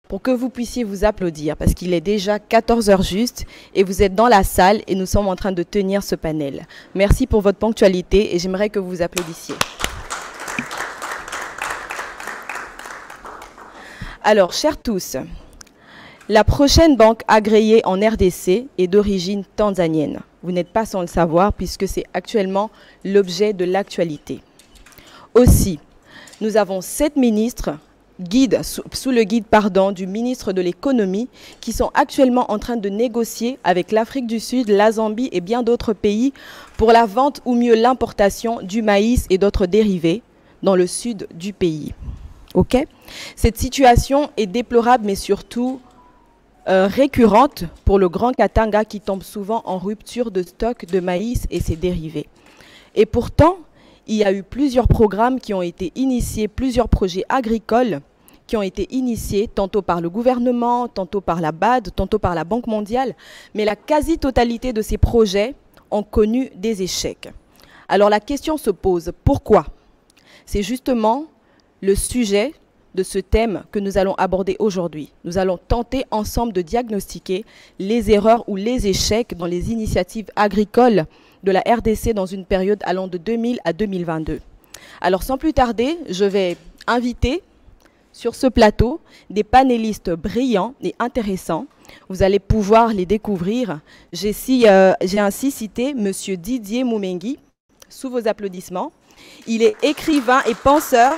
pour que vous puissiez vous applaudir parce qu'il est déjà 14 heures juste et vous êtes dans la salle et nous sommes en train de tenir ce panel. Merci pour votre ponctualité et j'aimerais que vous vous applaudissiez. Alors, chers tous, la prochaine banque agréée en RDC est d'origine tanzanienne. Vous n'êtes pas sans le savoir puisque c'est actuellement l'objet de l'actualité. Aussi, nous avons 7 ministres sous le guide du ministre de l'économie qui sont actuellement en train de négocier avec l'Afrique du Sud, la Zambie et bien d'autres pays pour la vente ou mieux l'importation du maïs et d'autres dérivés dans le sud du pays. Okay. Cette situation est déplorable mais surtout récurrente pour le Grand Katanga qui tombe souvent en rupture de stock de maïs et ses dérivés. Et pourtant, il y a eu plusieurs programmes qui ont été initiés, plusieurs projets agricoles qui ont été initiés, tantôt par le gouvernement, tantôt par la BAD, tantôt par la Banque mondiale, mais la quasi-totalité de ces projets ont connu des échecs. Alors la question se pose, pourquoi? C'est justement le sujet de ce thème que nous allons aborder aujourd'hui. Nous allons tenter ensemble de diagnostiquer les erreurs ou les échecs dans les initiatives agricoles de la RDC dans une période allant de 2000 à 2022. Alors sans plus tarder, je vais inviter sur ce plateau des panélistes brillants et intéressants. Vous allez pouvoir les découvrir. J'ai ainsi cité M. Didier Moumengi, sous vos applaudissements. Il est écrivain et penseur.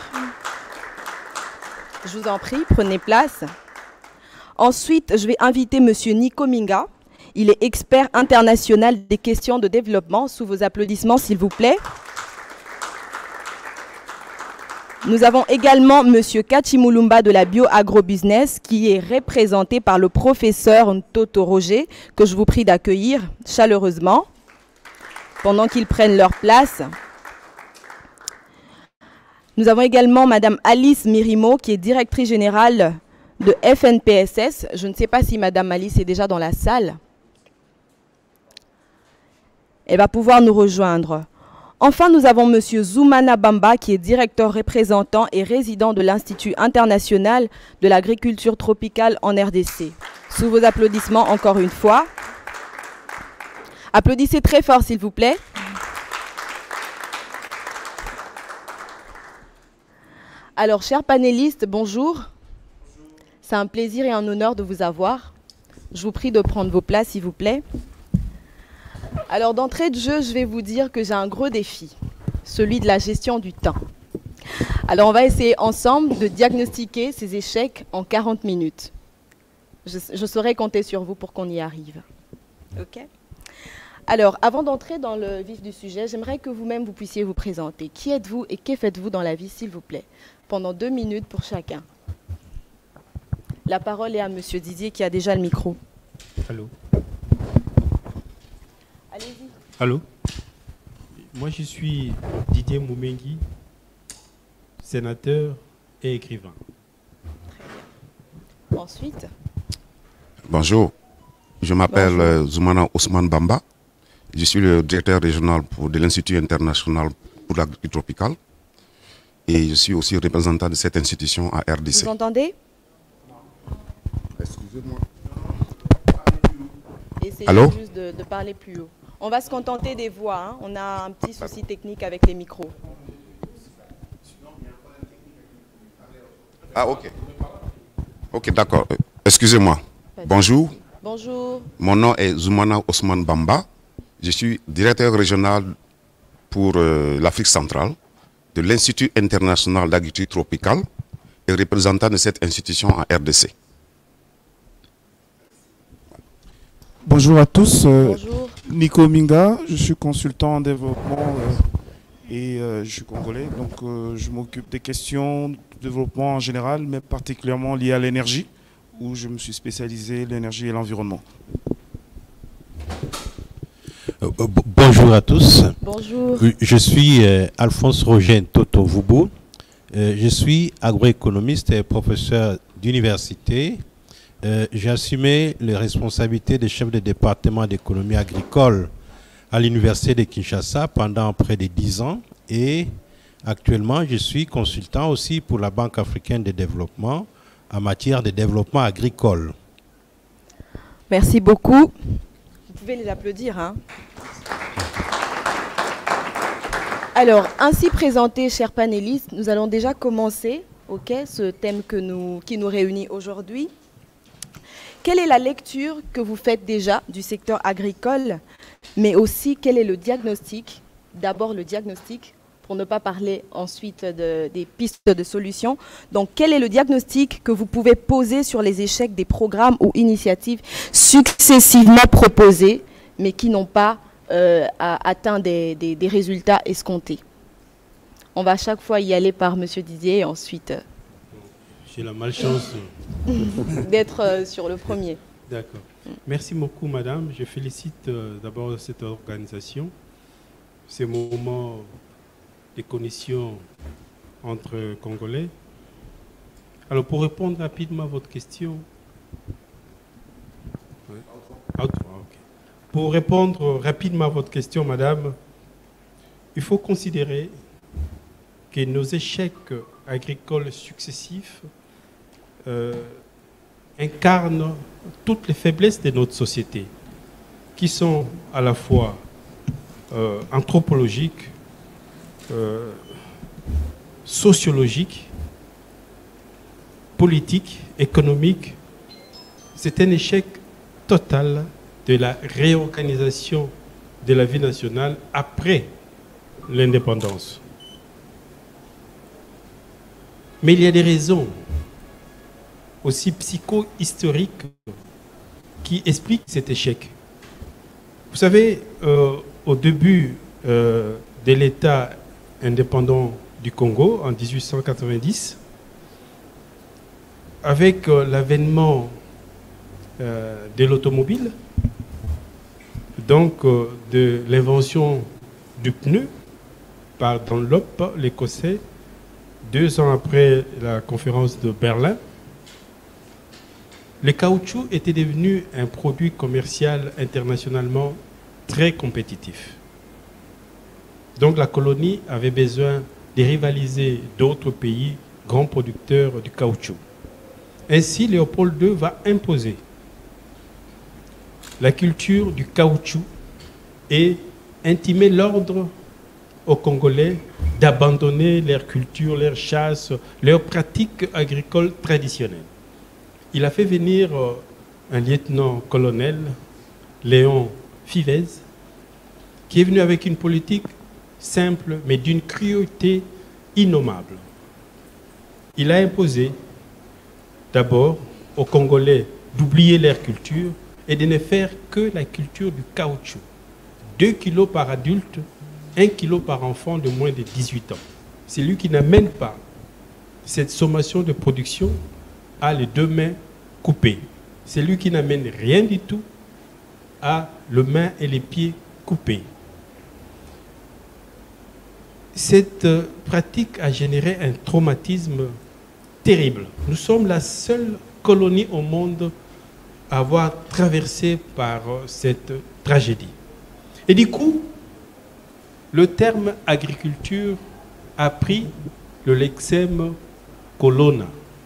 Je vous en prie, prenez place. Ensuite, je vais inviter M. Nico Minga. Il est expert international des questions de développement. Sous vos applaudissements, s'il vous plaît. Nous avons également M. Kachimulumba de la Bio-Agrobusiness qui est représenté par le professeur Ntoto Roger, que je vous prie d'accueillir chaleureusement pendant qu'ils prennent leur place. Nous avons également Mme Alice Mirimo qui est directrice générale de FNPSS. Je ne sais pas si Mme Alice est déjà dans la salle. Elle va pouvoir nous rejoindre. Enfin, nous avons M. Zoumana Bamba qui est directeur représentant et résident de l'Institut international de l'agriculture tropicale en RDC. Sous vos applaudissements encore une fois. Applaudissez très fort s'il vous plaît. Alors, chers panélistes, bonjour. C'est un plaisir et un honneur de vous avoir. Je vous prie de prendre vos places s'il vous plaît. Alors d'entrée de jeu, je vais vous dire que j'ai un gros défi, celui de la gestion du temps. Alors on va essayer ensemble de diagnostiquer ces échecs en 40 minutes. Je saurai compter sur vous pour qu'on y arrive. Ok ? Alors avant d'entrer dans le vif du sujet, j'aimerais que vous-même vous puissiez vous présenter. Qui êtes-vous et que faites-vous dans la vie, s'il vous plaît? Pendant 2 minutes pour chacun. La parole est à M. Didier qui a déjà le micro. Allô. Allez-y. Allô. Moi, je suis Didier Moumengi, sénateur et écrivain. Très bien. Ensuite. Bonjour. Je m'appelle Zoumana Ousmane Bamba. Je suis le directeur régional de l'Institut international pour l'agriculture tropicale. Et je suis aussi représentant de cette institution à RDC. Vous entendez? Excusez-moi. Essayez juste de parler plus haut. On va se contenter des voix. Hein. On a un petit souci technique avec les micros. Ah, ok. Ok, d'accord. Excusez-moi. Bonjour. Bonjour. Mon nom est Zoumana Ousmane Bamba. Je suis directeur régional pour l'Afrique centrale de l'Institut international d'agriculture tropicale et représentant de cette institution en RDC. Bonjour à tous. Bonjour. Nico Minga, je suis consultant en développement et je suis congolais. Donc je m'occupe des questions de développement en général, mais particulièrement liées à l'énergie, où je me suis spécialisé l'énergie et l'environnement. Bonjour à tous. Bonjour. Je suis Alphonse Roger Ntoto Vubu. Je suis agroéconomiste et professeur d'université. J'ai assumé les responsabilités de chef de département d'économie agricole à l'université de Kinshasa pendant près de 10 ans et actuellement je suis consultant aussi pour la Banque africaine de développement en matière de développement agricole. Merci beaucoup. Vous pouvez les applaudir, hein. Alors, ainsi présenté, chers panélistes, nous allons déjà commencer, ce thème qui nous réunit aujourd'hui. Quelle est la lecture que vous faites déjà du secteur agricole, mais aussi quel est le diagnostic, d'abord le diagnostic, pour ne pas parler ensuite des pistes de solutions. Donc, quel est le diagnostic que vous pouvez poser sur les échecs des programmes ou initiatives successivement proposés, mais qui n'ont pas atteint des résultats escomptés? On va à chaque fois y aller par M. Didier et ensuite... J'ai la malchance d'être sur le premier. D'accord. Merci beaucoup, madame. Je félicite d'abord cette organisation. Ces moments de connexion entre Congolais. Alors, pour répondre rapidement à votre question... Pour répondre rapidement à votre question, madame, il faut considérer que nos échecs agricoles successifs incarnent toutes les faiblesses de notre société, qui sont à la fois anthropologiques, sociologiques, politiques, économiques. C'est un échec total de la réorganisation de la vie nationale après l'indépendance. Mais il y a des raisons aussi psycho-historiques qui expliquent cet échec. Vous savez, au début de l'État indépendant du Congo, en 1890, avec l'avènement de l'automobile, donc de l'invention du pneu par Dunlop, l'Écossais, 2 ans après la conférence de Berlin, le caoutchouc était devenu un produit commercial internationalement très compétitif. Donc la colonie avait besoin de rivaliser d'autres pays grands producteurs du caoutchouc. Ainsi, Léopold II va imposer la culture du caoutchouc et intimer l'ordre aux Congolais d'abandonner leur culture, leur chasse, leurs pratiques agricoles traditionnelles. Il a fait venir un lieutenant-colonel, Léon Fivez, qui est venu avec une politique simple, mais d'une cruauté innommable. Il a imposé d'abord aux Congolais d'oublier leur culture et de ne faire que la culture du caoutchouc. 2 kilos par adulte, 1 kilo par enfant de moins de 18 ans. Celui qui n'amène pas cette sommation de production a les 2 mains coupées. Celui qui n'amène rien du tout a les mains et les pieds coupés. Cette pratique a généré un traumatisme terrible. Nous sommes la seule colonie au monde à avoir traversé par cette tragédie. Et du coup, le terme agriculture a pris le lexème colonna.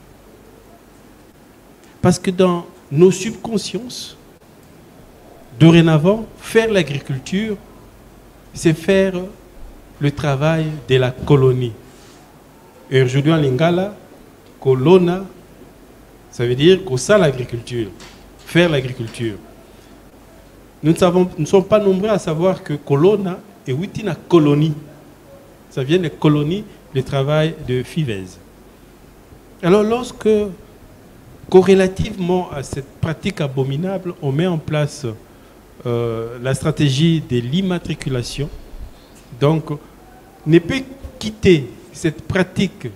Parce que dans nos subconsciences, dorénavant, faire l'agriculture, c'est faire le travail de la colonie. Et aujourd'hui en lingala, colonna, ça veut dire qu'on sait l'agriculture, faire l'agriculture. Nous ne sommes pas nombreux à savoir que colonna est une colonie. Ça vient de colonie, le travail de Fivez. Alors lorsque, corrélativement à cette pratique abominable, on met en place la stratégie de l'immatriculation, donc ne peut quitter cette pratique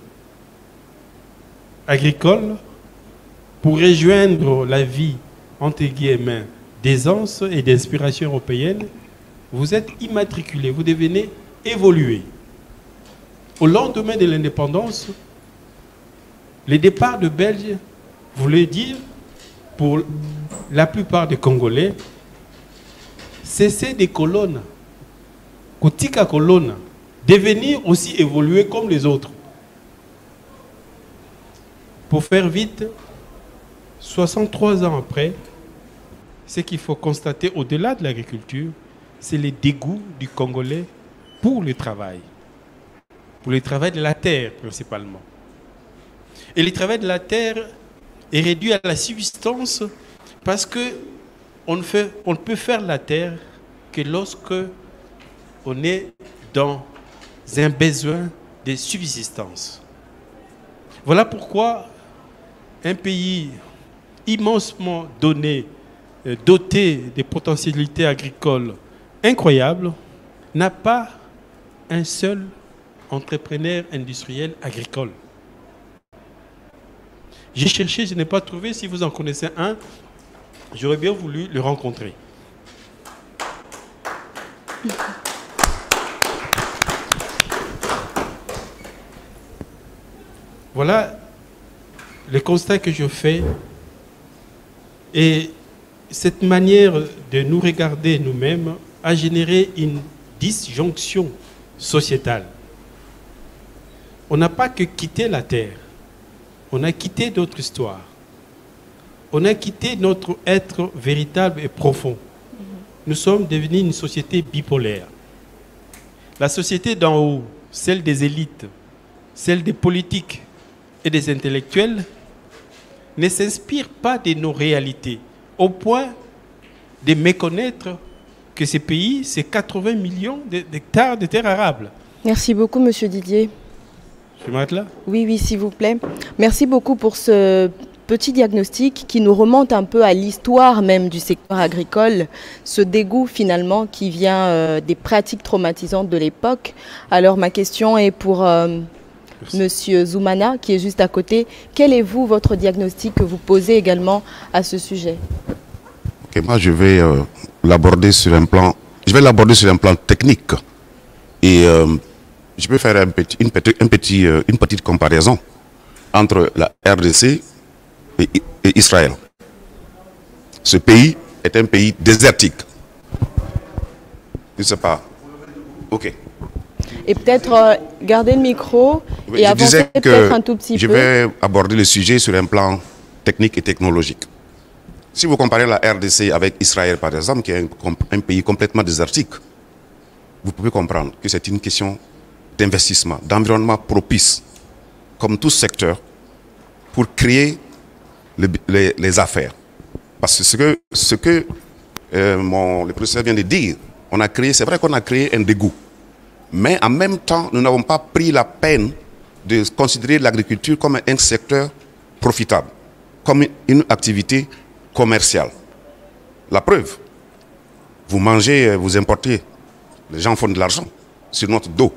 agricole pour rejoindre la vie, entre guillemets, d'aisance et d'inspiration européenne, vous êtes immatriculé, vous devenez évoluer. Au lendemain de l'indépendance, le départ de Belge voulait dire, pour la plupart des Congolais, cesser des colonnes, kotika colonne, devenir aussi évoluer comme les autres. Pour faire vite, 63 ans après, ce qu'il faut constater au-delà de l'agriculture, c'est les dégoûts du Congolais pour le travail de la terre principalement. Et le travail de la terre est réduit à la subsistance parce qu'on ne peut faire la terre que lorsque on est dans un besoin de subsistance. Voilà pourquoi un pays immensement doté de potentialités agricoles incroyables, n'a pas un seul entrepreneur industriel agricole. J'ai cherché, je n'ai pas trouvé. Si vous en connaissez un, j'aurais bien voulu le rencontrer. Voilà le constat que je fais. Et cette manière de nous regarder nous-mêmes a généré une disjonction sociétale. On n'a pas que quitté la terre, on a quitté notre histoire, on a quitté notre être véritable et profond. Nous sommes devenus une société bipolaire. La société d'en haut, celle des élites, celle des politiques et des intellectuels, ne s'inspire pas de nos réalités, au point de méconnaître que ces pays, c'est 80 millions d'hectares de terres arables. Merci beaucoup, Monsieur Didier. Je m'arrête là? Oui, oui, s'il vous plaît. Merci beaucoup pour ce petit diagnostic qui nous remonte un peu à l'histoire même du secteur agricole, ce dégoût finalement qui vient des pratiques traumatisantes de l'époque. Alors ma question est pour Monsieur Zoumana, qui est juste à côté. Quel est votre diagnostic que vous posez également à ce sujet? Okay, moi, je vais l'aborder sur un plan. Je vais l'aborder sur un plan technique et je peux faire une petite comparaison entre la RDC et Israël. Ce pays est un pays désertique. Je ne sais pas. Ok. Et peut-être garder le micro et avancer peut-être un tout petit peu. Je vais aborder le sujet sur un plan technique et technologique. Si vous comparez la RDC avec Israël, par exemple, qui est un pays complètement désertique, vous pouvez comprendre que c'est une question d'investissement, d'environnement propice, comme tout secteur, pour créer les affaires. Parce que ce que le professeur vient de dire, c'est vrai qu'on a créé un dégoût, mais en même temps, nous n'avons pas pris la peine de considérer l'agriculture comme un secteur profitable, comme une activité commerciale. La preuve, vous mangez, vous importez, les gens font de l'argent sur notre dos.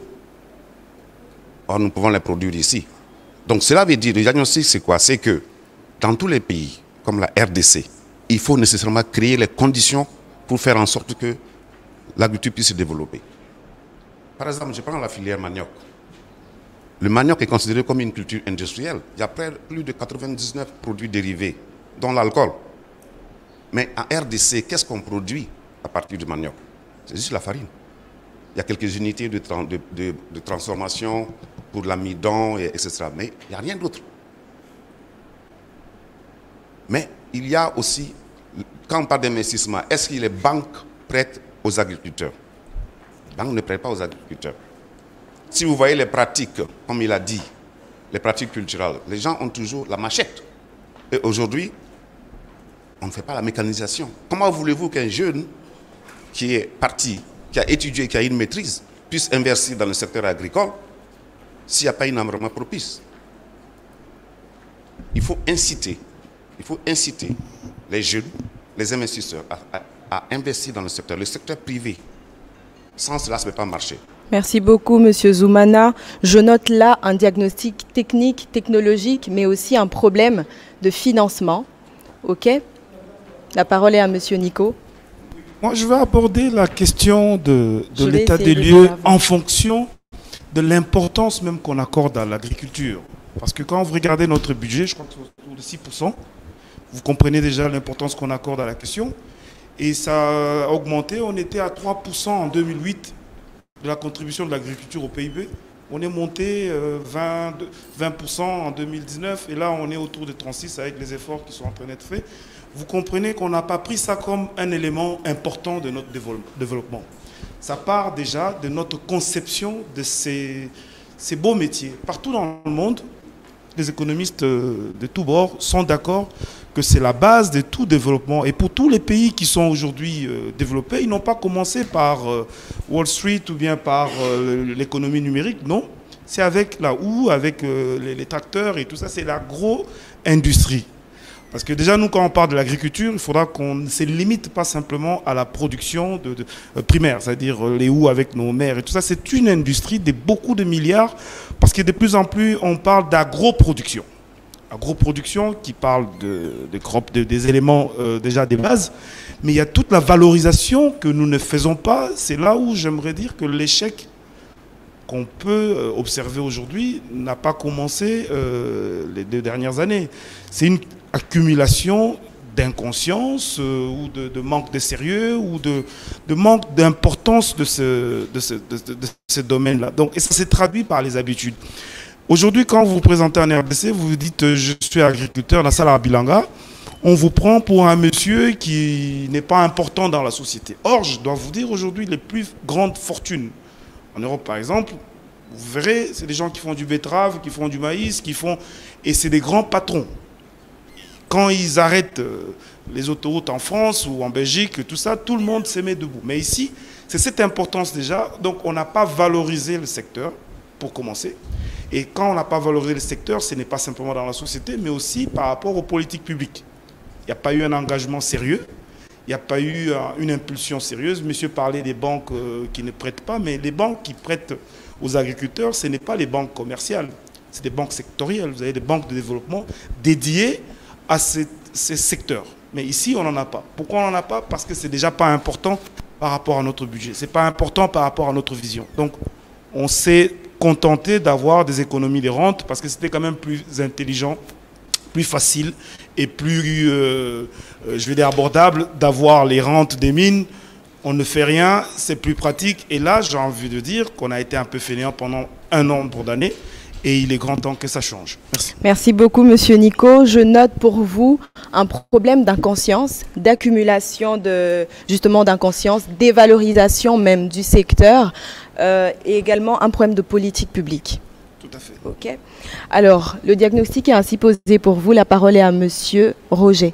Or, nous pouvons les produire ici. Donc cela veut dire, le diagnostic c'est quoi? C'est que dans tous les pays, comme la RDC, il faut nécessairement créer les conditions pour faire en sorte que l'agriculture puisse se développer. Par exemple, je prends la filière manioc. Le manioc est considéré comme une culture industrielle. Il y a plus de 99 produits dérivés, dont l'alcool. Mais en RDC, qu'est-ce qu'on produit à partir du manioc? C'est juste la farine. Il y a quelques unités de transformation pour l'amidon, etc. Mais il n'y a rien d'autre. Mais il y a aussi, quand on parle d'investissement, est-ce que les banques prêtent aux agriculteurs? Les banques ne prêtent pas aux agriculteurs. Si vous voyez les pratiques, comme il a dit, les pratiques culturelles, les gens ont toujours la machette. Et aujourd'hui, on ne fait pas la mécanisation. Comment voulez-vous qu'un jeune qui est parti, qui a étudié, qui a une maîtrise, puisse investir dans le secteur agricole s'il n'y a pas un environnement propice? Il faut inciter les jeunes, les investisseurs à investir dans le secteur privé. Sans cela, ça ne peut pas marcher. Merci beaucoup, Monsieur Zoumana. Je note là un diagnostic technique, technologique, mais aussi un problème de financement. OK? La parole est à Monsieur Nico. Moi, je vais aborder la question de l'état des lieux en fonction de l'importance même qu'on accorde à l'agriculture. Parce que quand vous regardez notre budget, je crois que c'est autour de 6%, vous comprenez déjà l'importance qu'on accorde à la question. Et ça a augmenté, on était à 3% en 2008 de la contribution de l'agriculture au PIB. On est monté 20% en 2019 et là on est autour de 36 avec les efforts qui sont en train d'être faits. Vous comprenez qu'on n'a pas pris ça comme un élément important de notre développement. Ça part déjà de notre conception de ces beaux métiers. Partout dans le monde, les économistes de tous bords sont d'accord que c'est la base de tout développement. Et pour tous les pays qui sont aujourd'hui développés, ils n'ont pas commencé par Wall Street ou bien par l'économie numérique, non. C'est avec la houe, avec les tracteurs et tout ça, c'est l'agro-industrie. Parce que déjà, nous, quand on parle de l'agriculture, il faudra qu'on ne se limite pas simplement à la production primaire, c'est-à-dire les houes avec nos mers et tout ça. C'est une industrie de beaucoup de milliards, parce que de plus en plus, on parle d'agroproduction. Agroproduction qui parle des éléments déjà des bases, mais il y a toute la valorisation que nous ne faisons pas. C'est là où j'aimerais dire que l'échec qu'on peut observer aujourd'hui n'a pas commencé les 2 dernières années. C'est une accumulation d'inconscience ou de manque de sérieux ou de manque d'importance de ce domaine-là. Donc, et ça s'est traduit par les habitudes. Aujourd'hui, quand vous vous présentez en RDC, vous vous dites je suis agriculteur, la salle à Bilanga, on vous prend pour un monsieur qui n'est pas important dans la société. Or, je dois vous dire aujourd'hui, les plus grandes fortunes en Europe, par exemple, vous verrez, c'est des gens qui font du betterave, qui font du maïs, et c'est des grands patrons. Quand ils arrêtent les autoroutes en France ou en Belgique, tout ça, tout le monde se met debout. Mais ici, c'est cette importance déjà. Donc, on n'a pas valorisé le secteur, pour commencer. Et quand on n'a pas valorisé le secteur, ce n'est pas simplement dans la société, mais aussi par rapport aux politiques publiques. Il n'y a pas eu un engagement sérieux. Il n'y a pas eu une impulsion sérieuse. Monsieur parlait des banques qui ne prêtent pas, mais les banques qui prêtent aux agriculteurs, ce n'est pas les banques commerciales. C'est des banques sectorielles. Vous avez des banques de développement dédiées à ces secteurs. Mais ici, on n'en a pas. Pourquoi on n'en a pas? Parce que ce n'est déjà pas important par rapport à notre budget. Ce n'est pas important par rapport à notre vision. Donc, on s'est contenté d'avoir des économies de rente parce que c'était quand même plus intelligent, plus facile et plus, je vais dire, abordable d'avoir les rentes des mines. On ne fait rien, c'est plus pratique. Et là, j'ai envie de dire qu'on a été un peu fainéant pendant un nombre d'années. Et il est grand temps que ça change. Merci. Merci beaucoup, Monsieur Nico. Je note pour vous un problème d'inconscience, d'accumulation justement d'inconscience, dévalorisation même du secteur et également un problème de politique publique. Tout à fait. Ok. Alors, le diagnostic est ainsi posé pour vous. La parole est à Monsieur Roger.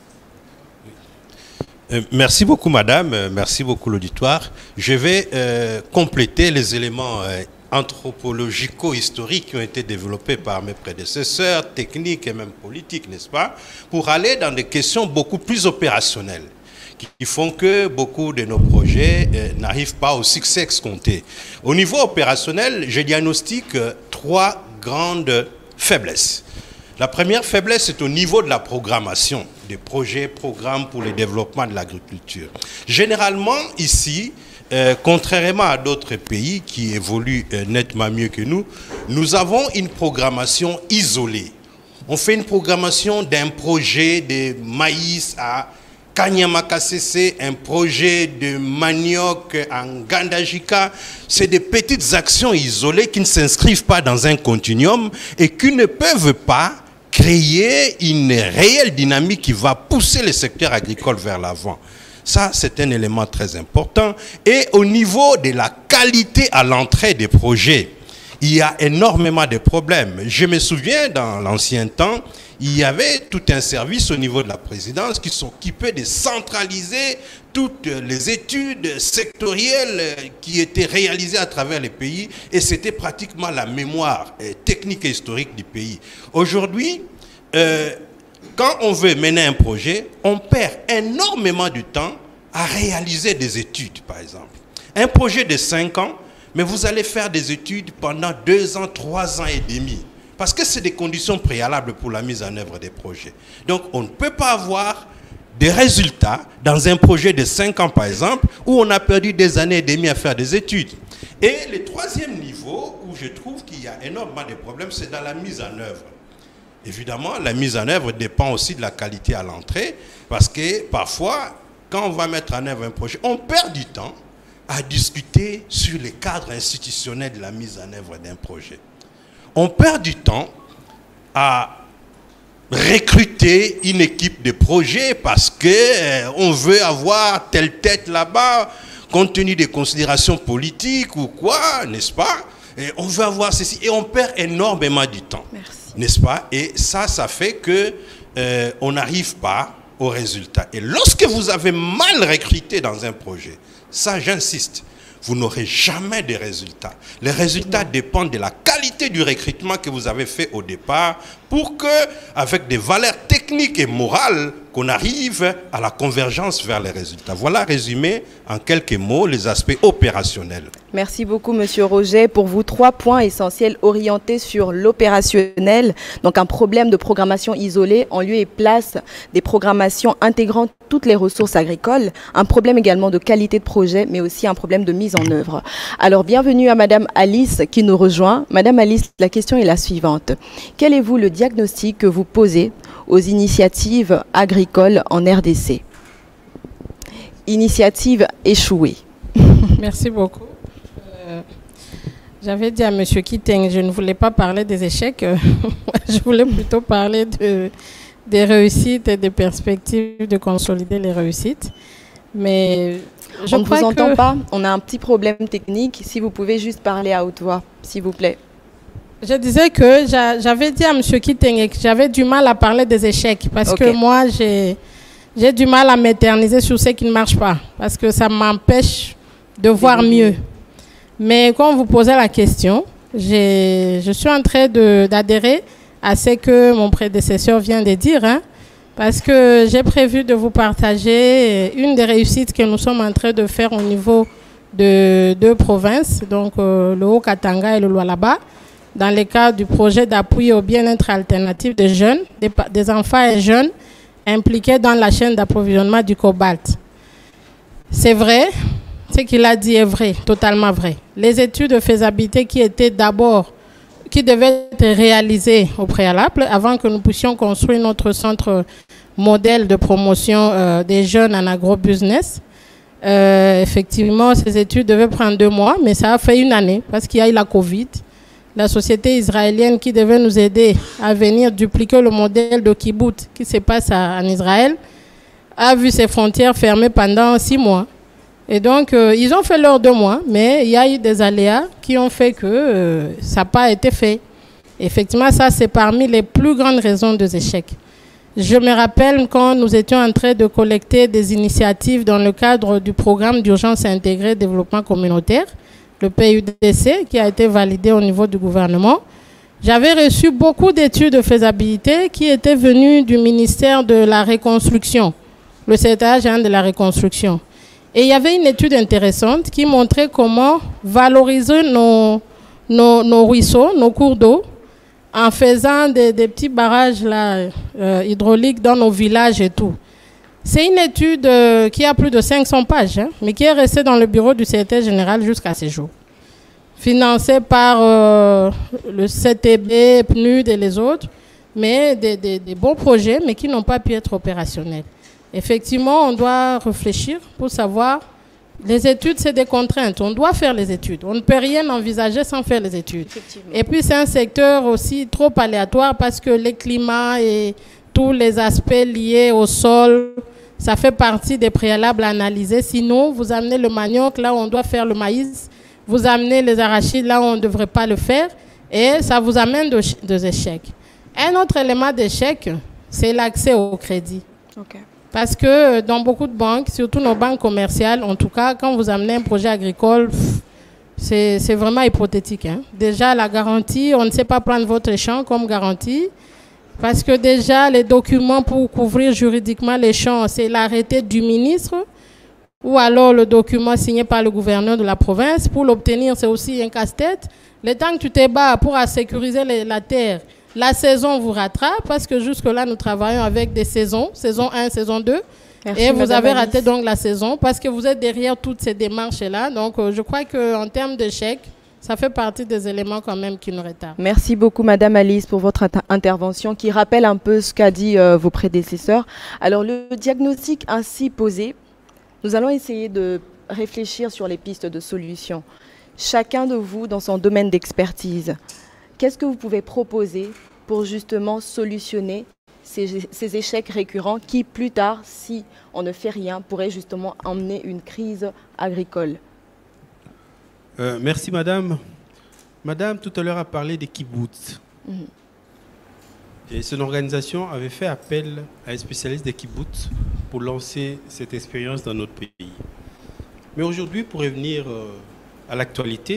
Merci beaucoup, madame. Merci beaucoup, l'auditoire. Je vais compléter les éléments anthropologico-historiques qui ont été développés par mes prédécesseurs, techniques et même politiques, n'est-ce pas, pour aller dans des questions beaucoup plus opérationnelles, qui font que beaucoup de nos projets n'arrivent pas au succès escompté. Au niveau opérationnel, je diagnostique 3 grandes faiblesses. La première faiblesse est au niveau de la programmation des projets, programmes pour le développement de l'agriculture. Généralement, ici, contrairement à d'autres pays qui évoluent nettement mieux que nous, nous avons une programmation isolée. On fait une programmation d'un projet de maïs à Kanyamakasese, un projet de manioc en Gandajika. C'est des petites actions isolées qui ne s'inscrivent pas dans un continuum et qui ne peuvent pas créer une réelle dynamique qui va pousser le secteur agricole vers l'avant. Ça, c'est un élément très important. Et au niveau de la qualité à l'entrée des projets, il y a énormément de problèmes. Je me souviens, dans l'ancien temps, il y avait tout un service au niveau de la présidence qui s'occupait de centraliser toutes les études sectorielles qui étaient réalisées à travers les pays. Et c'était pratiquement la mémoire technique et historique du pays. Aujourd'hui, quand on veut mener un projet, on perd énormément de temps à réaliser des études, par exemple. Un projet de 5 ans, mais vous allez faire des études pendant 2 ans, 3 ans et demi. Parce que c'est des conditions préalables pour la mise en œuvre des projets. Donc, on ne peut pas avoir des résultats dans un projet de 5 ans, par exemple, où on a perdu des années et demie à faire des études. Et le troisième niveau, où je trouve qu'il y a énormément de problèmes, c'est dans la mise en œuvre. Évidemment, la mise en œuvre dépend aussi de la qualité à l'entrée, parce que parfois, quand on va mettre en œuvre un projet, on perd du temps, à discuter sur les cadres institutionnels de la mise en œuvre d'un projet. On perd du temps à recruter une équipe de projet parce qu'on veut avoir telle tête là-bas, compte tenu des considérations politiques ou quoi, n'est-ce pas? Et on veut avoir ceci et on perd énormément du temps, n'est-ce pas? Et ça fait que on n'arrive pas au résultat. Et lorsque vous avez mal recruté dans un projet, ça j'insiste, vous n'aurez jamais de résultats. Les résultats dépendent de la qualité du recrutement que vous avez fait au départ pour que, avec des valeurs techniques et morales, qu'on arrive à la convergence vers les résultats. Voilà résumé en quelques mots les aspects opérationnels. Merci beaucoup, Monsieur Roger, pour vos 3 points essentiels orientés sur l'opérationnel. Donc, un problème de programmation isolée en lieu et place des programmations intégrant toutes les ressources agricoles. Un problème également de qualité de projet, mais aussi un problème de mise en œuvre. Alors, bienvenue à Madame Alice qui nous rejoint. Madame Alice, la question est la suivante. Quel est vous le diagnostic que vous posez aux initiatives agricoles en RDC? Initiative échouée. Merci beaucoup. J'avais dit à M. Kiteng, je ne voulais pas parler des échecs, je voulais plutôt parler des réussites et des perspectives de consolider les réussites. Mais on ne vous entend pas, on a un petit problème technique. Si vous pouvez juste parler à haute voix, s'il vous plaît. Je disais que j'avais dit à M. Kiteng que j'avais du mal à parler des échecs parce que moi, j'ai du mal à m'éterniser sur ce qui ne marche pas parce que ça m'empêche de voir mieux. Mais quand vous posez la question, je suis en train d'adhérer à ce que mon prédécesseur vient de dire, hein, parce que j'ai prévu de vous partager une des réussites que nous sommes en train de faire au niveau de 2 provinces, donc le Haut-Katanga et le Lualaba, dans le cadre du projet d'appui au bien-être alternatif des jeunes, des enfants et jeunes impliqués dans la chaîne d'approvisionnement du cobalt. C'est vrai. Ce qu'il a dit est vrai, totalement vrai. Les études de faisabilité qui devaient être réalisées au préalable avant que nous puissions construire notre centre modèle de promotion des jeunes en agro-business. Effectivement, ces études devaient prendre 2 mois, mais ça a fait 1 année parce qu'il y a eu la Covid. La société israélienne qui devait nous aider à venir dupliquer le modèle de kibbutz qui se passe en Israël a vu ses frontières fermées pendant 6 mois. Et donc, ils ont fait leurs 2 mois, mais il y a eu des aléas qui ont fait que ça n'a pas été fait. Effectivement, ça, c'est parmi les plus grandes raisons des échecs. Je me rappelle quand nous étions en train de collecter des initiatives dans le cadre du programme d'urgence intégrée développement communautaire, le PUDC, qui a été validé au niveau du gouvernement. J'avais reçu beaucoup d'études de faisabilité qui étaient venues du ministère de la Reconstruction, le secrétaire général de la Reconstruction. Et il y avait une étude intéressante qui montrait comment valoriser nos ruisseaux, nos cours d'eau, en faisant des petits barrages là, hydrauliques dans nos villages et tout. C'est une étude qui a plus de 500 pages, hein, mais qui est restée dans le bureau du secrétaire général jusqu'à ce jour. Financée par le CTB, PNUD et les autres, mais des bons projets, mais qui n'ont pas pu être opérationnels. Effectivement, on doit réfléchir pour savoir, les études, c'est des contraintes. On doit faire les études. On ne peut rien envisager sans faire les études. Et puis, c'est un secteur aussi trop aléatoire parce que les climats et tous les aspects liés au sol, ça fait partie des préalables à analyser. Sinon, vous amenez le manioc là où on doit faire le maïs, vous amenez les arachides là où on ne devrait pas le faire, et ça vous amène des échecs. Un autre élément d'échec, c'est l'accès au crédit. Parce que dans beaucoup de banques, surtout nos banques commerciales, en tout cas, quand vous amenez un projet agricole, c'est vraiment hypothétique, hein. Déjà, la garantie, on ne sait pas prendre votre champ comme garantie. Parce que déjà, les documents pour couvrir juridiquement les champs, c'est l'arrêté du ministre ou alors le document signé par le gouverneur de la province. Pour l'obtenir, c'est aussi un casse-tête. Le temps que tu te bats pour sécuriser la terre, la saison vous rattrape parce que jusque-là, nous travaillons avec des saisons, saison 1, saison 2. Merci, et vous avez raté donc la saison parce que vous êtes derrière toutes ces démarches-là. Donc, je crois qu'en termes d'échec, ça fait partie des éléments quand même qui nous retardent. Merci beaucoup, Madame Alice, pour votre intervention qui rappelle un peu ce qu'a dit vos prédécesseurs. Alors, le diagnostic ainsi posé, nous allons essayer de réfléchir sur les pistes de solutions. Chacun de vous dans son domaine d'expertise. Qu'est-ce que vous pouvez proposer pour justement solutionner ces échecs récurrents qui, plus tard, si on ne fait rien, pourraient justement emmener une crise agricole? Merci, madame. Madame, tout à l'heure, a parlé des kibbutz. Et son organisation avait fait appel à un spécialiste des kibbutz pour lancer cette expérience dans notre pays. Mais aujourd'hui, pour revenir à l'actualité,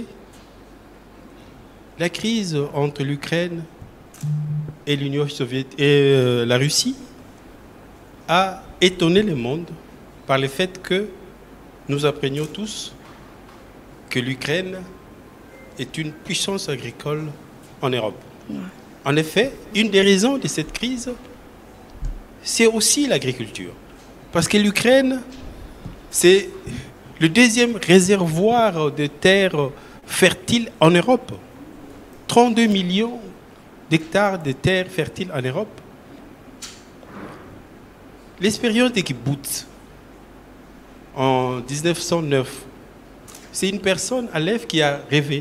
la crise entre l'Ukraine et l'Union soviétique et la Russie a étonné le monde par le fait que nous apprenions tous que l'Ukraine est une puissance agricole en Europe. En effet, une des raisons de cette crise, c'est aussi l'agriculture. Parce que l'Ukraine, c'est le deuxième réservoir de terres fertiles en Europe. 32 millions d'hectares de terres fertiles en Europe. L'expérience des kibbutz en 1909, c'est une personne, Aleph, qui a rêvé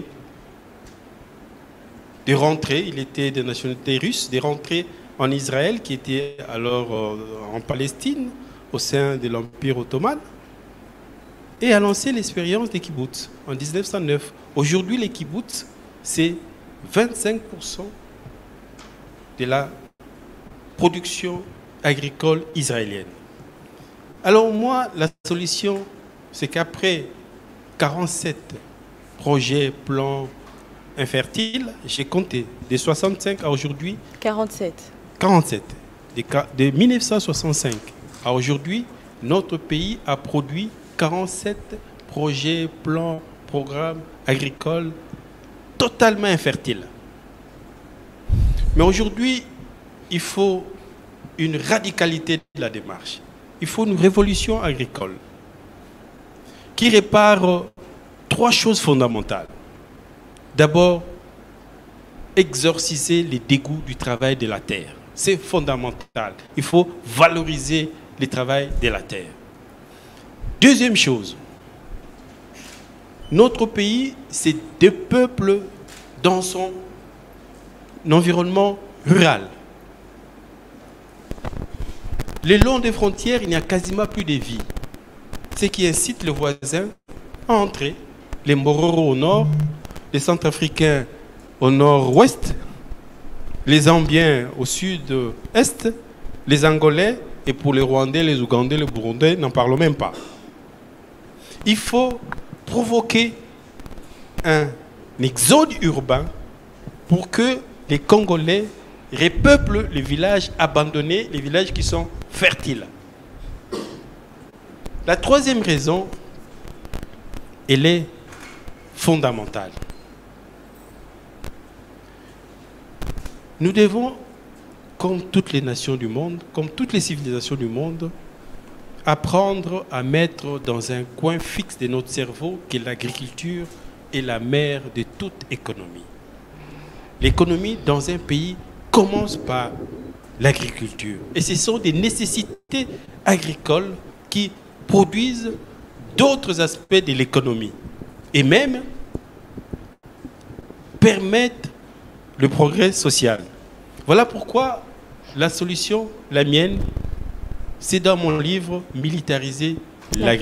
de rentrer, il était de nationalité russe, de rentrer en Israël, qui était alors en Palestine, au sein de l'Empire ottoman, et a lancé l'expérience des kibbutz en 1909. Aujourd'hui, les kibbutz, c'est 25% de la production agricole israélienne. Alors moi, la solution, c'est qu'après 47 projets, plans infertiles, j'ai compté de 65 à aujourd'hui. 47. 47. De 1965 à aujourd'hui, notre pays a produit 47 projets, plans, programmes agricoles totalement infertiles. Mais aujourd'hui, il faut une radicalité de la démarche. Il faut une révolution agricole qui répare 3 choses fondamentales. D'abord, exorciser les dégoûts du travail de la terre. C'est fondamental. Il faut valoriser le travail de la terre. Deuxième chose, notre pays, c'est des peuples dans son environnement rural. Le long des frontières, il n'y a quasiment plus de vie. Ce qui incite le voisin à entrer. Les Mororo au nord, les Centrafricains au nord-ouest, les Zambiens au sud-est, les Angolais, et pour les Rwandais, les Ougandais, les Burundais, n'en parlons même pas. Il faut provoquer un exode urbain pour que les Congolais repeuplent les villages abandonnés, les villages qui sont fertiles. La troisième raison, elle est fondamentale. Nous devons, comme toutes les nations du monde, comme toutes les civilisations du monde, apprendre à mettre dans un coin fixe de notre cerveau que l'agriculture est la mère de toute économie. L'économie dans un pays commence par l'agriculture. Et ce sont des nécessités agricoles qui produisent d'autres aspects de l'économie et même permettent le progrès social. Voilà pourquoi la solution, la mienne, c'est dans mon livre « Militariser l'agriculture ».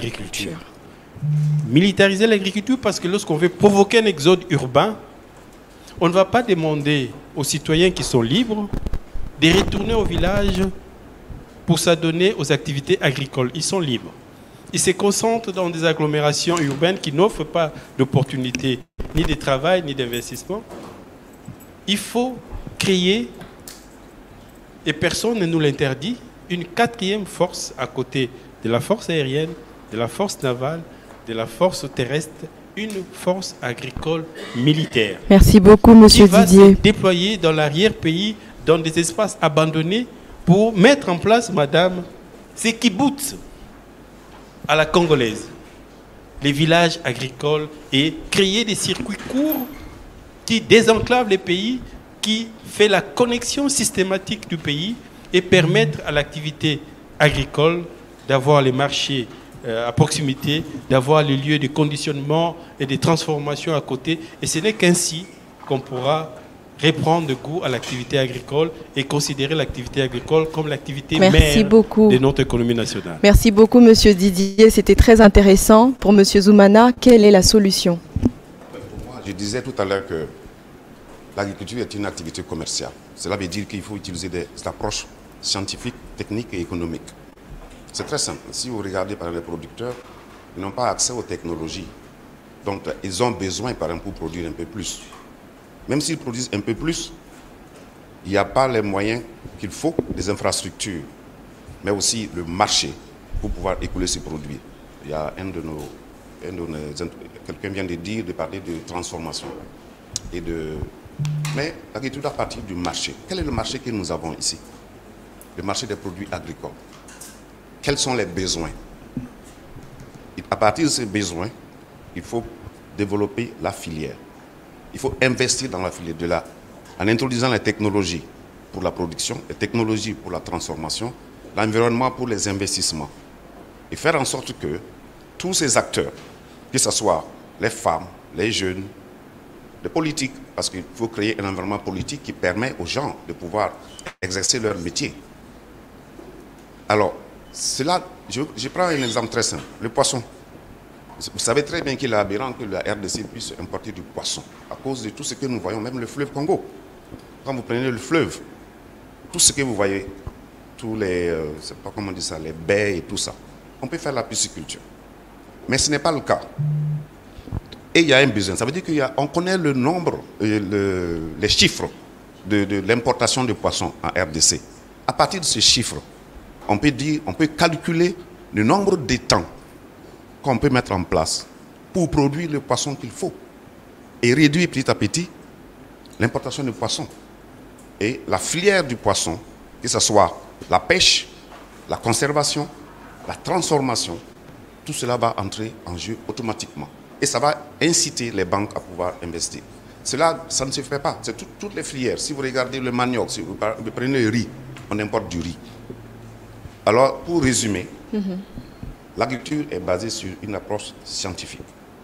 Militariser l'agriculture parce que lorsqu'on veut provoquer un exode urbain, on ne va pas demander aux citoyens qui sont libres de retourner au village pour s'adonner aux activités agricoles. Ils sont libres. Ils se concentrent dans des agglomérations urbaines qui n'offrent pas d'opportunités ni de travail ni d'investissement. Il faut créer, et personne ne nous l'interdit, une 4e force à côté de la force aérienne, de la force navale, de la force terrestre, une force agricole militaire. Merci beaucoup, Monsieur Didier. Qui va se déployer dans l'arrière-pays, dans des espaces abandonnés, pour mettre en place, madame, ces kibbutz à la congolaise, les villages agricoles, et créer des circuits courts qui désenclavent les pays, qui fait la connexion systématique du pays et permettre à l'activité agricole d'avoir les marchés à proximité, d'avoir les lieux de conditionnement et de transformation à côté. Et ce n'est qu'ainsi qu'on pourra reprendre goût à l'activité agricole et considérer l'activité agricole comme l'activité mère de notre économie nationale. Merci beaucoup, Monsieur Didier. C'était très intéressant. Pour Monsieur Zoumana, quelle est la solution? Pour moi, je disais tout à l'heure que l'agriculture est une activité commerciale. Cela veut dire qu'il faut utiliser des approches scientifiques, techniques et économiques. C'est très simple. Si vous regardez par les producteurs, ils n'ont pas accès aux technologies. Donc, ils ont besoin, par exemple, pour produire un peu plus. Même s'ils produisent un peu plus, il n'y a pas les moyens qu'il faut, les infrastructures, mais aussi le marché pour pouvoir écouler ces produits. Il y a quelqu'un vient de parler de transformation. Mais l'agriculture doit partir du marché. Quel est le marché que nous avons ici? Le marché des produits agricoles. Quels sont les besoins? Et à partir de ces besoins, il faut développer la filière. Il faut investir dans la filière de là, en introduisant les technologies pour la production, les technologies pour la transformation, l'environnement pour les investissements. Et faire en sorte que tous ces acteurs, que ce soit les femmes, les jeunes, les politiques, parce qu'il faut créer un environnement politique qui permet aux gens de pouvoir exercer leur métier. Alors, cela, je prends un exemple très simple, le poisson. Vous savez très bien qu'il est aberrant que la RDC puisse importer du poisson à cause de tout ce que nous voyons, même le fleuve Congo. Quand vous prenez le fleuve, tout ce que vous voyez, tous les, je sais pas comment on dit ça, les baies et tout ça, on peut faire la pisciculture. Mais ce n'est pas le cas. Et il y a un besoin. Ça veut dire qu'on connaît le nombre, les chiffres de l'importation de poissons en RDC. À partir de ces chiffres, on peut calculer le nombre d'étangs qu'on peut mettre en place pour produire le poisson qu'il faut et réduire petit à petit l'importation de poissons. Et la filière du poisson, que ce soit la pêche, la conservation, la transformation, tout cela va entrer en jeu automatiquement. Et ça va inciter les banques à pouvoir investir. Cela, ça ne se fait pas. C'est toutes les filières. Si vous regardez le manioc, si vous prenez le riz, on importe du riz. Alors, pour résumer, l'agriculture est basée sur une approche scientifique.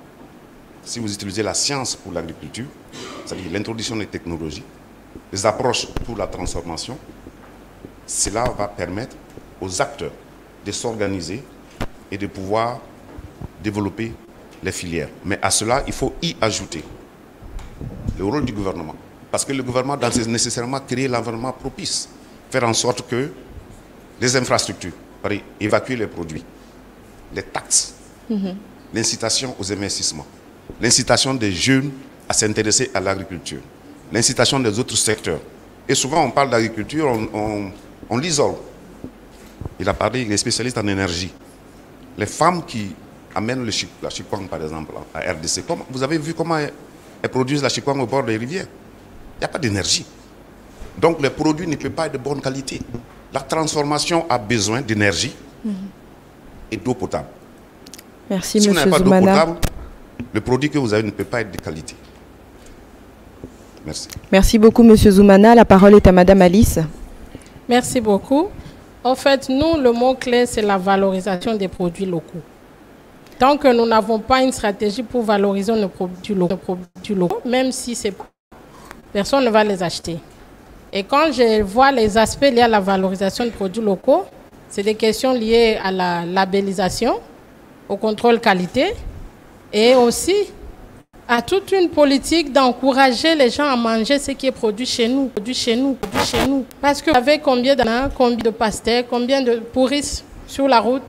Si vous utilisez la science pour l'agriculture, c'est-à-dire l'introduction des technologies, les approches pour la transformation, cela va permettre aux acteurs de s'organiser et de pouvoir développer les filières. Mais à cela, il faut y ajouter le rôle du gouvernement. Parce que le gouvernement doit nécessairement créer l'environnement propice, faire en sorte que les infrastructures, évacuer les produits, les taxes, l'incitation aux investissements, l'incitation des jeunes à s'intéresser à l'agriculture, l'incitation des autres secteurs. Et souvent, on parle d'agriculture, on l'isole. Il a parlé, il est spécialiste en énergie. Les femmes qui amènent la chikwang, par exemple, à RDC, vous avez vu comment elles produisent la chikwang au bord des rivières? Il n'y a pas d'énergie. Donc, le produit ne peut pas être de bonne qualité. La transformation a besoin d'énergie et d'eau potable. Merci, si M. vous n'avez pas d'eau Zoumana. potable, le produit que vous avez ne peut pas être de qualité. Merci. Merci beaucoup, M. Zoumana. La parole est à Mme Alice. Merci beaucoup. En fait, nous, le mot-clé, c'est la valorisation des produits locaux. Tant que nous n'avons pas une stratégie pour valoriser nos produits locaux, même si personne ne va les acheter. Et quand je vois les aspects liés à la valorisation des produits locaux, c'est des questions liées à la labellisation, au contrôle qualité et aussi à toute une politique d'encourager les gens à manger ce qui est produit chez nous, Parce que vous savez combien d'ananas, combien de pastèques, combien de pourris sur la route.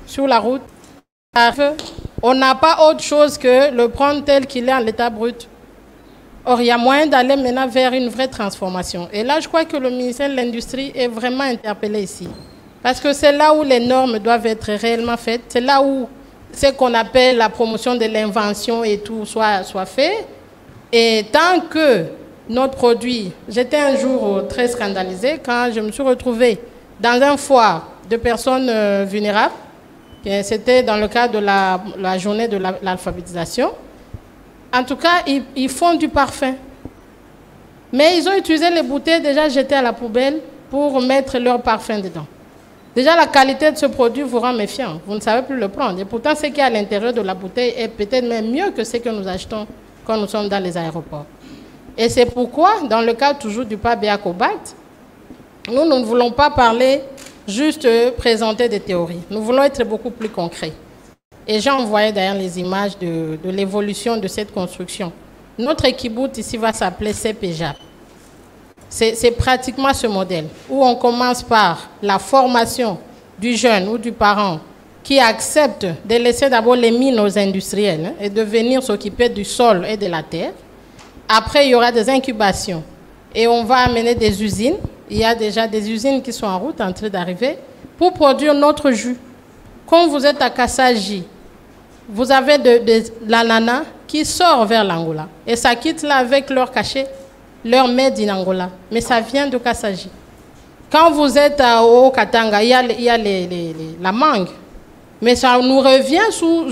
On n'a pas autre chose que le prendre tel qu'il est en l'état brut. Or, il y a moyen d'aller maintenant vers une vraie transformation. Et là, je crois que le ministère de l'Industrie est vraiment interpellé ici. Parce que c'est là où les normes doivent être réellement faites. C'est là où ce qu'on appelle la promotion de l'invention et tout soit fait. Et tant que notre produit... J'étais un jour très scandalisée quand je me suis retrouvée dans un foire de personnes vulnérables. C'était dans le cadre de la journée de l'alphabétisation. En tout cas, ils font du parfum. Mais ils ont utilisé les bouteilles déjà jetées à la poubelle pour mettre leur parfum dedans. Déjà, la qualité de ce produit vous rend méfiant. Vous ne savez plus le prendre. Et pourtant, ce qui est à l'intérieur de la bouteille est peut-être même mieux que ce que nous achetons quand nous sommes dans les aéroports. Et c'est pourquoi, dans le cas toujours du PABA Cobalt, nous ne voulons pas parler juste présenter des théories. Nous voulons être beaucoup plus concrets. Et j'ai envoyé d'ailleurs les images de l'évolution de cette construction. Notre kibbutz ici va s'appeler CPJAP. C'est pratiquement ce modèle où on commence par la formation du jeune ou du parent qui accepte de laisser d'abord les mines aux industriels et de venir s'occuper du sol et de la terre. Après, il y aura des incubations et on va amener des usines. Il y a déjà des usines qui sont en route, en train d'arriver, pour produire notre jus. Quand vous êtes à Kassaji, vous avez de l'ananas qui sort vers l'Angola. Et ça quitte là avec leur cachet, leur made in Angola. Mais ça vient de Kassaji. Quand vous êtes au Katanga, il y a la mangue. Mais ça nous revient sous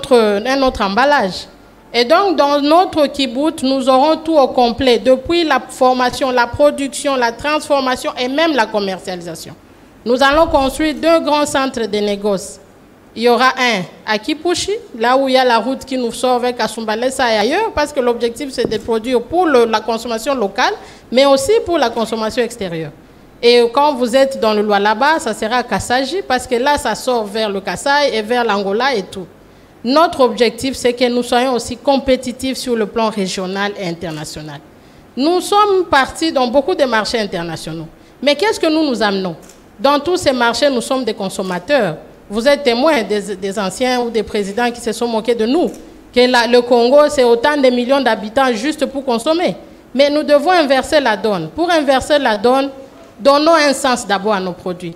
un autre emballage. Et donc, dans notre kibbutz, nous aurons tout au complet, depuis la formation, la production, la transformation et même la commercialisation. Nous allons construire 2 grands centres de négoce. Il y aura un à Kipushi, là où il y a la route qui nous sort vers Kasumbalesa et ailleurs, parce que l'objectif, c'est de produire pour la consommation locale, mais aussi pour la consommation extérieure. Et quand vous êtes dans le Lualaba, ça sera à Kassaji, parce que là, ça sort vers le Kasaï et vers l'Angola et tout. Notre objectif, c'est que nous soyons aussi compétitifs sur le plan régional et international. Nous sommes partis dans beaucoup de marchés internationaux. Mais qu'est-ce que nous amenons? Dans tous ces marchés, nous sommes des consommateurs. Vous êtes témoins des anciens ou des présidents qui se sont moqués de nous. Que le Congo, c'est autant de millions d'habitants juste pour consommer. Mais nous devons inverser la donne. Pour inverser la donne, donnons un sens d'abord à nos produits.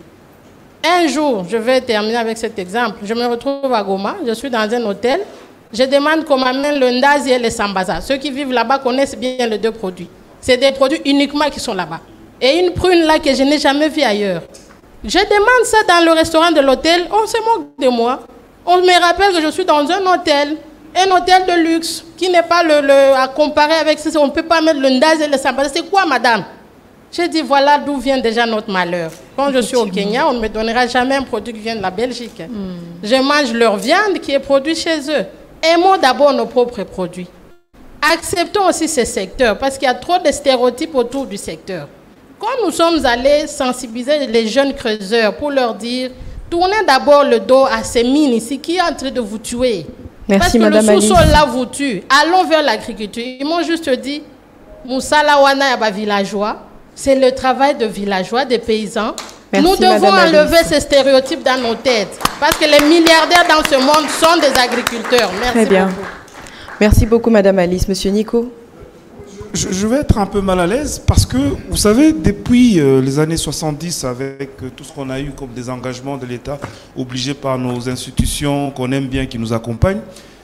Un jour, je vais terminer avec cet exemple, je me retrouve à Goma, je suis dans un hôtel, je demande qu'on m'amène le ndazi et le sambaza. Ceux qui vivent là-bas connaissent bien les 2 produits. C'est des produits uniquement qui sont là-bas. Et une prune là que je n'ai jamais vue ailleurs. Je demande ça dans le restaurant de l'hôtel, on se moque de moi. On me rappelle que je suis dans un hôtel de luxe, qui n'est pas à comparer avec ça. On ne peut pas mettre le ndazi et le sambaza. C'est quoi, madame? J'ai dit, voilà d'où vient déjà notre malheur. Quand je suis au Kenya, on ne me donnera jamais un produit qui vient de la Belgique. Je mange leur viande qui est produite chez eux. Aimons d'abord nos propres produits. Acceptons aussi ces secteurs, parce qu'il y a trop de stéréotypes autour du secteur. Quand nous sommes allés sensibiliser les jeunes creuseurs pour leur dire, tournez d'abord le dos à ces mines ici qui est en train de vous tuer. Merci, parce que Madame le sous-sol là vous tue. Allons vers l'agriculture. Ils m'ont juste dit, Moussala Wana Yaba villageois. C'est le travail de villageois, des paysans. Merci, nous devons enlever ces stéréotypes dans nos têtes. Parce que les milliardaires dans ce monde sont des agriculteurs. Merci Très bien. beaucoup. Merci beaucoup, Madame Alice. Monsieur Nico? Je vais être un peu mal à l'aise parce que, vous savez, depuis les années 70, avec tout ce qu'on a eu comme des engagements de l'État, obligés par nos institutions qu'on aime bien, qui nous accompagnent,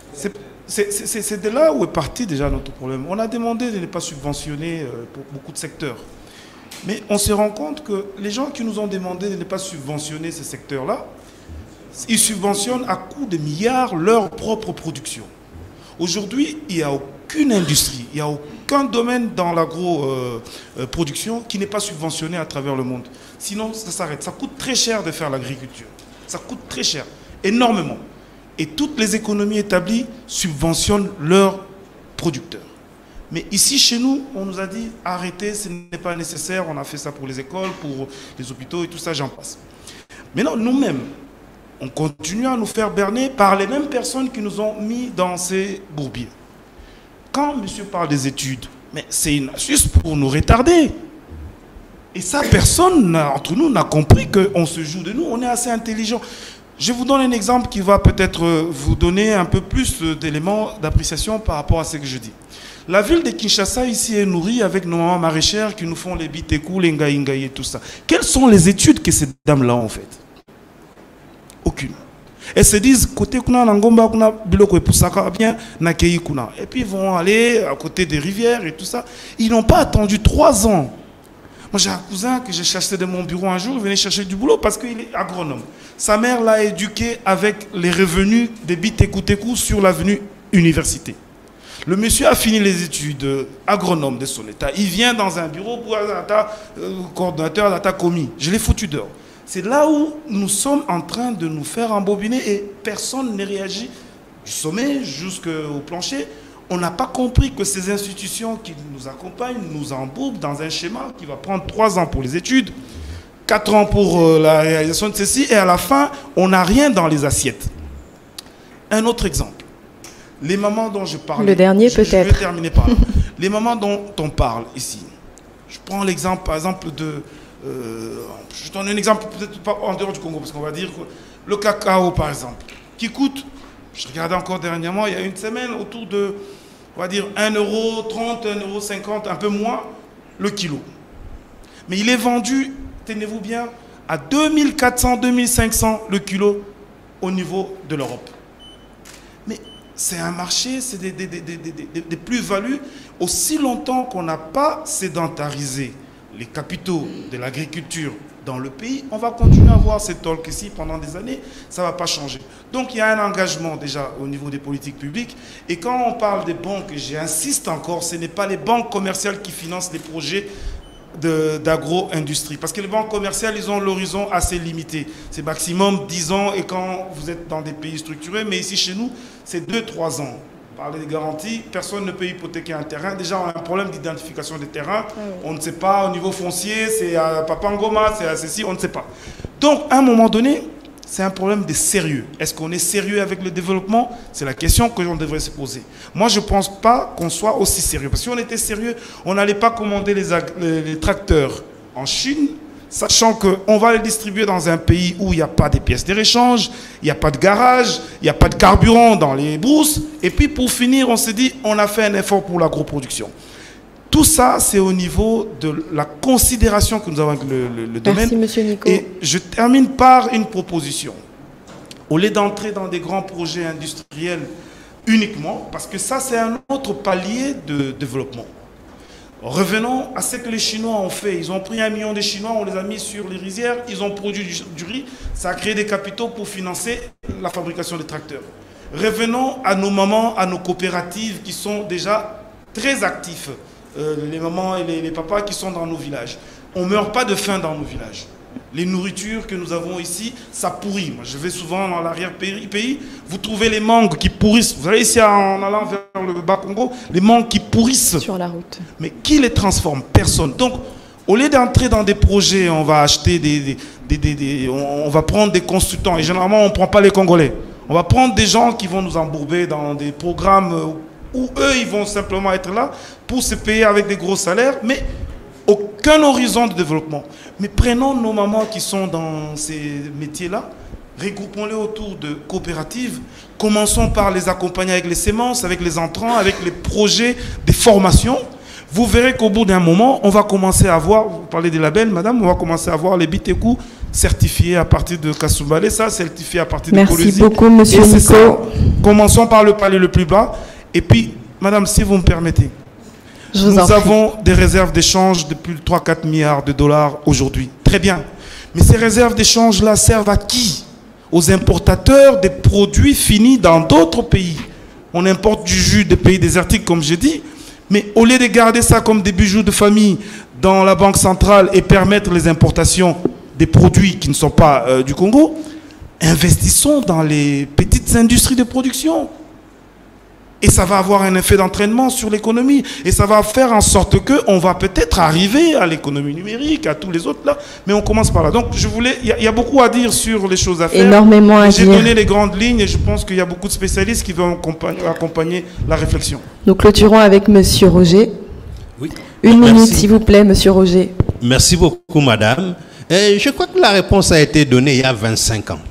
c'est de là où est parti déjà notre problème. On a demandé de ne pas subventionner pour beaucoup de secteurs. Mais on se rend compte que les gens qui nous ont demandé de ne pas subventionner ces secteurs-là, ils subventionnent à coût de milliards leur propre production. Aujourd'hui, il n'y a aucune industrie, il n'y a aucun domaine dans l'agro-production qui n'est pas subventionné à travers le monde. Sinon, ça s'arrête. Ça coûte très cher de faire l'agriculture. Ça coûte très cher, énormément. Et toutes les économies établies subventionnent leurs producteurs. Mais ici, chez nous, on nous a dit arrêtez, ce n'est pas nécessaire. On a fait ça pour les écoles, pour les hôpitaux et tout ça, j'en passe. Maintenant, nous-mêmes, on continue à nous faire berner par les mêmes personnes qui nous ont mis dans ces bourbiers. Quand monsieur parle des études, mais c'est une astuce pour nous retarder. Et ça, personne entre nous n'a compris qu'on se joue de nous. On est assez intelligents. Je vous donne un exemple qui va peut-être vous donner un peu plus d'éléments d'appréciation par rapport à ce que je dis. La ville de Kinshasa ici est nourrie avec nos mamans maraîchères qui nous font les bitékou, les ngaïngaï et tout ça. Quelles sont les études que ces dames-là ont faites? Aucune. Elles se disent, côté kuna nangomba kuna biloko epusaka bien nakei kuna. Et puis ils vont aller à côté des rivières et tout ça. Ils n'ont pas attendu 3 ans. Moi j'ai un cousin que j'ai chassé de mon bureau un jour, il venait chercher du boulot parce qu'il est agronome. Sa mère l'a éduqué avec les revenus des bitékou sur l'avenue Université. Le monsieur a fini les études agronome de son état. Il vient dans un bureau pour être coordonnateur data commis. Je l'ai foutu dehors. C'est là où nous sommes en train de nous faire embobiner et personne ne réagit du sommet jusqu'au plancher. On n'a pas compris que ces institutions qui nous accompagnent nous embourbent dans un schéma qui va prendre 3 ans pour les études, 4 ans pour la réalisation de ceci, et à la fin, on n'a rien dans les assiettes. Un autre exemple. Les mamans dont je parle. Le dernier peut-être. Je vais terminer par là. Les mamans dont on parle ici. Je prends l'exemple, par exemple, de... je donne un exemple peut-être pas en dehors du Congo, parce qu'on va dire que le cacao, par exemple, qui coûte, je regardais encore dernièrement, il y a une semaine, autour de, on va dire, 1,30 €, 1,50 €, un peu moins, le kilo. Mais il est vendu, tenez-vous bien, à 2400, 2500 le kilo au niveau de l'Europe. Mais c'est un marché, c'est des plus-values. Aussi longtemps qu'on n'a pas sédentarisé les capitaux de l'agriculture dans le pays, on va continuer à avoir ces talks ici pendant des années, ça ne va pas changer. Donc il y a un engagement déjà au niveau des politiques publiques. Et quand on parle des banques, j'insiste encore, ce n'est pas les banques commerciales qui financent les projets d'agro-industrie. Parce que les banques commerciales, ils ont l'horizon assez limité. C'est maximum 10 ans et quand vous êtes dans des pays structurés, mais ici chez nous, c'est 2-3 ans. Parler des garanties, personne ne peut hypothéquer un terrain. Déjà, on a un problème d'identification des terrains. On ne sait pas, au niveau foncier, c'est à Papangoma, c'est à ceci, on ne sait pas. Donc, à un moment donné, c'est un problème de sérieux. Est-ce qu'on est sérieux avec le développement? C'est la question que l'on devrait se poser. Moi, je ne pense pas qu'on soit aussi sérieux. Parce que si on était sérieux, on n'allait pas commander les tracteurs en Chine, sachant qu'on va les distribuer dans un pays où il n'y a pas de pièces de réchange, il n'y a pas de garage, il n'y a pas de carburant dans les brousses. Et puis pour finir, on s'est dit, on a fait un effort pour l'agroproduction. Tout ça, c'est au niveau de la considération que nous avons avec le domaine. Merci, monsieur Nico. Et je termine par une proposition. Au lieu d'entrer dans des grands projets industriels uniquement, parce que ça, c'est un autre palier de développement. Revenons à ce que les Chinois ont fait. Ils ont pris 1 million de Chinois, on les a mis sur les rizières, ils ont produit du riz, ça a créé des capitaux pour financer la fabrication des tracteurs. Revenons à nos mamans, à nos coopératives qui sont déjà très actifs. Les mamans et les papas qui sont dans nos villages. On ne meurt pas de faim dans nos villages. Les nourritures que nous avons ici, ça pourrit. Moi, je vais souvent dans l'arrière-pays, vous trouvez les mangues qui pourrissent. Vous allez ici en allant vers le Bas-Congo, les mangues qui pourrissent. Sur la route. Mais qui les transforme? Personne. Donc, au lieu d'entrer dans des projets, on va acheter on va prendre des consultants. Et généralement, on ne prend pas les Congolais. On va prendre des gens qui vont nous embourber dans des programmes où eux, ils vont simplement être là pour se payer avec des gros salaires, mais aucun horizon de développement. Mais prenons nos mamans qui sont dans ces métiers-là, regroupons-les autour de coopératives, commençons par les accompagner avec les semences, avec les entrants, avec les projets de formation. Vous verrez qu'au bout d'un moment, on va commencer à voir, vous parlez des labels, madame, on va commencer à voir les Bitekou certifiés à partir de Kasumbalé, ça certifié à partir de Kolwezi. Merci beaucoup, monsieur Nico. Commençons par le palier le plus bas. Et puis, madame, si vous me permettez, nous avons des réserves d'échange de plus de 3-4 milliards de dollars aujourd'hui. Très bien. Mais ces réserves d'échange-là servent à qui? Aux importateurs des produits finis dans d'autres pays. On importe du jus des pays désertiques, comme j'ai dit. Mais au lieu de garder ça comme des bijoux de famille dans la banque centrale et permettre les importations des produits qui ne sont pas du Congo, investissons dans les petites industries de production. Et ça va avoir un effet d'entraînement sur l'économie. Et ça va faire en sorte qu'on va peut-être arriver à l'économie numérique, à tous les autres là. Mais on commence par là. Donc, il y a beaucoup à dire sur les choses à faire. Énormément à dire. J'ai donné les grandes lignes et je pense qu'il y a beaucoup de spécialistes qui vont accompagner la réflexion. Nous clôturons avec monsieur Roger. Oui. Une minute, s'il vous plaît, monsieur Roger. Merci beaucoup, madame. Je crois que la réponse a été donnée il y a 25 ans.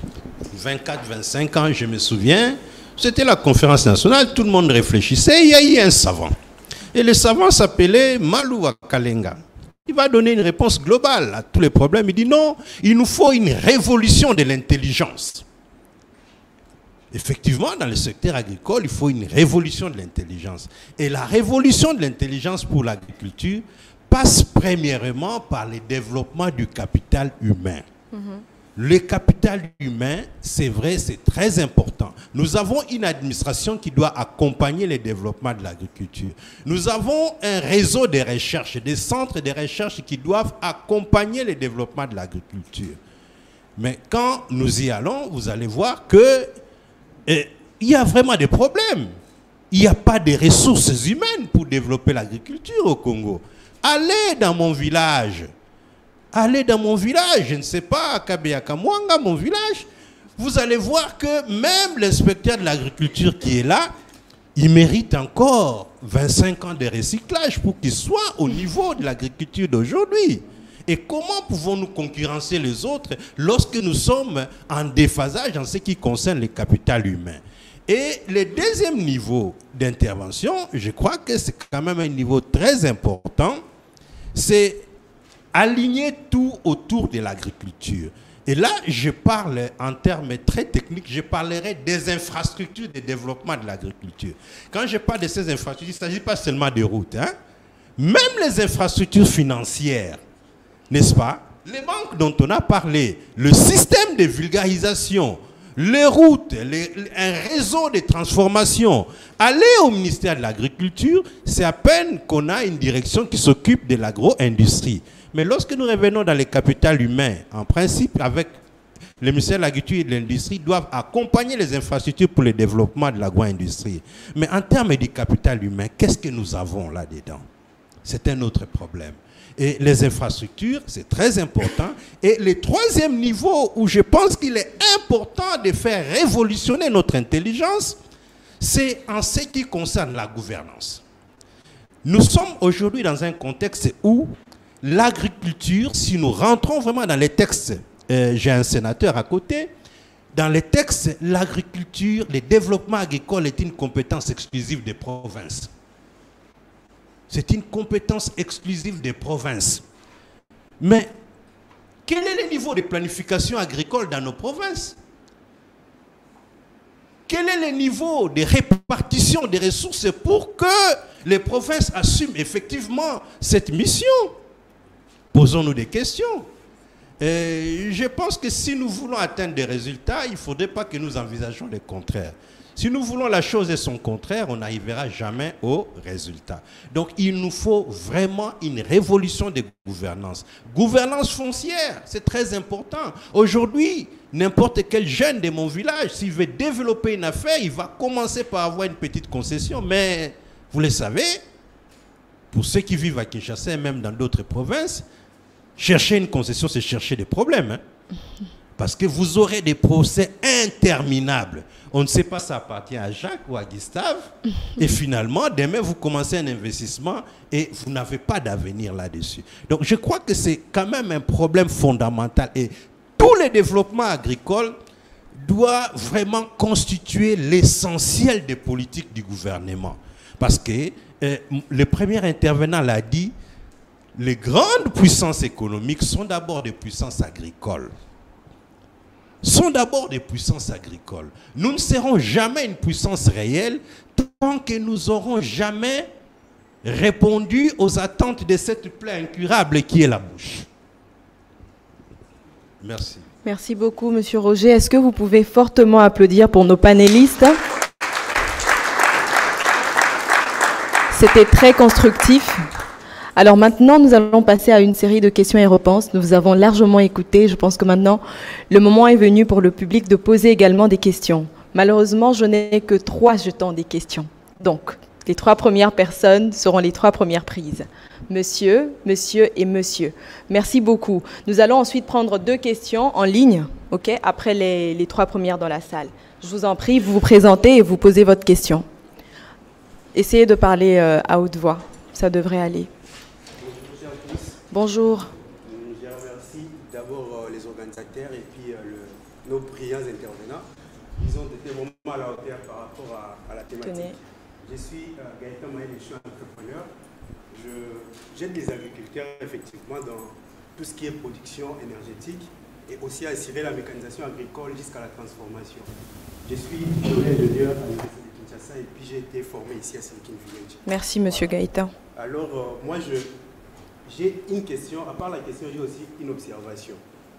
24-25 ans, je me souviens. C'était la conférence nationale, tout le monde réfléchissait, il y a eu un savant. Et le savant s'appelait Malouwa Kalenga. Il va donner une réponse globale à tous les problèmes. Il dit non, il nous faut une révolution de l'intelligence. Effectivement, dans le secteur agricole, il faut une révolution de l'intelligence. Et la révolution de l'intelligence pour l'agriculture passe premièrement par le développement du capital humain. le capital humain, c'est vrai, c'est très important. Nous avons une administration qui doit accompagner le développement de l'agriculture. Nous avons un réseau de recherche, des centres de recherche qui doivent accompagner le développement de l'agriculture. Mais quand nous y allons, vous allez voir que il y a vraiment des problèmes. Il n'y a pas de ressources humaines pour développer l'agriculture au Congo. Allez dans mon village. Allez dans mon village, je ne sais pas, à Kabeyakamwanga, mon village, vous allez voir que même l'inspecteur de l'agriculture qui est là, il mérite encore 25 ans de recyclage pour qu'il soit au niveau de l'agriculture d'aujourd'hui. Et comment pouvons-nous concurrencer les autres lorsque nous sommes en déphasage en ce qui concerne le capital humain? Et le deuxième niveau d'intervention, je crois que c'est quand même un niveau très important, c'est aligner tout autour de l'agriculture. Et là, je parle en termes très techniques, je parlerai des infrastructures de développement de l'agriculture. Quand je parle de ces infrastructures, il ne s'agit pas seulement des routes. Hein? Même les infrastructures financières, n'est-ce pas? Les banques dont on a parlé, le système de vulgarisation, les routes, un réseau de transformation. Aller au ministère de l'Agriculture, c'est à peine qu'on a une direction qui s'occupe de l'agro-industrie. Mais lorsque nous revenons dans les capitales humains, en principe, avec le ministère de l'Agriculture et de l'Industrie, doivent accompagner les infrastructures pour le développement de l'agro-industrie. Mais en termes du capital humain, qu'est-ce que nous avons là-dedans? C'est un autre problème. Et les infrastructures, c'est très important. Et le troisième niveau où je pense qu'il est important de faire révolutionner notre intelligence, c'est en ce qui concerne la gouvernance. Nous sommes aujourd'hui dans un contexte où l'agriculture, si nous rentrons vraiment dans les textes, j'ai un sénateur à côté, dans les textes, l'agriculture, le développement agricole est une compétence exclusive des provinces. C'est une compétence exclusive des provinces. Mais quel est le niveau de planification agricole dans nos provinces? Quel est le niveau de répartition des ressources pour que les provinces assument effectivement cette mission? Posons-nous des questions. Et je pense que si nous voulons atteindre des résultats, il ne faudrait pas que nous envisagions le contraire. Si nous voulons la chose et son contraire, on n'arrivera jamais au résultat. Donc il nous faut vraiment une révolution de gouvernance. Gouvernance foncière, c'est très important. Aujourd'hui, n'importe quel jeune de mon village, s'il veut développer une affaire, il va commencer par avoir une petite concession. Mais vous le savez, pour ceux qui vivent à Kinshasa et même dans d'autres provinces, chercher une concession, c'est chercher des problèmes. Hein? Parce que vous aurez des procès interminables. On ne sait pas si ça appartient à Jacques ou à Gustave. Et finalement, demain, vous commencez un investissement et vous n'avez pas d'avenir là-dessus. Donc, je crois que c'est quand même un problème fondamental. Et tout le développement agricole doit vraiment constituer l'essentiel des politiques du gouvernement. Parce que le premier intervenant l'a dit, les grandes puissances économiques sont d'abord des puissances agricoles. Sont d'abord des puissances agricoles. Nous ne serons jamais une puissance réelle tant que nous n'aurons jamais répondu aux attentes de cette plaie incurable qui est la bouche. Merci. Merci beaucoup, Monsieur Roger. Est-ce que vous pouvez fortement applaudir pour nos panélistes? C'était très constructif. Alors maintenant, nous allons passer à une série de questions et réponses. Nous vous avons largement écouté. Je pense que maintenant, le moment est venu pour le public de poser également des questions. Malheureusement, je n'ai que 3 jetons des questions. Donc, les 3 premières personnes seront les 3 premières prises. Monsieur, monsieur et monsieur. Merci beaucoup. Nous allons ensuite prendre 2 questions en ligne, ok, après les 3 premières dans la salle. Je vous en prie, vous vous présentez et vous posez votre question. Essayez de parler à haute voix. Ça devrait aller. Bonjour. Je remercie d'abord les organisateurs et puis nos brillants intervenants. Ils ont été vraiment à la hauteur par rapport à la thématique. Tenez. Je suis Gaëtan Maël, je suis entrepreneur. J'aide les agriculteurs effectivement dans tout ce qui est production énergétique et aussi à assurer la mécanisation agricole jusqu'à la transformation. Je suis ingénieur à l'Université de Kinshasa et puis j'ai été formé ici à Silicon Village. Merci, monsieur Gaëtan. Alors, moi, j'ai une question, à part la question, j'ai aussi une observation.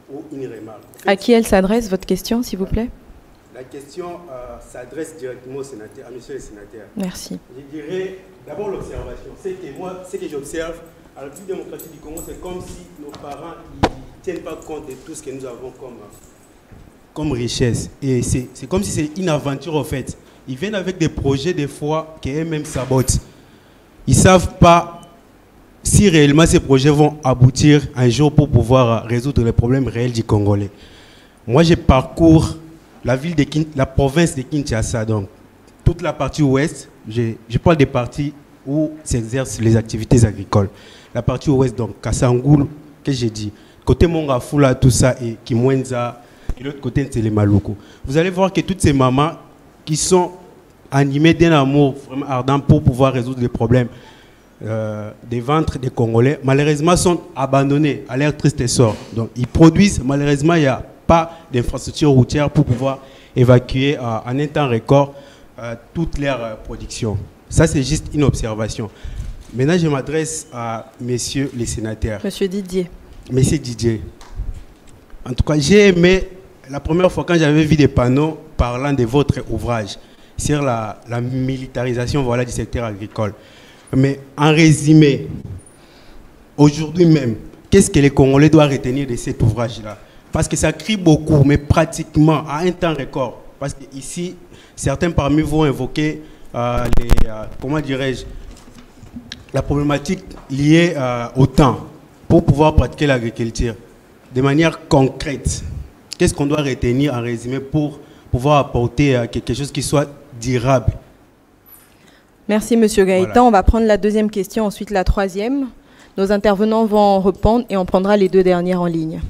ou une remarque. En fait, à qui elle s'adresse, votre question, s'il vous plaît? La question s'adresse directement au sénateur, à monsieur le sénateur. Merci. Je dirais d'abord l'observation. C'est que moi, ce que j'observe à la République démocratique du Congo, c'est comme si nos parents ne tiennent pas compte de tout ce que nous avons comme richesse. Et c'est comme si c'est une aventure en fait. Ils viennent avec des projets des fois qu'eux-mêmes sabotent. Ils ne savent pas si réellement ces projets vont aboutir un jour pour pouvoir résoudre les problèmes réels du Congolais. Moi, je parcours la province de Kinshasa, donc toute la partie ouest. Je parle des parties où s'exercent les activités agricoles. La partie ouest, donc Kassangoul, que j'ai dit, côté Mongafula, tout ça, et Kimwenza, et l'autre côté, c'est les Maluku. Vous allez voir que toutes ces mamans qui sont animées d'un amour vraiment ardent pour pouvoir résoudre les problèmes des ventres des Congolais, malheureusement, sont abandonnées à leur triste sort. Donc, ils produisent, malheureusement, il n'y a pas d'infrastructure routière pour pouvoir évacuer en un temps record toute leur production. Ça, c'est juste une observation. Maintenant, je m'adresse à messieurs les sénateurs. Monsieur Didier. Monsieur Didier. En tout cas, j'ai aimé la première fois quand j'avais vu des panneaux parlant de votre ouvrage sur la militarisation, voilà, du secteur agricole. Mais en résumé, aujourd'hui même, qu'est-ce que les Congolais doivent retenir de cet ouvrage-là? Parce que ça crie beaucoup, mais pratiquement à un temps record. Parce qu'ici, certains parmi vous vont invoquer comment dirais-je, la problématique liée au temps pour pouvoir pratiquer l'agriculture de manière concrète. Qu'est-ce qu'on doit retenir en résumé pour pouvoir apporter quelque chose qui soit durable? Merci, Monsieur Gaëtan. Voilà. On va prendre la deuxième question, ensuite la troisième. Nos intervenants vont répondre et on prendra les deux dernières en ligne.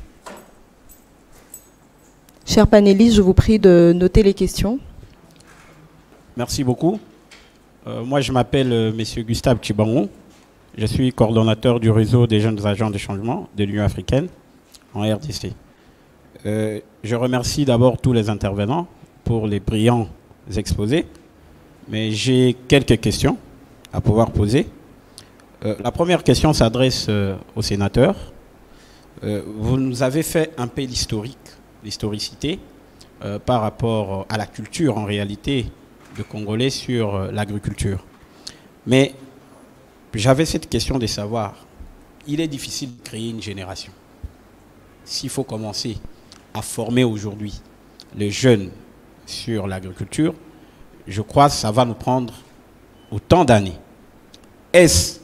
Chers panélistes, je vous prie de noter les questions. Merci beaucoup. Moi, je m'appelle M. Gustave Chibango. Je suis coordonnateur du réseau des jeunes agents de changement de l'Union africaine en RDC. Je remercie d'abord tous les intervenants pour les brillants exposés, mais j'ai quelques questions à pouvoir poser. La première question s'adresse au sénateur. Vous nous avez fait un peu l'historicité par rapport à la culture en réalité de Congolais sur l'agriculture. Mais j'avais cette question de savoir, il est difficile de créer une génération. S'il faut commencer à former aujourd'hui les jeunes sur l'agriculture, je crois que ça va nous prendre autant d'années. Est-ce,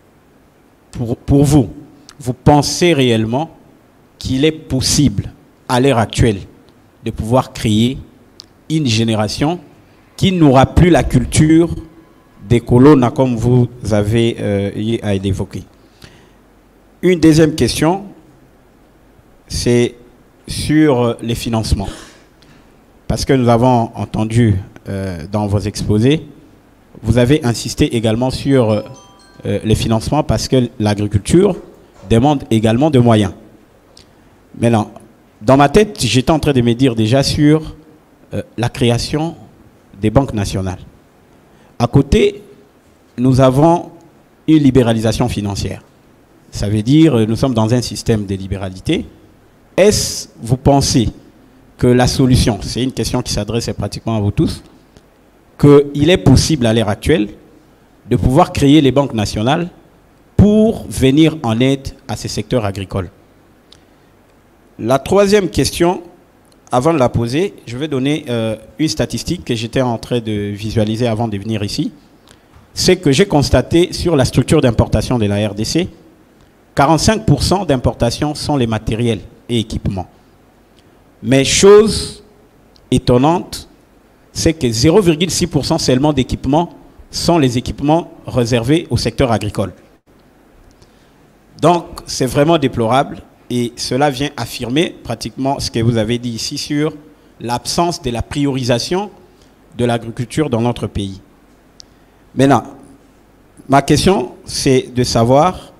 pour vous, vous pensez réellement qu'il est possible, à l'heure actuelle, de pouvoir créer une génération qui n'aura plus la culture des colons, comme vous avez évoqué? Une deuxième question, c'est sur les financements. Parce que nous avons entendu dans vos exposés, vous avez insisté également sur les financements parce que l'agriculture demande également de moyens. Maintenant, dans ma tête, j'étais en train de me dire déjà sur la création des banques nationales. À côté, nous avons une libéralisation financière. Ça veut dire nous sommes dans un système de libéralité. Est-ce, vous pensez, que la solution, c'est une question qui s'adresse pratiquement à vous tous, qu'il est possible à l'heure actuelle de pouvoir créer les banques nationales pour venir en aide à ces secteurs agricoles? La troisième question, avant de la poser, je vais donner une statistique que j'étais en train de visualiser avant de venir ici. C'est que j'ai constaté sur la structure d'importation de la RDC, 45% d'importation sont les matériels et équipements. Mais chose étonnante, c'est que 0,6% seulement d'équipements sont les équipements réservés au secteur agricole. Donc, c'est vraiment déplorable et cela vient affirmer pratiquement ce que vous avez dit ici sur l'absence de la priorisation de l'agriculture dans notre pays. Maintenant, ma question, c'est de savoir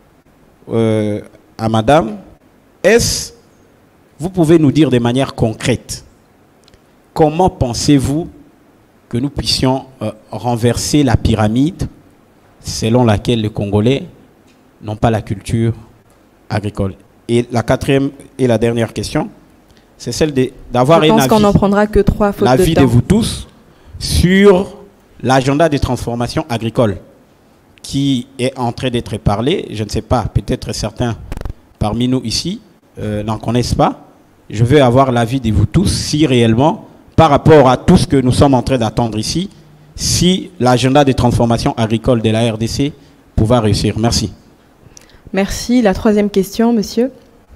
à madame, est-ce, vous pouvez nous dire de manière concrète, comment pensez-vous que nous puissions renverser la pyramide selon laquelle les Congolais n'ont pas la culture agricole? Et la quatrième et la dernière question, c'est celle d'avoir un avis. Je pense qu'on n'en prendra que 3 fautes de temps. L'avis de vous tous sur l'agenda des transformations agricoles qui est en train d'être parlé. Je ne sais pas, peut-être certains parmi nous ici n'en connaissent pas. Je veux avoir l'avis de vous tous si réellement, par rapport à tout ce que nous sommes en train d'attendre ici, si l'agenda des transformations agricoles de la RDC pouvait réussir. Merci. Merci. La troisième question, monsieur.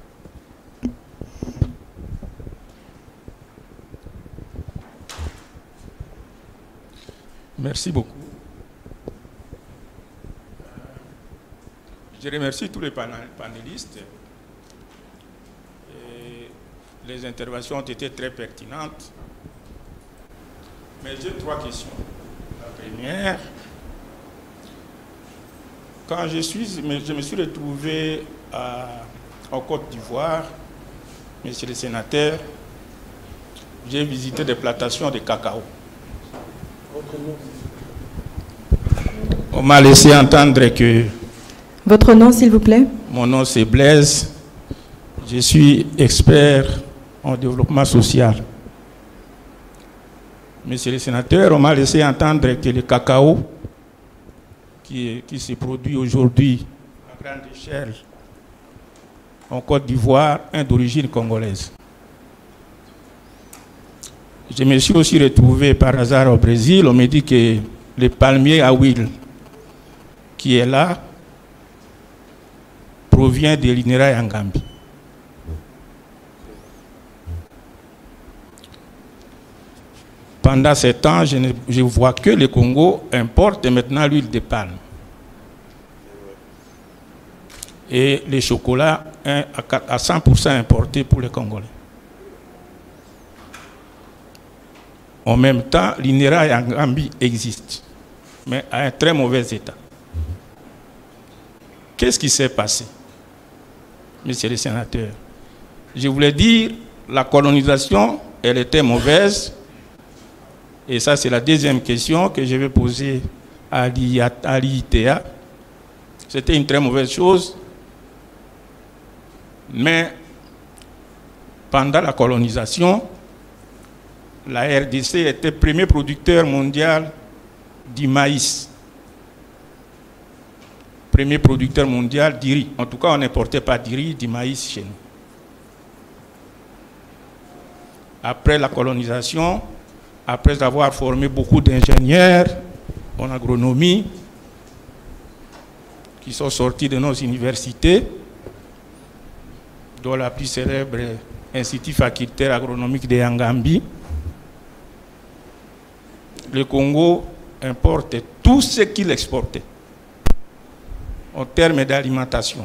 Merci beaucoup. Je remercie tous les panélistes. Et les interventions ont été très pertinentes. Mais j'ai 3 questions. La première, quand je me suis retrouvé en Côte d'Ivoire, monsieur le sénateur, j'ai visité des plantations de cacao. On m'a laissé entendre que... Votre nom, s'il vous plaît? Mon nom, c'est Blaise. Je suis expert en développement social. Monsieur le sénateur, on m'a laissé entendre que le cacao qui se produit aujourd'hui à grande échelle en Côte d'Ivoire est d'origine congolaise. Je me suis aussi retrouvé par hasard au Brésil. On me dit que le palmier à huile qui est là provient de l'INERA en Gambie. Pendant ce temps, je vois que le Congo importe maintenant l'huile de palme. Et le chocolat est à 100% importé pour les Congolais. En même temps, l'INERA en Gambie existe, mais à un très mauvais état. Qu'est-ce qui s'est passé, monsieur le sénateur? Je voulais dire, la colonisation, elle était mauvaise. Et ça, c'est la deuxième question que je vais poser à l'IITA. C'était une très mauvaise chose. Mais pendant la colonisation, la RDC était le premier producteur mondial du maïs. Premier producteur mondial du riz. En tout cas, on n'importait pas du riz, du maïs chez nous. Après la colonisation, après avoir formé beaucoup d'ingénieurs en agronomie qui sont sortis de nos universités, dont la plus célèbre Institut facultaire agronomique de Yangambi, le Congo importe tout ce qu'il exportait en termes d'alimentation.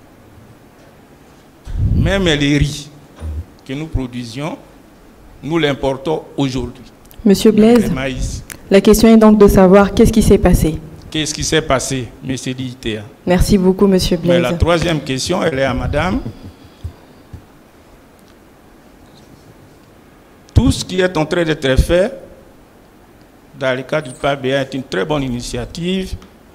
Même les riz que nous produisions, nous l'importons aujourd'hui. Monsieur Blaise, la question est donc de savoir qu'est-ce qui s'est passé. Qu'est-ce qui s'est passé, monsieur l'IITA? Merci beaucoup, monsieur Blaise. Mais la troisième question, elle est à madame. Tout ce qui est en train d'être fait dans le cadre du PABA est une très bonne initiative.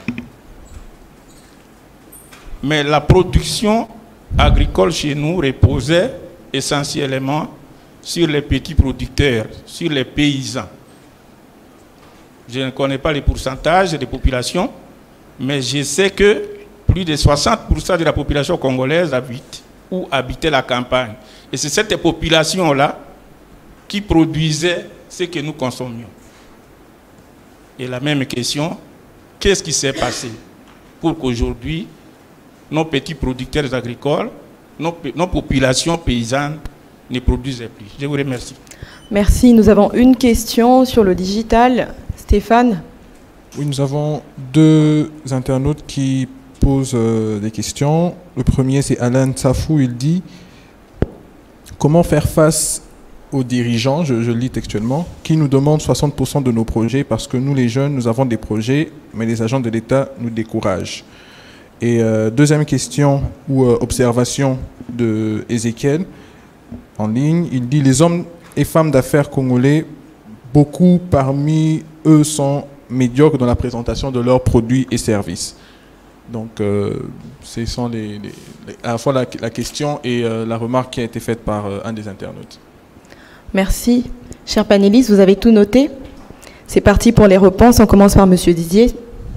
Mais la production agricole chez nous reposait essentiellement sur les petits producteurs, sur les paysans. Je ne connais pas les pourcentages des populations, mais je sais que plus de 60% de la population congolaise habite ou habitait la campagne. Et c'est cette population-là qui produisait ce que nous consommions. Et la même question, qu'est-ce qui s'est passé pour qu'aujourd'hui, nos petits producteurs agricoles, nos populations paysannes ne produisent plus? Je vous remercie. Merci. Nous avons une question sur le digital. Stéphane? Oui, nous avons 2 internautes qui posent des questions. Le premier, c'est Alain Tsafou. Il dit « Comment faire face aux dirigeants, je le lis textuellement, qui nous demandent 60% de nos projets parce que nous, les jeunes, nous avons des projets, mais les agents de l'État nous découragent. » Et deuxième question ou observation de Ézéchiel en ligne, il dit « Les hommes et femmes d'affaires congolais, beaucoup parmi eux sont médiocres dans la présentation de leurs produits et services. » Donc, ce sont à la fois la question et la remarque qui a été faite par un des internautes. Merci. Chers panélistes, vous avez tout noté? C'est parti pour les réponses. On commence par Monsieur Didier.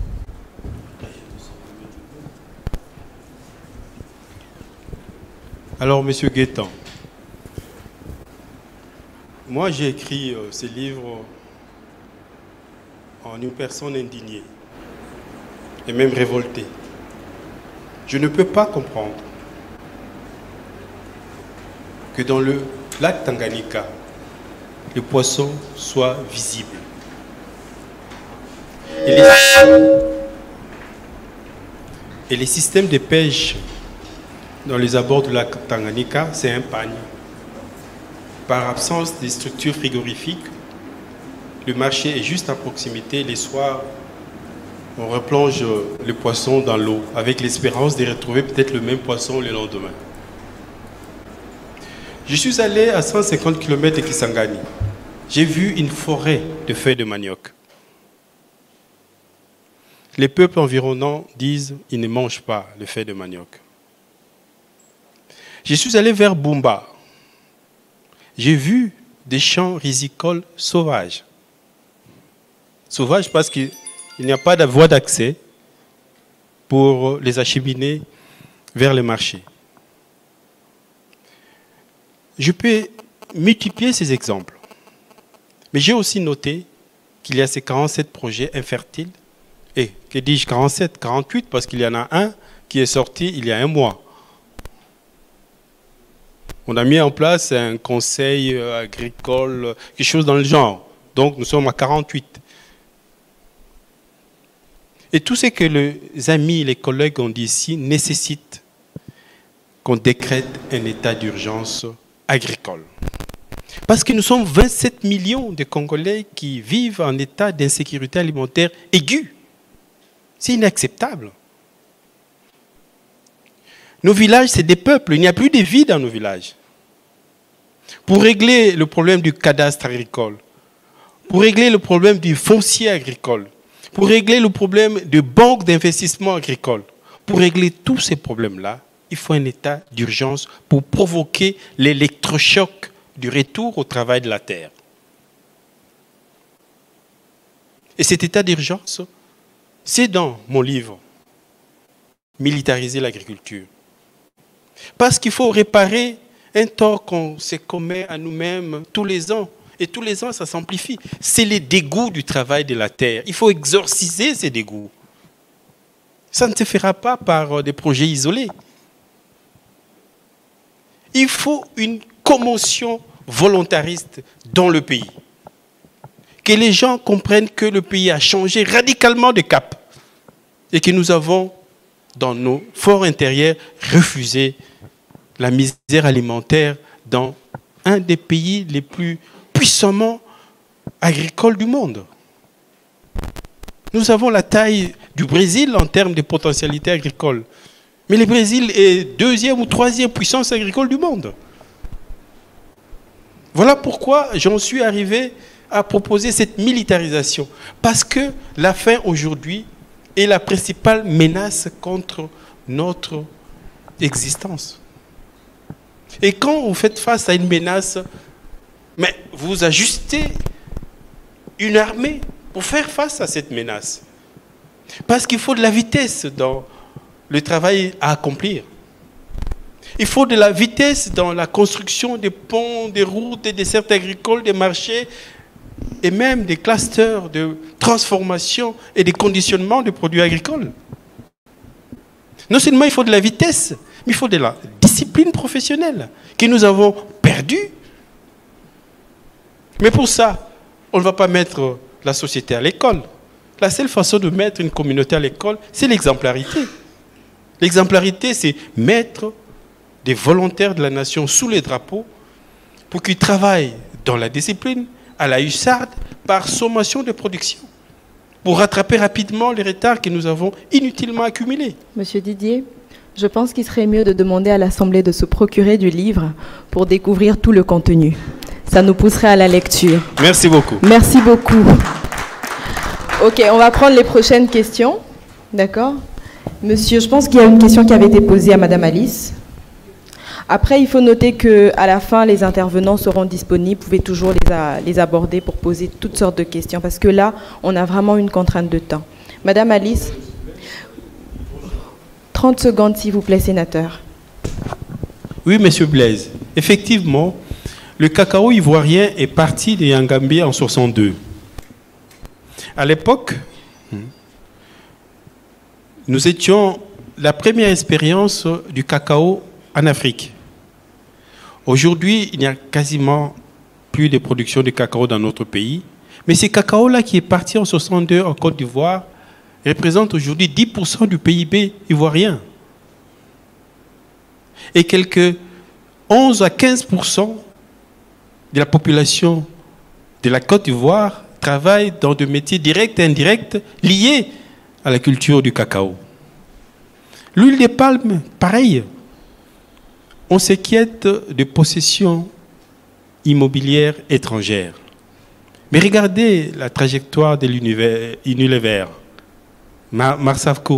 Alors, Monsieur Guettan, moi j'ai écrit ce livre en une personne indignée et même révoltée. Je ne peux pas comprendre que dans le lac Tanganyika, les poissons soient visibles. Et les systèmes de pêche dans les abords du lac Tanganyika, c'est un pagne. Par absence des structures frigorifiques, le marché est juste à proximité. Les soirs, on replonge les poissons dans l'eau avec l'espérance de retrouver peut-être le même poisson le lendemain. Je suis allé à 150 km de Kisangani. J'ai vu une forêt de feuilles de manioc. Les peuples environnants disent qu'ils ne mangent pas les feuilles de manioc. Je suis allé vers Bumba. J'ai vu des champs rizicoles sauvages. Sauvages parce qu'il n'y a pas de voie d'accès pour les acheminer vers le marché. Je peux multiplier ces exemples. Mais j'ai aussi noté qu'il y a ces 47 projets infertiles. Et que dis-je 47, 48, parce qu'il y en a un qui est sorti il y a un mois. On a mis en place un conseil agricole, quelque chose dans le genre. Donc nous sommes à 48. Et tout ce que les amis, les collègues ont dit ici nécessite qu'on décrète un état d'urgence agricole. Parce que nous sommes 27 millions de Congolais qui vivent en état d'insécurité alimentaire aiguë. C'est inacceptable. Nos villages, c'est des peuples. Il n'y a plus de vie dans nos villages. Pour régler le problème du cadastre agricole, pour régler le problème du foncier agricole, pour régler le problème de banque d'investissement agricole, pour régler tous ces problèmes-là, il faut un état d'urgence pour provoquer l'électrochoc du retour au travail de la terre. Et cet état d'urgence, c'est dans mon livre, Militariser l'agriculture. Parce qu'il faut réparer un tort qu'on se commet à nous-mêmes tous les ans. Et tous les ans, ça s'amplifie. C'est les dégoûts du travail de la terre. Il faut exorciser ces dégoûts. Ça ne se fera pas par des projets isolés. Il faut une commotion volontariste dans le pays. Que les gens comprennent que le pays a changé radicalement de cap et que nous avons, dans nos forts intérieurs, refusé la misère alimentaire dans un des pays les plus puissamment agricoles du monde. Nous avons la taille du Brésil en termes de potentialité agricole. Mais le Brésil est 2e ou 3e puissance agricole du monde. Voilà pourquoi j'en suis arrivé à proposer cette militarisation. Parce que la faim aujourd'hui est la principale menace contre notre existence. Et quand vous faites face à une menace, mais vous ajustez une armée pour faire face à cette menace. Parce qu'il faut de la vitesse dans le travail à accomplir. Il faut de la vitesse dans la construction des ponts, des routes, des dessertes agricoles, des marchés et même des clusters de transformation et de conditionnement de produits agricoles. Non seulement il faut de la vitesse, mais il faut de la discipline professionnelle que nous avons perdue. Mais pour ça, on ne va pas mettre la société à l'école. La seule façon de mettre une communauté à l'école, c'est l'exemplarité. L'exemplarité, c'est mettre des volontaires de la nation sous les drapeaux pour qu'ils travaillent dans la discipline, à la hussarde, par sommation de production, pour rattraper rapidement les retards que nous avons inutilement accumulés. Monsieur Didier, je pense qu'il serait mieux de demander à l'Assemblée de se procurer du livre pour découvrir tout le contenu. Ça nous pousserait à la lecture. Merci beaucoup. Merci beaucoup. Ok, on va prendre les prochaines questions. D'accord ? Monsieur, je pense qu'il y a une question qui avait été posée à Madame Alice. Après, il faut noter qu'à la fin, les intervenants seront disponibles. Vous pouvez toujours les aborder pour poser toutes sortes de questions, parce que là, on a vraiment une contrainte de temps. Madame Alice, 30 secondes, s'il vous plaît, sénateur. Oui, Monsieur Blaise. Effectivement, le cacao ivoirien est parti de Yangambé en 62. À l'époque, nous étions la première expérience du cacao en Afrique. Aujourd'hui, il n'y a quasiment plus de production de cacao dans notre pays. Mais ce cacao-là qui est parti en 62 en Côte d'Ivoire représente aujourd'hui 10% du PIB ivoirien. Et quelques 11 à 15% de la population de la Côte d'Ivoire travaille dans des métiers directs et indirects liés à la culture du cacao. L'huile de palme, pareil. On s'inquiète de possessions immobilières étrangères. Mais regardez la trajectoire de Unilever, Marsavco.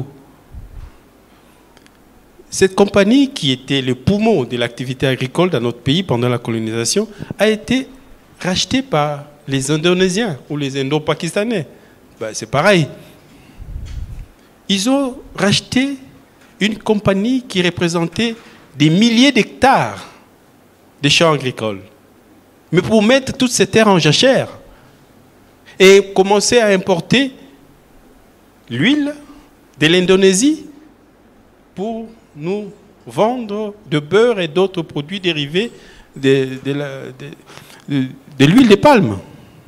Cette compagnie, qui était le poumon de l'activité agricole dans notre pays pendant la colonisation, a été rachetée par les Indonésiens ou les Indo-Pakistanais. Ben, c'est pareil. Ils ont racheté une compagnie qui représentait des milliers d'hectares de champs agricoles. Mais pour mettre toutes ces terres en jachère et commencer à importer l'huile de l'Indonésie pour nous vendre de beurre et d'autres produits dérivés de l'huile de palme.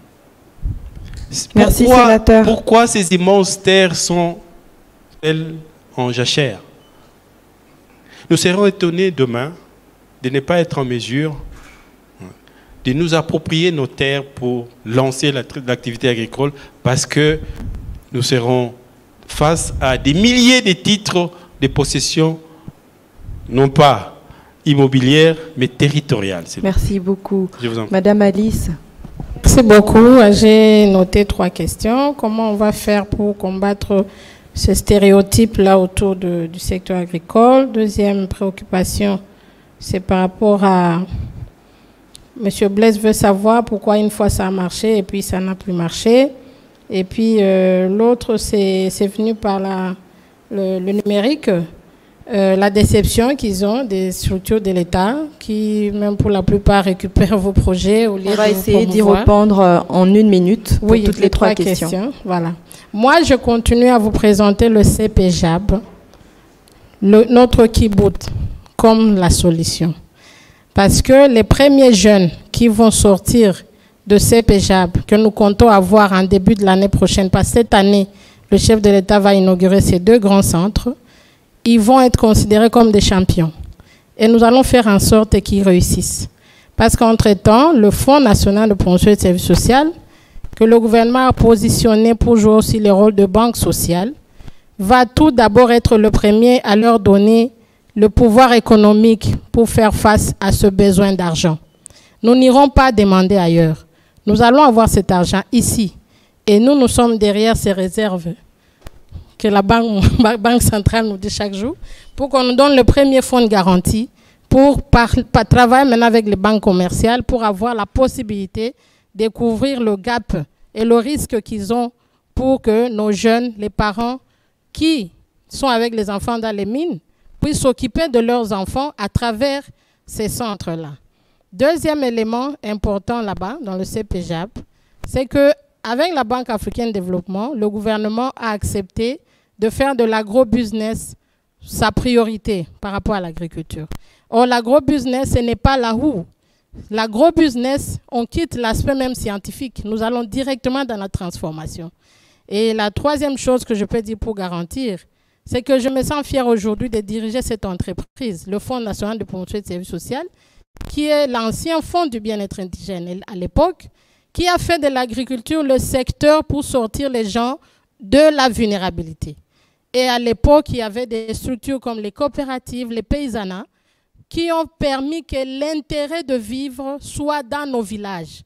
Merci, sénateur. Pourquoi ces immenses terres sont-elles en jachère? Nous serons étonnés demain de ne pas être en mesure de nous approprier nos terres pour lancer l'activité agricole, parce que nous serons face à des milliers de titres de possession, non pas immobilières, mais territoriales. Merci beaucoup. Je vous en prie. Madame Alice. Merci beaucoup. J'ai noté 3 questions. Comment on va faire pour combattre ce stéréotype-là autour du secteur agricole? Deuxième préoccupation, c'est par rapport à... Monsieur Blaise veut savoir pourquoi une fois ça a marché et puis ça n'a plus marché. Et puis l'autre, c'est venu par le numérique, la déception qu'ils ont des structures de l'État qui, même pour la plupart, récupèrent vos projets au lieu de... On va essayer d'y répondre en 1 minute pour toutes les 3 questions. Voilà. Moi, je continue à vous présenter le CPJAB, notre Kibout, comme la solution. Parce que les premiers jeunes qui vont sortir de CPJAB, que nous comptons avoir en début de l'année prochaine, parce que cette année, le chef de l'État va inaugurer ces 2 grands centres, ils vont être considérés comme des champions. Et nous allons faire en sorte qu'ils réussissent. Parce qu'entre-temps, le Fonds national de promotion et de services sociaux, que le gouvernement a positionné pour jouer aussi le rôle de banque sociale, va tout d'abord être le premier à leur donner le pouvoir économique pour faire face à ce besoin d'argent. Nous n'irons pas demander ailleurs. Nous allons avoir cet argent ici. Et nous sommes derrière ces réserves que la banque centrale nous dit chaque jour, pour qu'on nous donne le premier fonds de garantie, pour travailler maintenant avec les banques commerciales, pour avoir la possibilité de couvrir le gap et le risque qu'ils ont pour que nos jeunes, les parents qui sont avec les enfants dans les mines, puissent s'occuper de leurs enfants à travers ces centres-là. Deuxième élément important là-bas, dans le CPJAB, c'est qu'avec la Banque africaine de développement, le gouvernement a accepté de faire de l'agro-business sa priorité par rapport à l'agriculture. Or, l'agro-business, ce n'est pas la roue. L'agro-business, on quitte l'aspect même scientifique. Nous allons directement dans la transformation. Et la troisième chose que je peux dire pour garantir, c'est que je me sens fière aujourd'hui de diriger cette entreprise, le Fonds national de promotion et de services sociaux, qui est l'ancien Fonds du bien-être indigène à l'époque, qui a fait de l'agriculture le secteur pour sortir les gens de la vulnérabilité. Et à l'époque, il y avait des structures comme les coopératives, les paysanats, qui ont permis que l'intérêt de vivre soit dans nos villages.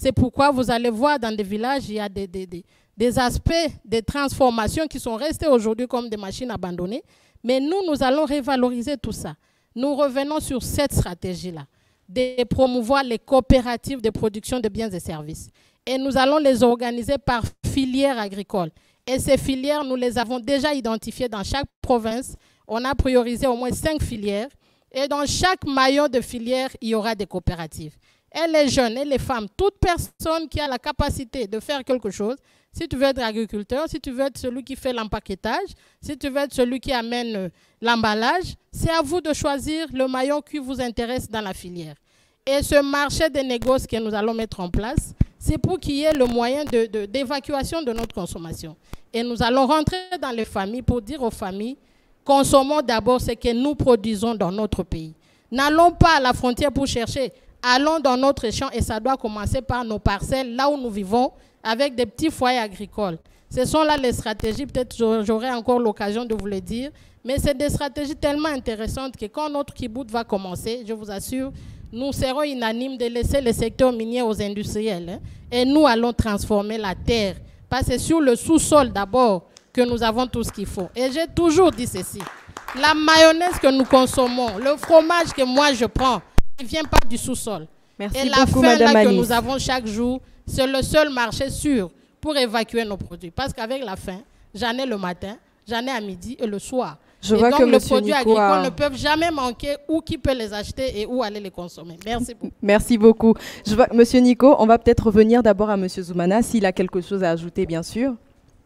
C'est pourquoi vous allez voir dans des villages, il y a des aspects, des transformations qui sont restés aujourd'hui comme des machines abandonnées. Mais nous allons revaloriser tout ça. Nous revenons sur cette stratégie-là, de promouvoir les coopératives de production de biens et services. Et nous allons les organiser par filières agricoles. Et ces filières, nous les avons déjà identifiées dans chaque province. On a priorisé au moins 5 filières. Et dans chaque maillon de filière, il y aura des coopératives. Et les jeunes et les femmes, toute personne qui a la capacité de faire quelque chose, si tu veux être agriculteur, si tu veux être celui qui fait l'empaquetage, si tu veux être celui qui amène l'emballage, c'est à vous de choisir le maillon qui vous intéresse dans la filière. Et ce marché des négoces que nous allons mettre en place, c'est pour qu'il y ait le moyen d'évacuation de notre consommation. Et nous allons rentrer dans les familles pour dire aux familles, consommons d'abord ce que nous produisons dans notre pays. N'allons pas à la frontière pour chercher. Allons dans notre champ et ça doit commencer par nos parcelles, là où nous vivons, avec des petits foyers agricoles. Ce sont là les stratégies, peut-être j'aurai encore l'occasion de vous le dire, mais c'est des stratégies tellement intéressantes que quand notre kibbutz va commencer, je vous assure, nous serons unanimes de laisser le secteur minier aux industriels. Et nous allons transformer la terre. Parce que c'est sur le sous-sol d'abord que nous avons tout ce qu'il faut. Et j'ai toujours dit ceci. La mayonnaise que nous consommons, le fromage que moi je prends, ne vient pas du sous-sol. Et la faim là que nous avons chaque jour, c'est le seul marché sûr pour évacuer nos produits. Parce qu'avec la faim, j'en ai le matin, j'en ai à midi et le soir. Je vois que les produits agricoles ne peuvent jamais manquer où qui peut les acheter et où aller les consommer. Merci beaucoup. Merci beaucoup. Je vois, Monsieur Nico, on va peut-être revenir d'abord à Monsieur Zoumana, s'il a quelque chose à ajouter, bien sûr.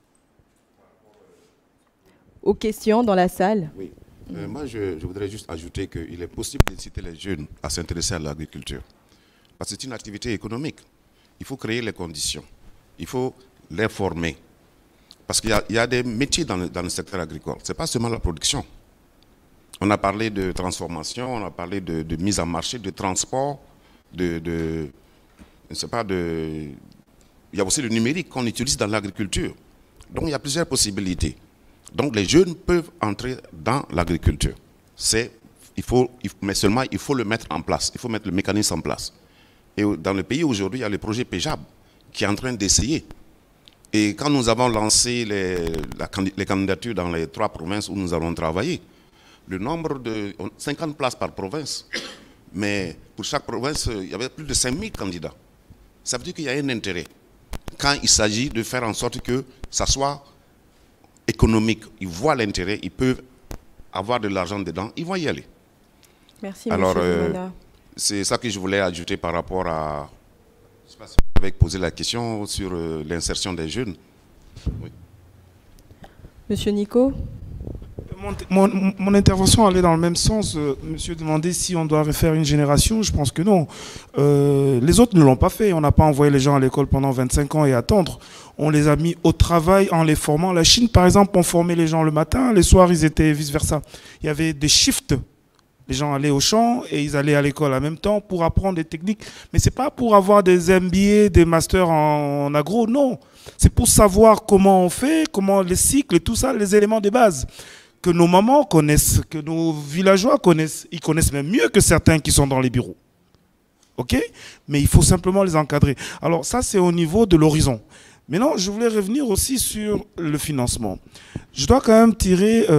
Aux questions dans la salle. Oui. Moi, je voudrais juste ajouter qu'il est possible d'inciter les jeunes à s'intéresser à l'agriculture. Parce que c'est une activité économique. Il faut créer les conditions. Il faut les former. Parce qu'il y a des métiers dans le secteur agricole. Ce n'est pas seulement la production. On a parlé de transformation, on a parlé de mise en marché, de transport, je ne sais pas, il y a aussi le numérique qu'on utilise dans l'agriculture. Donc il y a plusieurs possibilités. Donc les jeunes peuvent entrer dans l'agriculture. Mais seulement il faut le mettre en place, il faut mettre le mécanisme en place. Et dans le pays aujourd'hui, il y a le projet PEJAB qui est en train d'essayer. Et quand nous avons lancé les candidatures dans les 3 provinces où nous allons travailler, le nombre de 50 places par province, mais pour chaque province, il y avait plus de 5000 candidats. Ça veut dire qu'il y a un intérêt. Quand il s'agit de faire en sorte que ça soit économique, ils voient l'intérêt, ils peuvent avoir de l'argent dedans, ils vont y aller. Merci, alors, M. c'est ça que je voulais ajouter par rapport à... Je ne sais pas si vous avez posé la question sur l'insertion des jeunes. Oui. Monsieur Nico? Mon intervention allait dans le même sens. Monsieur demandait si on doit refaire une génération. Je pense que non. Les autres ne l'ont pas fait. On n'a pas envoyé les gens à l'école pendant 25 ans et attendre. On les a mis au travail en les formant. La Chine, par exemple, on formait les gens le matin. Les soirs, ils étaient vice-versa. Il y avait des shifts. Les gens allaient au champ et ils allaient à l'école en même temps pour apprendre des techniques. Mais ce n'est pas pour avoir des MBA, des masters en agro, non. C'est pour savoir comment on fait, comment les cycles et tout ça, les éléments de base que nos mamans connaissent, que nos villageois connaissent. Ils connaissent même mieux que certains qui sont dans les bureaux. OK? Mais il faut simplement les encadrer. Alors ça, c'est au niveau de l'horizon. Maintenant, je voulais revenir aussi sur le financement. Je dois quand même tirer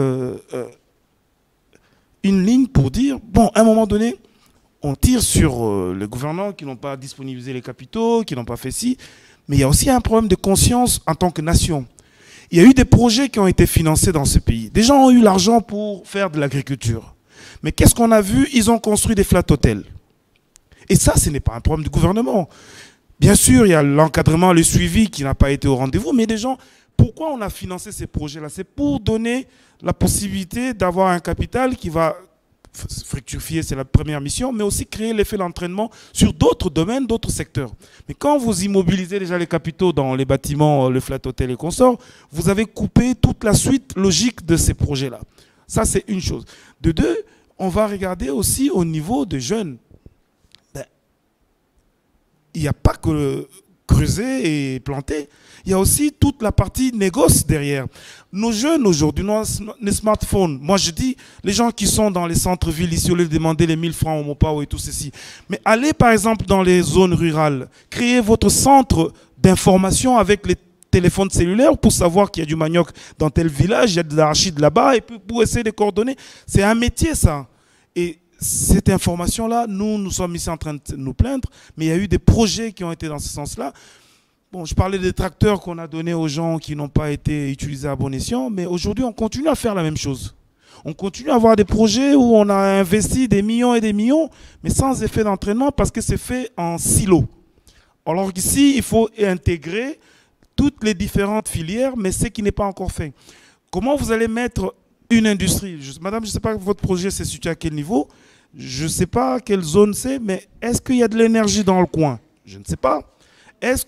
une ligne pour dire, bon, à un moment donné, on tire sur les gouvernants qui n'ont pas disponibilisé les capitaux, qui n'ont pas fait ci, mais il y a aussi un problème de conscience en tant que nation. Il y a eu des projets qui ont été financés dans ce pays. Des gens ont eu l'argent pour faire de l'agriculture. Mais qu'est-ce qu'on a vu? Ils ont construit des flat hotels. Et ça, ce n'est pas un problème du gouvernement. Bien sûr, il y a l'encadrement, le suivi qui n'a pas été au rendez-vous, mais des gens, pourquoi on a financé ces projets-là? C'est pour donner la possibilité d'avoir un capital qui va fructifier, c'est la première mission, mais aussi créer l'effet d'entraînement sur d'autres domaines, d'autres secteurs. Mais quand vous immobilisez déjà les capitaux dans les bâtiments, le flat hotel et consorts, vous avez coupé toute la suite logique de ces projets-là. Ça, c'est une chose. De deux, on va regarder aussi au niveau des jeunes. Il n'y a pas que creuser et planter. Il y a aussi toute la partie négoce derrière. Nos jeunes aujourd'hui, les smartphones, moi je dis, les gens qui sont dans les centres-villes ici, au lieu de demander les 1000 francs au Mopao et tout ceci, mais allez par exemple dans les zones rurales, créez votre centre d'information avec les téléphones cellulaires pour savoir qu'il y a du manioc dans tel village, il y a de l'arachide là-bas, et puis pour essayer de coordonner. C'est un métier ça. Et cette information-là, nous sommes ici en train de nous plaindre, mais il y a eu des projets qui ont été dans ce sens-là. Bon, je parlais des tracteurs qu'on a donnés aux gens qui n'ont pas été utilisés à bon escient, mais aujourd'hui, on continue à faire la même chose. On continue à avoir des projets où on a investi des millions et des millions, mais sans effet d'entraînement parce que c'est fait en silo. Alors qu'ici, il faut intégrer toutes les différentes filières, mais ce qui n'est pas encore fait. Comment vous allez mettre une industrie? Madame, je ne sais pas votre projet s'est situé à quel niveau, je ne sais pas quelle zone c'est, mais est-ce qu'il y a de l'énergie dans le coin? Je ne sais pas. Est-ce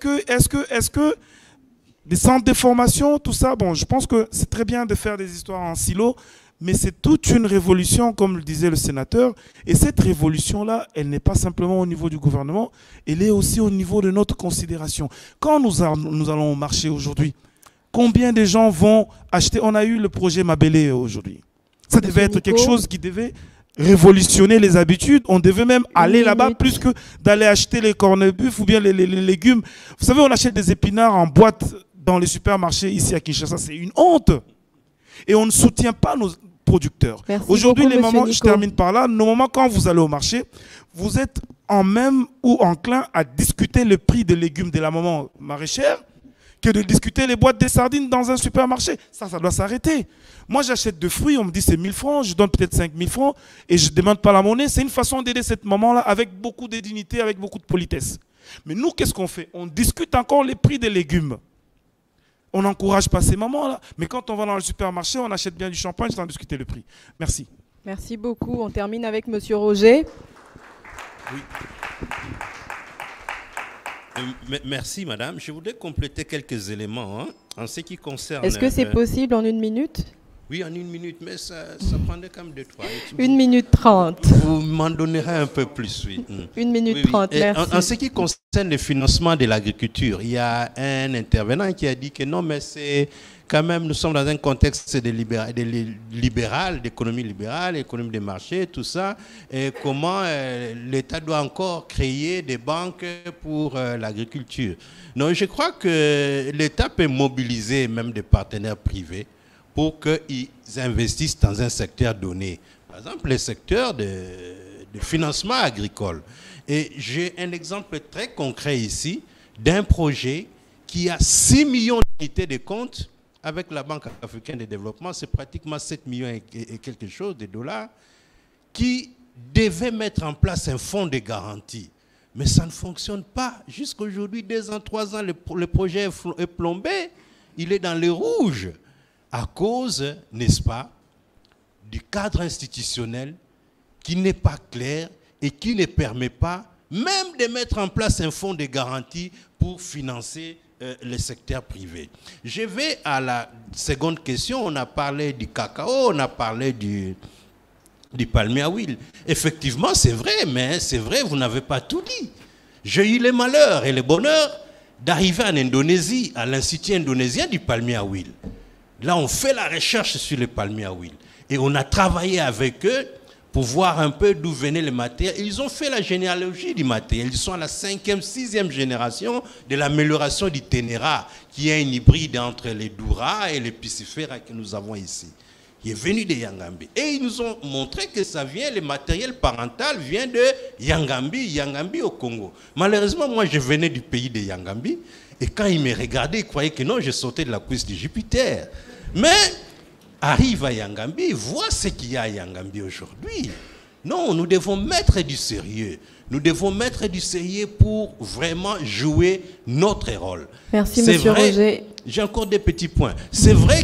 que des centres de formation, tout ça, bon, je pense que c'est très bien de faire des histoires en silo, mais c'est toute une révolution, comme le disait le sénateur, et cette révolution-là, elle n'est pas simplement au niveau du gouvernement, elle est aussi au niveau de notre considération. Quand nous allons au marché aujourd'hui, combien de gens vont acheter? On a eu le projet Mabélé aujourd'hui. Ça devait être quelque chose qui devait révolutionner les habitudes. On devait même aller là-bas plus que d'aller acheter les corned-beef ou bien les légumes. Vous savez, on achète des épinards en boîte dans les supermarchés ici à Kinshasa. C'est une honte. Et on ne soutient pas nos producteurs. Aujourd'hui, les mamans, je termine par là, nos mamans, quand vous allez au marché, vous êtes en même ou enclin à discuter le prix des légumes de la maman maraîchère que de discuter les boîtes de sardines dans un supermarché. Ça doit s'arrêter. Moi, j'achète de fruits, on me dit c'est 1000 francs, je donne peut-être 5000 francs et je ne demande pas la monnaie. C'est une façon d'aider cette maman-là avec beaucoup de dignité, avec beaucoup de politesse. Mais nous, qu'est-ce qu'on fait? On discute encore les prix des légumes. On n'encourage pas ces mamans-là. Mais quand on va dans le supermarché, on achète bien du champagne sans discuter le prix. Merci. Merci beaucoup. On termine avec M. Roger. Oui. Merci, madame. Je voudrais compléter quelques éléments en ce qui concerne... Est-ce que c'est possible en 1 minute? Oui, en 1 minute, mais ça prendrait quand même 2-3. 1 minute 30. Vous m'en donnerez un peu plus, oui. 1 minute 30, merci. En ce qui concerne le financement de l'agriculture, il y a un intervenant qui a dit que non, mais c'est quand même, nous sommes dans un contexte d'économie libérale, économie de marché, tout ça, et comment l'État doit encore créer des banques pour l'agriculture. Donc, je crois que l'État peut mobiliser même des partenaires privés pour qu'ils investissent dans un secteur donné. Par exemple, le secteur de financement agricole. Et j'ai un exemple très concret ici d'un projet qui a 6 millions d'unités de compte avec la Banque africaine de développement. C'est pratiquement 7 millions et quelque chose de dollars qui devait mettre en place un fonds de garantie. Mais ça ne fonctionne pas. Jusqu'aujourd'hui, 2 ans, 3 ans, le projet est plombé. Il est dans le rouge. À cause, n'est-ce pas, du cadre institutionnel qui n'est pas clair et qui ne permet pas même de mettre en place un fonds de garantie pour financer le secteur privé. Je vais à la seconde question. On a parlé du cacao, on a parlé du palmier à huile. Effectivement, c'est vrai, mais c'est vrai, vous n'avez pas tout dit. J'ai eu le malheur et le bonheur d'arriver en Indonésie, à l'Institut indonésien du palmier à huile. Là, on fait la recherche sur le palmier à huile. Et on a travaillé avec eux pour voir un peu d'où venait le matériel. Ils ont fait la généalogie du matériel. Ils sont à la 5e, 6e génération de l'amélioration du ténéra, qui est un hybride entre les Doura et les Piscifera que nous avons ici. Il est venu de Yangambi. Et ils nous ont montré que ça vient, le matériel parental vient de Yangambi au Congo. Malheureusement, moi, je venais du pays de Yangambi. Et quand ils me regardaient, ils croyaient que non, je sortais de la cuisse de Jupiter. Mais arrive à Yangambi, voit ce qu'il y a à Yangambi aujourd'hui. Non, nous devons mettre du sérieux. Nous devons mettre du sérieux pour vraiment jouer notre rôle. Merci, monsieur Roger. J'ai encore des petits points. C'est vrai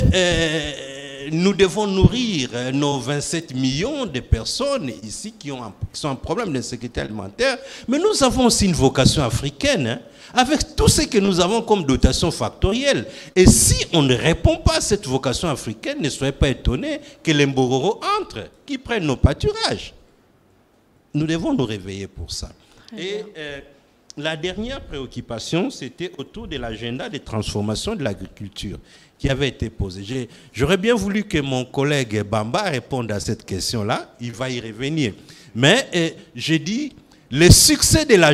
que nous devons nourrir nos 27 millions de personnes ici qui sont en problème d'insécurité alimentaire, mais nous avons aussi une vocation africaine, hein, avec tout ce que nous avons comme dotation factorielle. Et si on ne répond pas à cette vocation africaine, ne soyez pas étonnés que les Mbororo entrent, qui prennent nos pâturages. Nous devons nous réveiller pour ça. Et la dernière préoccupation, c'était autour de l'agenda des transformations de l'agriculture qui avait été posé. J'aurais bien voulu que mon collègue Bamba réponde à cette question-là. Il va y revenir. Mais j'ai dit, le succès de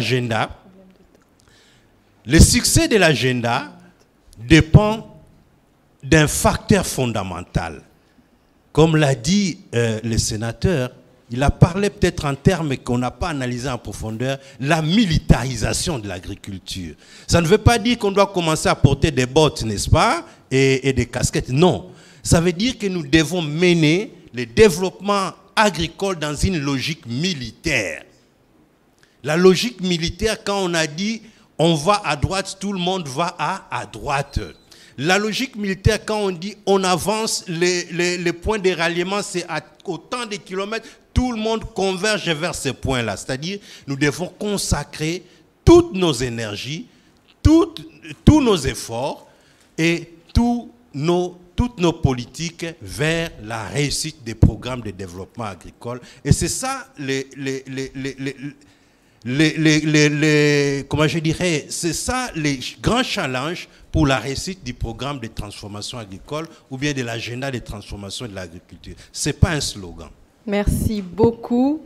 l'agenda dépend d'un facteur fondamental. Comme l'a dit le sénateur, il a parlé peut-être en termes qu'on n'a pas analysé en profondeur, la militarisation de l'agriculture. Ça ne veut pas dire qu'on doit commencer à porter des bottes, n'est-ce pas, et des casquettes. Non. Ça veut dire que nous devons mener le développement agricole dans une logique militaire. La logique militaire, quand on a dit on va à droite, tout le monde va à droite. La logique militaire, quand on dit on avance, les points de ralliement, c'est à autant de kilomètres, tout le monde converge vers ces points-là. C'est-à-dire, nous devons consacrer toutes nos énergies, tous nos efforts et toutes nos politiques vers la réussite des programmes de développement agricole. Et c'est ça comment je dirais, c'est ça les grands challenges pour la réussite du programme de transformation agricole ou bien de l'agenda de transformation de l'agriculture. Ce n'est pas un slogan. Merci beaucoup.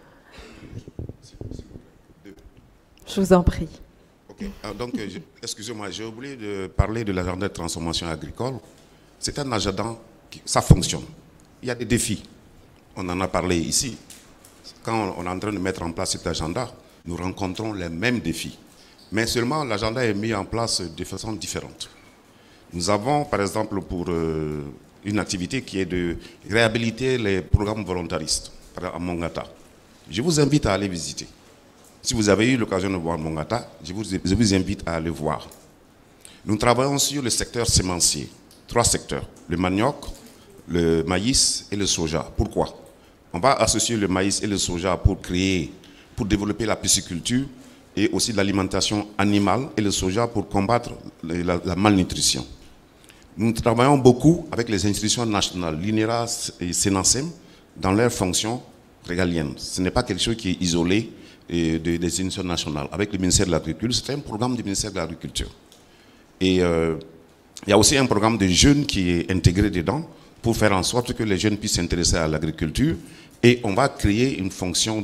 Je vous en prie. Okay. Donc, excusez-moi, j'ai oublié de parler de l'agenda de transformation agricole. C'est un agenda ça fonctionne. Il y a des défis. On en a parlé ici. Quand on est en train de mettre en place cet agenda, nous rencontrons les mêmes défis. Mais seulement, l'agenda est mis en place de façon différente. Nous avons, par exemple, pour une activité qui est de réhabiliter les programmes volontaristes à Mongata. Je vous invite à aller visiter. Si vous avez eu l'occasion de voir Mongata, je vous invite à aller voir. Nous travaillons sur le secteur sémencier. 3 secteurs, le manioc, le maïs et le soja. Pourquoi? On va associer le maïs et le soja pour développer la pisciculture et aussi l'alimentation animale et le soja pour combattre la malnutrition. Nous travaillons beaucoup avec les institutions nationales, l'INERA et SENASEM, dans leurs fonctions régaliennes. Ce n'est pas quelque chose qui est isolé des institutions nationales. Avec le ministère de l'Agriculture, c'est un programme du ministère de l'Agriculture. Et il y a aussi un programme de jeunes qui est intégré dedans pour faire en sorte que les jeunes puissent s'intéresser à l'agriculture. Et on va créer une fonction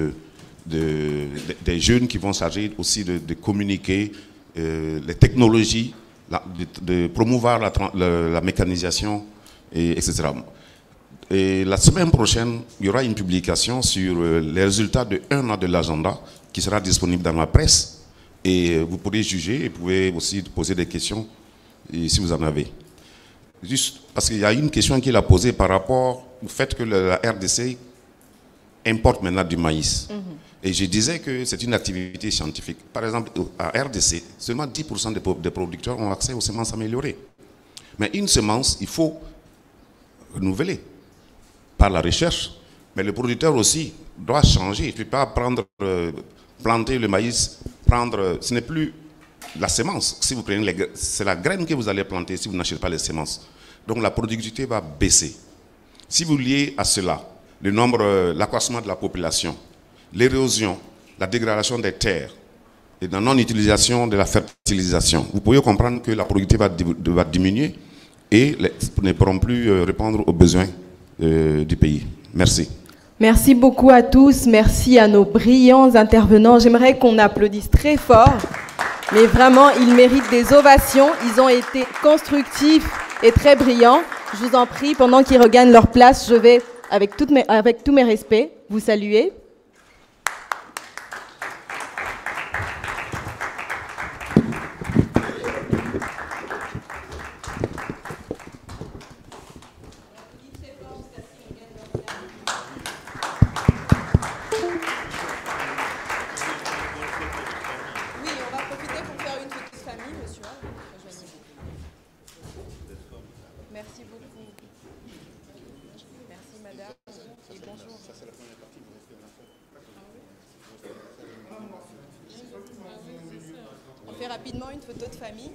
des jeunes qui vont s'agir aussi de communiquer les technologies, de promouvoir la mécanisation, etc. Et la semaine prochaine, il y aura une publication sur les résultats de 1 an de l'agenda qui sera disponible dans la presse. Et vous pourrez juger et vous pouvez aussi poser des questions si vous en avez. Juste parce qu'il y a une question qui est posée par rapport au fait que la RDC importe maintenant du maïs. Et je disais que c'est une activité scientifique. Par exemple, à RDC, seulement 10% des producteurs ont accès aux semences améliorées. Mais une semence, il faut renouveler par la recherche. Mais le producteur aussi doit changer. Il ne peut pas planter le maïs, ce n'est plus la semence. Si vous prenez c'est la graine que vous allez planter si vous n'achetez pas les semences. Donc la productivité va baisser. Si vous liez à cela l'accroissement de la population, l'érosion, la dégradation des terres et la non-utilisation de la fertilisation, vous pouvez comprendre que la productivité va diminuer et ne pourront plus répondre aux besoins du pays. Merci. Merci beaucoup à tous. Merci à nos brillants intervenants. J'aimerais qu'on applaudisse très fort. Mais vraiment, ils méritent des ovations. Ils ont été constructifs et très brillants. Je vous en prie, pendant qu'ils regagnent leur place, je vais, avec tous mes respects, vous saluer. On fait rapidement une photo de famille.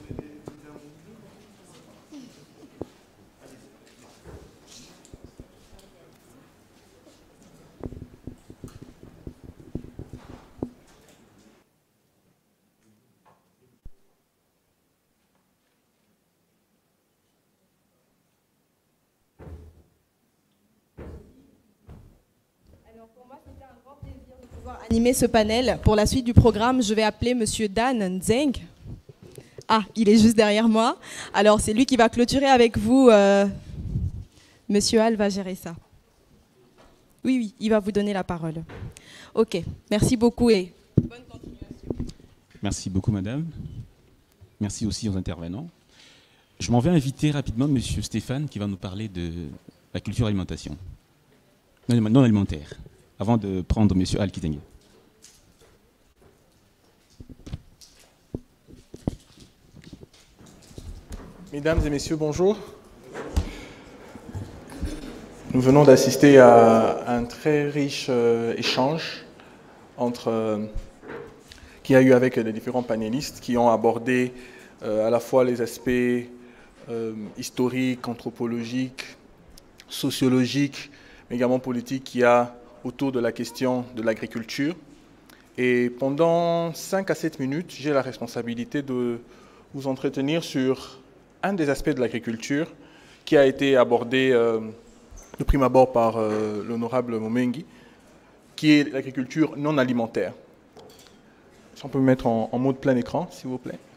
Animer ce panel. Pour la suite du programme, je vais appeler Monsieur Dan Nzeng. Ah, il est juste derrière moi. Alors, c'est lui qui va clôturer avec vous. Monsieur Al va gérer ça. Oui, il va vous donner la parole. Ok, merci beaucoup et bonne continuation. Merci beaucoup, madame. Merci aussi aux intervenants. Je m'en vais inviter rapidement monsieur Stéphane qui va nous parler de la culture alimentation. Non alimentaire, avant de prendre monsieur Al Kitenge. Mesdames et messieurs, bonjour. Nous venons d'assister à un très riche échange qu'il y a eu avec les différents panélistes qui ont abordé à la fois les aspects historiques, anthropologiques, sociologiques, mais également politiques qu'il y a autour de la question de l'agriculture. Et pendant 5 à 7 minutes, j'ai la responsabilité de vous entretenir sur un des aspects de l'agriculture qui a été abordé de prime abord par l'honorable Momengi, qui est l'agriculture non alimentaire. Si on peut me mettre en mode plein écran, s'il vous plaît.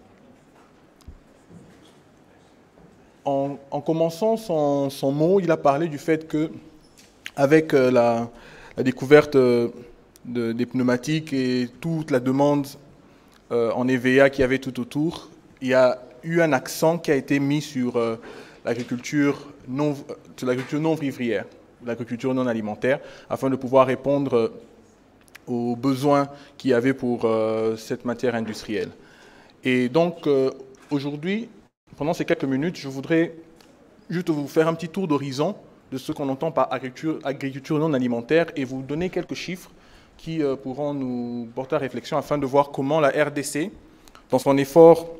En commençant son mot, il a parlé du fait que, avec la découverte des pneumatiques et toute la demande en EVA qu'il y avait tout autour, il y a eu un accent qui a été mis sur l'agriculture non vivrière, l'agriculture non alimentaire, afin de pouvoir répondre aux besoins qu'il y avait pour cette matière industrielle. Et donc, aujourd'hui, pendant ces quelques minutes, je voudrais juste vous faire un petit tour d'horizon de ce qu'on entend par agriculture non alimentaire et vous donner quelques chiffres qui pourront nous porter à réflexion afin de voir comment la RDC, dans son effort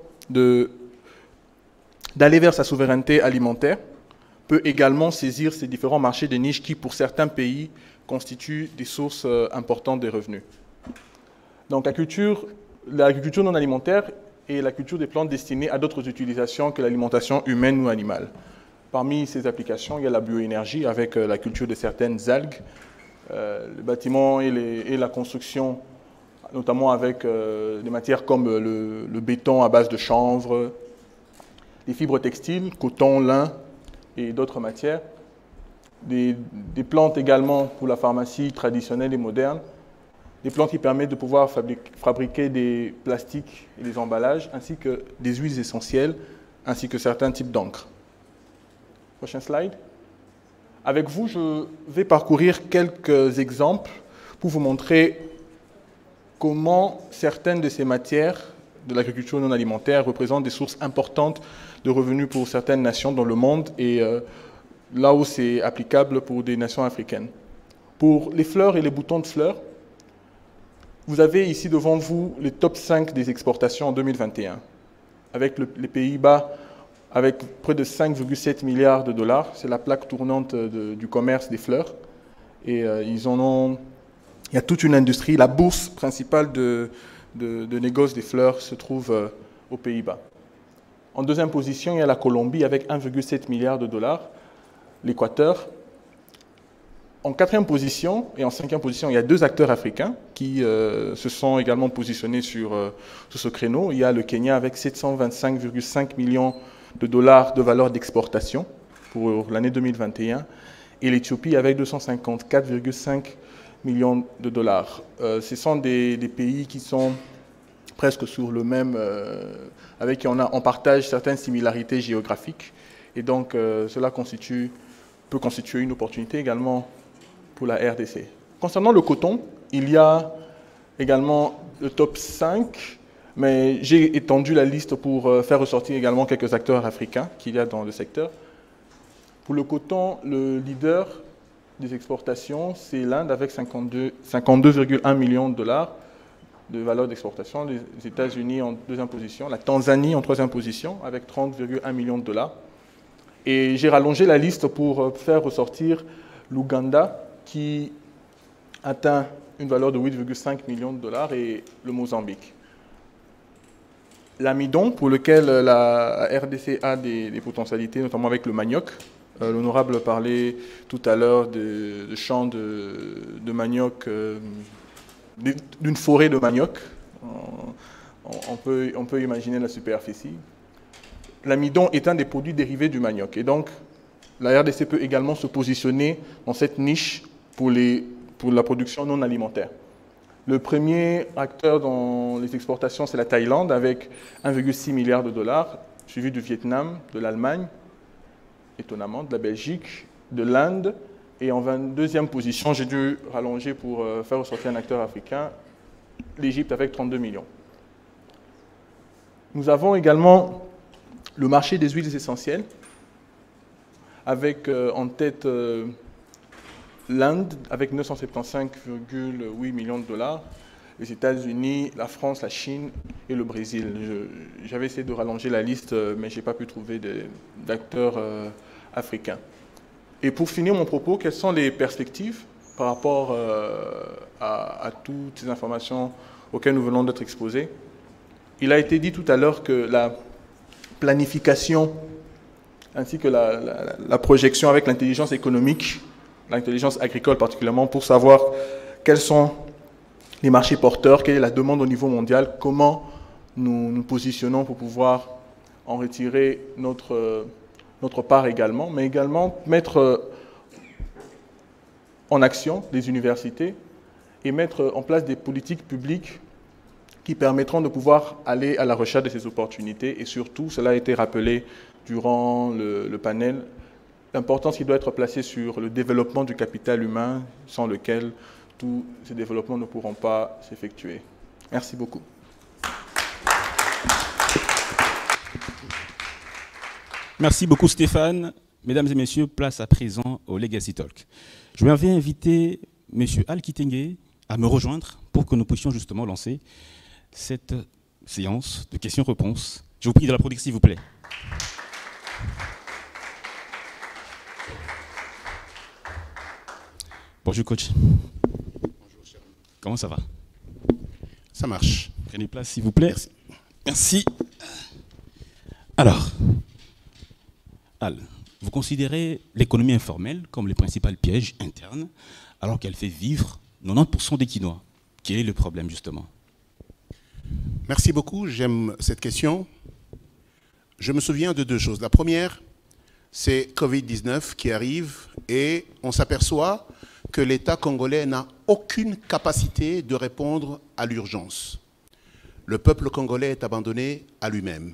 d'aller vers sa souveraineté alimentaire, peut également saisir ces différents marchés de niche qui, pour certains pays, constituent des sources importantes de revenus. Donc l'agriculture non alimentaire est la culture des plantes destinées à d'autres utilisations que l'alimentation humaine ou animale. Parmi ces applications, il y a la bioénergie avec la culture de certaines algues, les bâtiments et la construction, notamment avec des matières comme le béton à base de chanvre, les fibres textiles, coton, lin et d'autres matières. Des plantes également pour la pharmacie traditionnelle et moderne. Des plantes qui permettent de pouvoir fabriquer des plastiques et des emballages, ainsi que des huiles essentielles, ainsi que certains types d'encre. Prochain slide. Avec vous, je vais parcourir quelques exemples pour vous montrer comment certaines de ces matières de l'agriculture non alimentaire représentent des sources importantes de revenus pour certaines nations dans le monde et là où c'est applicable pour des nations africaines. Pour les fleurs et les boutons de fleurs, vous avez ici devant vous les top 5 des exportations en 2021, avec les Pays-Bas avec près de 5,7 milliards de dollars. C'est la plaque tournante du commerce des fleurs. Et il y a toute une industrie. La bourse principale de négoce des fleurs se trouve aux Pays-Bas. En deuxième position, il y a la Colombie avec 1,7 milliard de dollars. L'Équateur. En quatrième position et en cinquième position, il y a 2 acteurs africains qui se sont également positionnés sur ce créneau. Il y a le Kenya avec 725,5 millions de dollars de valeur d'exportation pour l'année 2021 et l'Éthiopie avec 254,5 millions de dollars. Ce sont des pays qui sont presque sur le même, avec qui on partage certaines similarités géographiques et donc cela peut constituer une opportunité également pour la RDC. Concernant le coton, il y a également le top 5, mais j'ai étendu la liste pour faire ressortir également quelques acteurs africains qu'il y a dans le secteur. Pour le coton, le leader des exportations, c'est l'Inde avec 52,1 millions de dollars de valeur d'exportation, les États-Unis en deuxième position, la Tanzanie en troisième position avec 30,1 millions de dollars. Et j'ai rallongé la liste pour faire ressortir l'Ouganda qui atteint une valeur de 8,5 millions de dollars et le Mozambique. L'amidon, pour lequel la RDC a des potentialités, notamment avec le manioc, L'honorable parlait tout à l'heure de champs de manioc, d'une forêt de manioc. On peut imaginer la superficie. L'amidon est un des produits dérivés du manioc. Et donc, la RDC peut également se positionner dans cette niche pour la production non alimentaire. Le premier acteur dans les exportations, c'est la Thaïlande, avec 1,6 milliard de dollars, suivi du Vietnam, de l'Allemagne, étonnamment, de la Belgique, de l'Inde. Et en 22e position, j'ai dû rallonger pour faire ressortir un acteur africain, l'Égypte avec 32 millions. Nous avons également le marché des huiles essentielles, avec en tête l'Inde, avec 975,8 millions de dollars, les États-Unis, la France, la Chine et le Brésil. J'avais essayé de rallonger la liste, mais je n'ai pas pu trouver d'acteurs africains. Et pour finir mon propos, quelles sont les perspectives par rapport à toutes ces informations auxquelles nous venons d'être exposés? Il a été dit tout à l'heure que la planification ainsi que la projection avec l'intelligence économique, l'intelligence agricole particulièrement, pour savoir quels sont les marchés porteurs, quelle est la demande au niveau mondial, comment nous nous positionnons pour pouvoir en retirer notre part également, mais également mettre en action des universités et mettre en place des politiques publiques qui permettront de pouvoir aller à la recherche de ces opportunités. Et surtout, cela a été rappelé durant le panel, l'importance qui doit être placée sur le développement du capital humain, sans lequel tous ces développements ne pourront pas s'effectuer. Merci beaucoup. Merci beaucoup Stéphane. Mesdames et messieurs, place à présent au Legacy Talk. Je vais inviter M. Al Kitenge à me rejoindre pour que nous puissions justement lancer cette séance de questions-réponses. Je vous prie de l'applaudir s'il vous plaît. Bonjour coach. Bonjour cher ami. Comment ça va? Ça marche. Prenez place s'il vous plaît. Merci. Merci. Alors, Al, vous considérez l'économie informelle comme le principal piège interne alors qu'elle fait vivre 90% des Quinois. Quel est le problème justement? Merci beaucoup, j'aime cette question. Je me souviens de deux choses. La première, c'est Covid-19 qui arrive et on s'aperçoit que l'État congolais n'a aucune capacité de répondre à l'urgence. Le peuple congolais est abandonné à lui-même.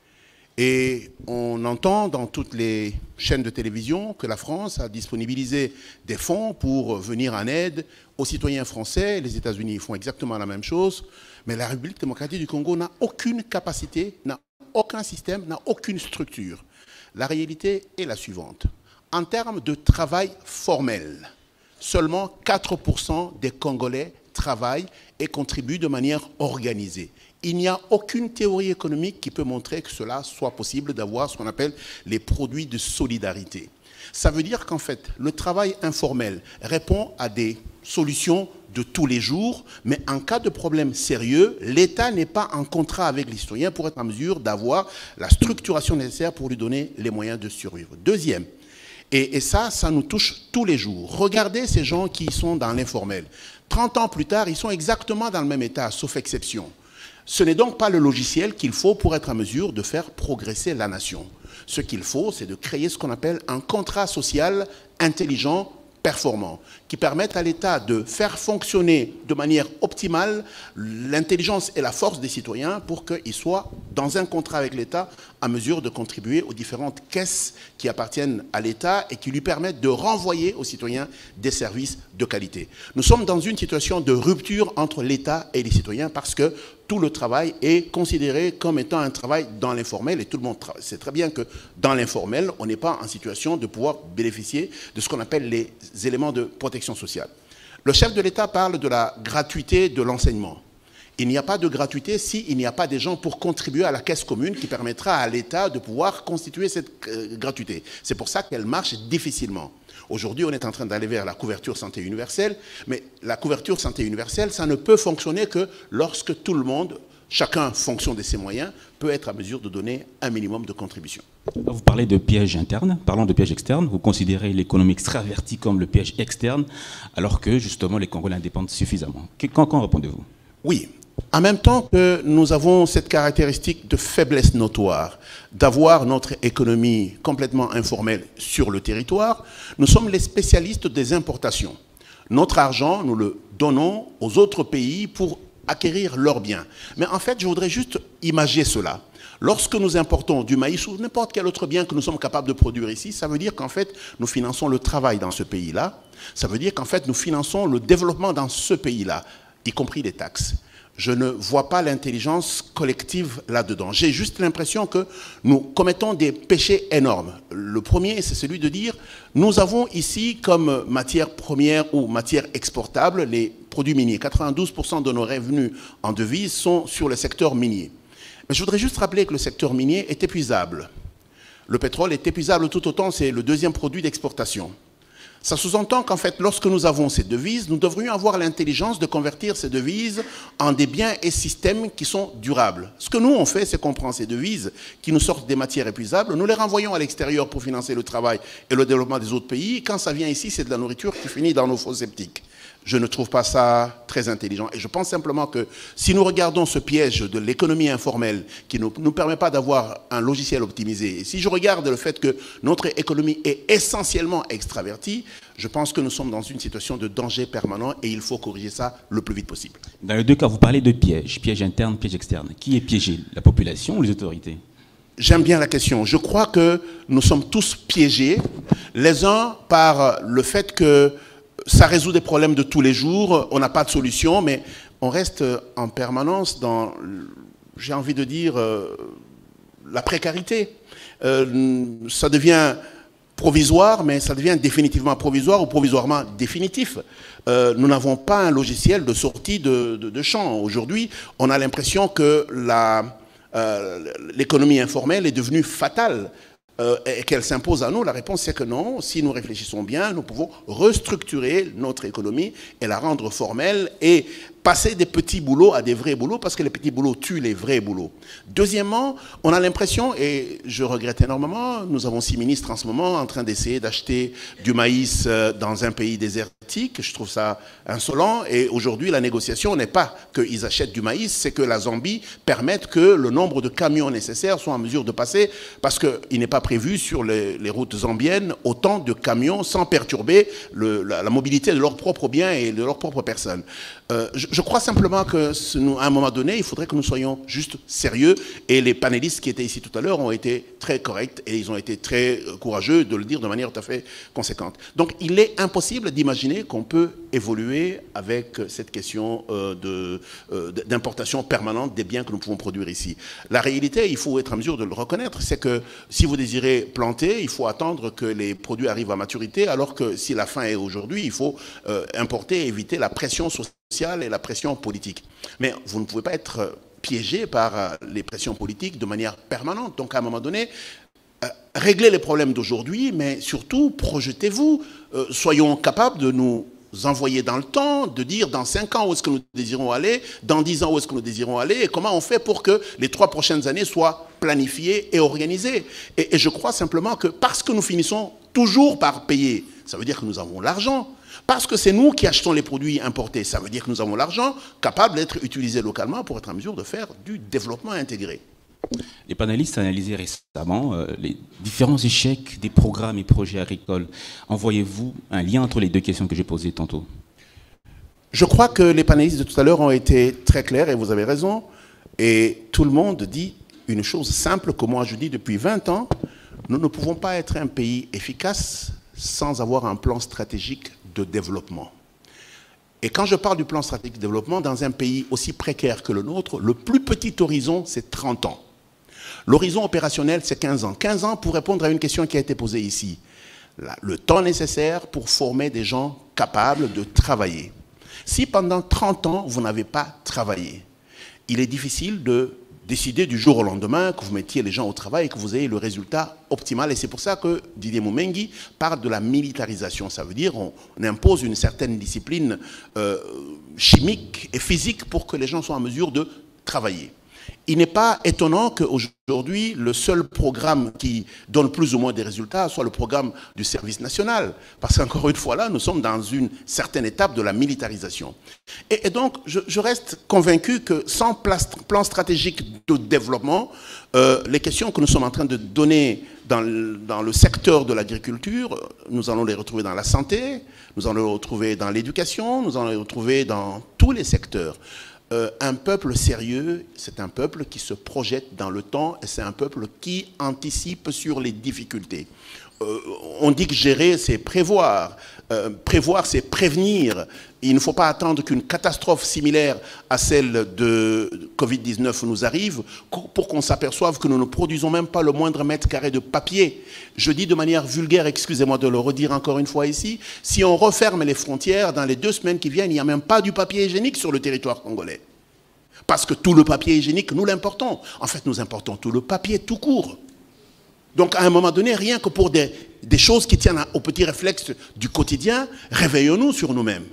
Et on entend dans toutes les chaînes de télévision que la France a disponibilisé des fonds pour venir en aide aux citoyens français. Les États-Unis font exactement la même chose. Mais la République démocratique du Congo n'a aucune capacité, n'a aucun système, n'a aucune structure. La réalité est la suivante. En termes de travail formel, seulement 4% des Congolais travaillent et contribuent de manière organisée. Il n'y a aucune théorie économique qui peut montrer que cela soit possible d'avoir ce qu'on appelle les produits de solidarité. Ça veut dire qu'en fait, le travail informel répond à des solutions de tous les jours, mais en cas de problème sérieux, l'État n'est pas en contrat avec les citoyens pour être en mesure d'avoir la structuration nécessaire pour lui donner les moyens de survivre. Deuxième, et ça nous touche tous les jours. Regardez ces gens qui sont dans l'informel. 30 ans plus tard, ils sont exactement dans le même état, sauf exception. Ce n'est donc pas le logiciel qu'il faut pour être en mesure de faire progresser la nation. Ce qu'il faut, c'est de créer ce qu'on appelle un contrat social intelligent, performant, qui permette à l'État de faire fonctionner de manière optimale l'intelligence et la force des citoyens pour qu'ils soient, dans un contrat avec l'État, en mesure de contribuer aux différentes caisses qui appartiennent à l'État et qui lui permettent de renvoyer aux citoyens des services de qualité. Nous sommes dans une situation de rupture entre l'État et les citoyens parce que tout le travail est considéré comme étant un travail dans l'informel et tout le monde sait très bien que dans l'informel, on n'est pas en situation de pouvoir bénéficier de ce qu'on appelle les éléments de protection sociale. Le chef de l'État parle de la gratuité de l'enseignement. Il n'y a pas de gratuité s'il n'y a pas des gens pour contribuer à la caisse commune qui permettra à l'État de pouvoir constituer cette gratuité. C'est pour ça qu'elle marche difficilement. Aujourd'hui, on est en train d'aller vers la couverture santé universelle, mais la couverture santé universelle, ça ne peut fonctionner que lorsque tout le monde chacun, en fonction de ses moyens, peut être à mesure de donner un minimum de contribution. Vous parlez de pièges internes, parlons de pièges externes. Vous considérez l'économie extravertie comme le piège externe, alors que justement les Congolais en dépendent suffisamment. Qu'en répondez-vous? Oui. En même temps que nous avons cette caractéristique de faiblesse notoire, d'avoir notre économie complètement informelle sur le territoire, nous sommes les spécialistes des importations. Notre argent, nous le donnons aux autres pays pour acquérir leurs biens. Mais en fait, je voudrais juste imager cela. Lorsque nous importons du maïs ou n'importe quel autre bien que nous sommes capables de produire ici, ça veut dire qu'en fait, nous finançons le travail dans ce pays-là. Ça veut dire qu'en fait, nous finançons le développement dans ce pays-là, y compris les taxes. Je ne vois pas l'intelligence collective là-dedans. J'ai juste l'impression que nous commettons des péchés énormes. Le premier, c'est celui de dire, nous avons ici comme matière première ou matière exportable les produits miniers. 92% de nos revenus en devises sont sur le secteur minier. Mais je voudrais juste rappeler que le secteur minier est épuisable. Le pétrole est épuisable tout autant, c'est le deuxième produit d'exportation. Ça sous-entend qu'en fait, lorsque nous avons ces devises, nous devrions avoir l'intelligence de convertir ces devises en des biens et systèmes qui sont durables. Ce que nous, on fait, c'est qu'on prend ces devises qui nous sortent des matières épuisables, nous les renvoyons à l'extérieur pour financer le travail et le développement des autres pays. Quand ça vient ici, c'est de la nourriture qui finit dans nos fosses septiques. Je ne trouve pas ça très intelligent. Et je pense simplement que si nous regardons ce piège de l'économie informelle qui ne nous permet pas d'avoir un logiciel optimisé, et si je regarde le fait que notre économie est essentiellement extravertie, je pense que nous sommes dans une situation de danger permanent et il faut corriger ça le plus vite possible. Dans les deux cas, vous parlez de piège interne, piège externe. Qui est piégé, la population ou les autorités? J'aime bien la question. Je crois que nous sommes tous piégés, les uns par le fait que ça résout des problèmes de tous les jours, on n'a pas de solution, mais on reste en permanence dans, j'ai envie de dire, la précarité. Ça devient provisoire, mais ça devient définitivement provisoire ou provisoirement définitif. Nous n'avons pas un logiciel de sortie de champ. Aujourd'hui, on a l'impression que l'économie informelle est devenue fatale. Et qu'elle s'impose à nous, la réponse c'est que non. Si nous réfléchissons bien, nous pouvons restructurer notre économie et la rendre formelle et passer des petits boulots à des vrais boulots parce que les petits boulots tuent les vrais boulots. Deuxièmement, on a l'impression, et je regrette énormément, nous avons 6 ministres en ce moment en train d'essayer d'acheter du maïs dans un pays désertique. Je trouve ça insolent et aujourd'hui la négociation n'est pas qu'ils achètent du maïs, c'est que la Zambie permette que le nombre de camions nécessaires soit en mesure de passer parce qu'il n'est pas prévu sur les routes zambiennes autant de camions sans perturber la mobilité de leurs propres biens et de leurs propres personnes. Je crois simplement qu'à un moment donné, il faudrait que nous soyons juste sérieux et les panélistes qui étaient ici tout à l'heure ont été très corrects et ils ont été très courageux de le dire de manière tout à fait conséquente. Donc il est impossible d'imaginer qu'on peut évoluer avec cette question d'importation permanente des biens que nous pouvons produire ici. La réalité, il faut être en mesure de le reconnaître, c'est que si vous désirez planter, il faut attendre que les produits arrivent à maturité, alors que si la fin est aujourd'hui, il faut importer et éviter la pression sociale et la pression politique. Mais vous ne pouvez pas être piégé par les pressions politiques de manière permanente. Donc à un moment donné, réglez les problèmes d'aujourd'hui, mais surtout projetez-vous. Soyons capables de nous envoyer dans le temps, de dire dans 5 ans où est-ce que nous désirons aller, dans 10 ans où est-ce que nous désirons aller, et comment on fait pour que les 3 prochaines années soient planifiées et organisées. Et je crois simplement que parce que nous finissons toujours par payer, ça veut dire que nous avons l'argent. Parce que c'est nous qui achetons les produits importés, ça veut dire que nous avons l'argent capable d'être utilisé localement pour être en mesure de faire du développement intégré. Les panélistes analysaient récemment les différents échecs des programmes et projets agricoles. Envoyez-vous un lien entre les deux questions que j'ai posées tantôt? Je crois que les panélistes de tout à l'heure ont été très clairs et vous avez raison. Et tout le monde dit une chose simple que moi je dis depuis 20 ans. Nous ne pouvons pas être un pays efficace sans avoir un plan stratégique de développement. Et quand je parle du plan stratégique de développement, dans un pays aussi précaire que le nôtre, le plus petit horizon, c'est 30 ans. L'horizon opérationnel, c'est 15 ans. 15 ans pour répondre à une question qui a été posée ici. Le temps nécessaire pour former des gens capables de travailler. Si pendant 30 ans, vous n'avez pas travaillé, il est difficile de décider du jour au lendemain que vous mettiez les gens au travail et que vous ayez le résultat optimal. Et c'est pour ça que Didier Moumengi parle de la militarisation. Ça veut dire qu'on impose une certaine discipline chimique et physique pour que les gens soient en mesure de travailler. Il n'est pas étonnant qu'aujourd'hui, le seul programme qui donne plus ou moins des résultats soit le programme du service national. Parce qu'encore une fois là, nous sommes dans une certaine étape de la militarisation. Et donc, je reste convaincu que sans plan stratégique de développement, les questions que nous sommes en train de donner dans le secteur de l'agriculture, nous allons les retrouver dans la santé, nous allons les retrouver dans l'éducation, nous allons les retrouver dans tous les secteurs. Un peuple sérieux, c'est un peuple qui se projette dans le temps et c'est un peuple qui anticipe sur les difficultés. On dit que gérer, c'est prévoir. Prévoir, c'est prévenir. Il ne faut pas attendre qu'une catastrophe similaire à celle de Covid-19 nous arrive pour qu'on s'aperçoive que nous ne produisons même pas le moindre mètre carré de papier. Je dis de manière vulgaire, excusez-moi de le redire encore une fois ici, si on referme les frontières, dans les 2 semaines qui viennent, il n'y a même pas du papier hygiénique sur le territoire congolais. Parce que tout le papier hygiénique, nous l'importons. En fait, nous importons tout le papier tout court. Donc, à un moment donné, rien que pour des choses qui tiennent aux petits réflexes du quotidien, réveillons-nous sur nous-mêmes.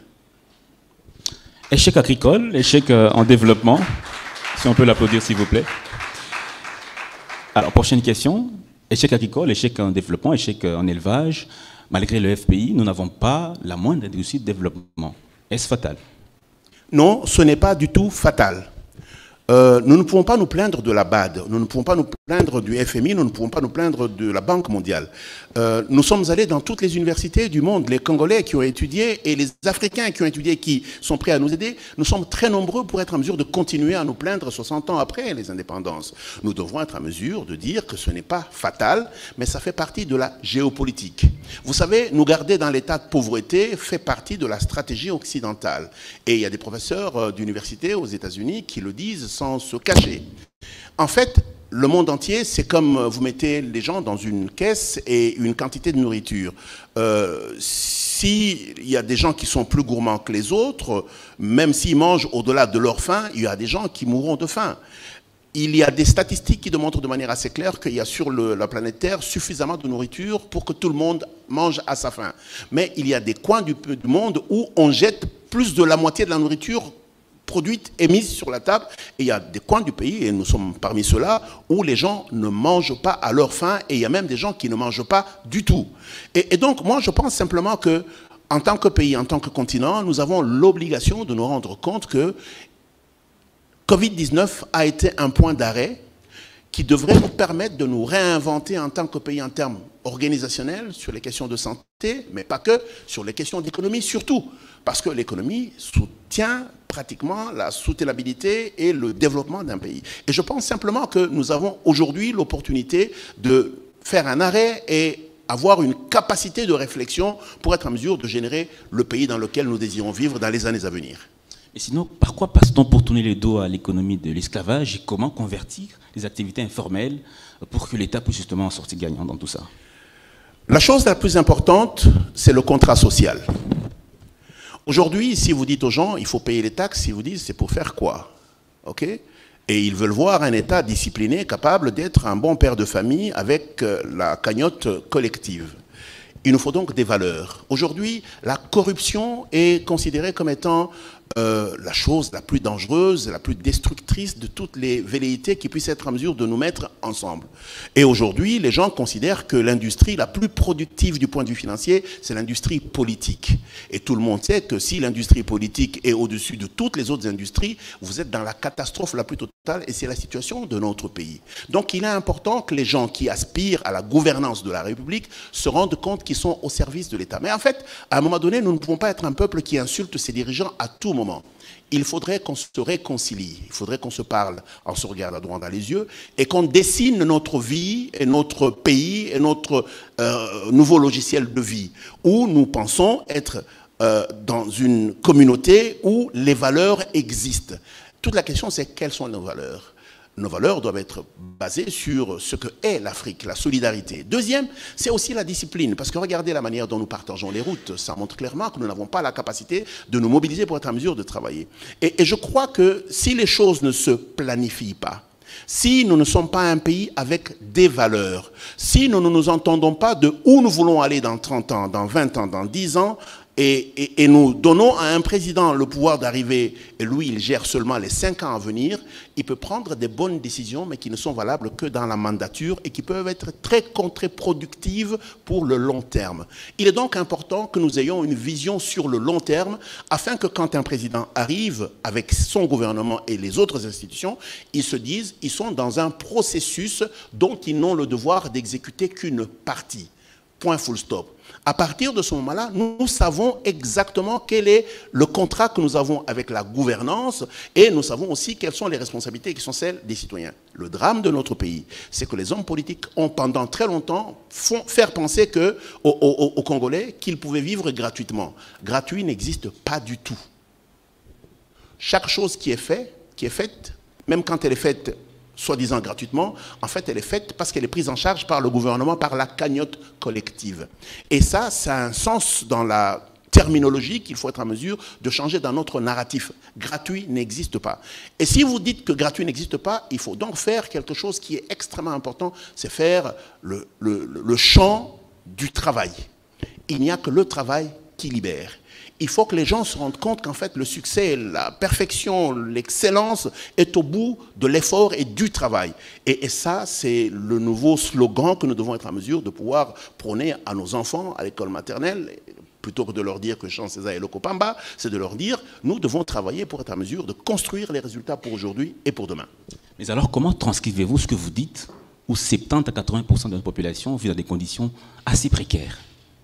Échec agricole, échec en développement. Si on peut l'applaudir, s'il vous plaît. Alors, prochaine question. Échec agricole, échec en développement, échec en élevage. Malgré le FPI, nous n'avons pas la moindre industrie de développement. Est-ce fatal? Non, ce n'est pas du tout fatal. Nous ne pouvons pas nous plaindre de la BAD, nous ne pouvons pas nous plaindre du FMI, nous ne pouvons pas nous plaindre de la Banque mondiale. Nous sommes allés dans toutes les universités du monde, les Congolais qui ont étudié et les Africains qui ont étudié, qui sont prêts à nous aider. Nous sommes très nombreux pour être en mesure de continuer à nous plaindre 60 ans après les indépendances. Nous devrons être en mesure de dire que ce n'est pas fatal, mais ça fait partie de la géopolitique. Vous savez, nous garder dans l'état de pauvreté fait partie de la stratégie occidentale. Et il y a des professeurs d'université aux États-Unis qui le disent sans se cacher. En fait, le monde entier, c'est comme vous mettez les gens dans une caisse et une quantité de nourriture. S'il y a des gens qui sont plus gourmands que les autres, même s'ils mangent au-delà de leur faim, il y a des gens qui mourront de faim. Il y a des statistiques qui démontrent de manière assez claire qu'il y a sur la planète Terre suffisamment de nourriture pour que tout le monde mange à sa faim. Mais il y a des coins du monde où on jette plus de la moitié de la nourriture produite et mise sur la table. Et il y a des coins du pays, et nous sommes parmi ceux-là, où les gens ne mangent pas à leur faim, et il y a même des gens qui ne mangent pas du tout. Et donc, moi, je pense simplement que, en tant que pays, en tant que continent, nous avons l'obligation de nous rendre compte que Covid-19 a été un point d'arrêt qui devrait nous permettre de nous réinventer en tant que pays en termes organisationnels sur les questions de santé, mais pas que, sur les questions d'économie surtout. Parce que l'économie soutient pratiquement la soutenabilité et le développement d'un pays. Et je pense simplement que nous avons aujourd'hui l'opportunité de faire un arrêt et avoir une capacité de réflexion pour être en mesure de générer le pays dans lequel nous désirons vivre dans les années à venir. Et sinon, par quoi passe-t-on pour tourner le dos à l'économie de l'esclavage et comment convertir les activités informelles pour que l'État puisse justement en sortir gagnant dans tout ça? La chose la plus importante, c'est le contrat social. Aujourd'hui, si vous dites aux gens, il faut payer les taxes, ils vous disent, c'est pour faire quoi? Ok? Et ils veulent voir un État discipliné, capable d'être un bon père de famille avec la cagnotte collective. Il nous faut donc des valeurs. Aujourd'hui, la corruption est considérée comme étant la chose la plus dangereuse, la plus destructrice de toutes les velléités qui puissent être en mesure de nous mettre ensemble. Et aujourd'hui, les gens considèrent que l'industrie la plus productive du point de vue financier, c'est l'industrie politique. Et tout le monde sait que si l'industrie politique est au-dessus de toutes les autres industries, vous êtes dans la catastrophe la plus totale et c'est la situation de notre pays. Donc il est important que les gens qui aspirent à la gouvernance de la République se rendent compte qu'ils sont au service de l'État. Mais en fait, à un moment donné, nous ne pouvons pas être un peuple qui insulte ses dirigeants à tout moment. Il faudrait qu'on se réconcilie, il faudrait qu'on se parle en se regardant droit dans les yeux et qu'on dessine notre vie et notre pays et notre nouveau logiciel de vie où nous pensons être dans une communauté où les valeurs existent. Toute la question c'est quelles sont nos valeurs? Nos valeurs doivent être basées sur ce que est l'Afrique, la solidarité. Deuxième, c'est aussi la discipline. Parce que regardez la manière dont nous partageons les routes. Ça montre clairement que nous n'avons pas la capacité de nous mobiliser pour être en mesure de travailler. Et je crois que si les choses ne se planifient pas, si nous ne sommes pas un pays avec des valeurs, si nous ne nous entendons pas de où nous voulons aller dans 30 ans, dans 20 ans, dans 10 ans, et nous donnons à un président le pouvoir d'arriver, et lui, il gère seulement les 5 ans à venir, il peut prendre des bonnes décisions, mais qui ne sont valables que dans la mandature et qui peuvent être très contre-productives pour le long terme. Il est donc important que nous ayons une vision sur le long terme, afin que quand un président arrive avec son gouvernement et les autres institutions, ils se disent qu'ils sont dans un processus dont ils n'ont le devoir d'exécuter qu'une partie. Point full stop. À partir de ce moment-là, nous savons exactement quel est le contrat que nous avons avec la gouvernance et nous savons aussi quelles sont les responsabilités qui sont celles des citoyens. Le drame de notre pays, c'est que les hommes politiques ont pendant très longtemps fait penser aux Congolais qu'ils pouvaient vivre gratuitement. Gratuit n'existe pas du tout. Chaque chose qui est faite, même quand elle est faite soi-disant gratuitement, en fait, elle est faite parce qu'elle est prise en charge par le gouvernement, par la cagnotte collective. Et ça a un sens dans la terminologie qu'il faut être en mesure de changer dans notre narratif. Gratuit n'existe pas. Et si vous dites que gratuit n'existe pas, il faut donc faire quelque chose qui est extrêmement important, c'est faire le champ du travail. Il n'y a que le travail qui libère. Il faut que les gens se rendent compte qu'en fait, le succès, la perfection, l'excellence est au bout de l'effort et du travail. Et ça, c'est le nouveau slogan que nous devons être en mesure de pouvoir prôner à nos enfants à l'école maternelle. Plutôt que de leur dire que Jean César et le Copamba, c'est de leur dire, nous devons travailler pour être en mesure de construire les résultats pour aujourd'hui et pour demain. Mais alors, comment transcrivez-vous ce que vous dites, où 70 à 80% de notre population vit dans des conditions assez précaires?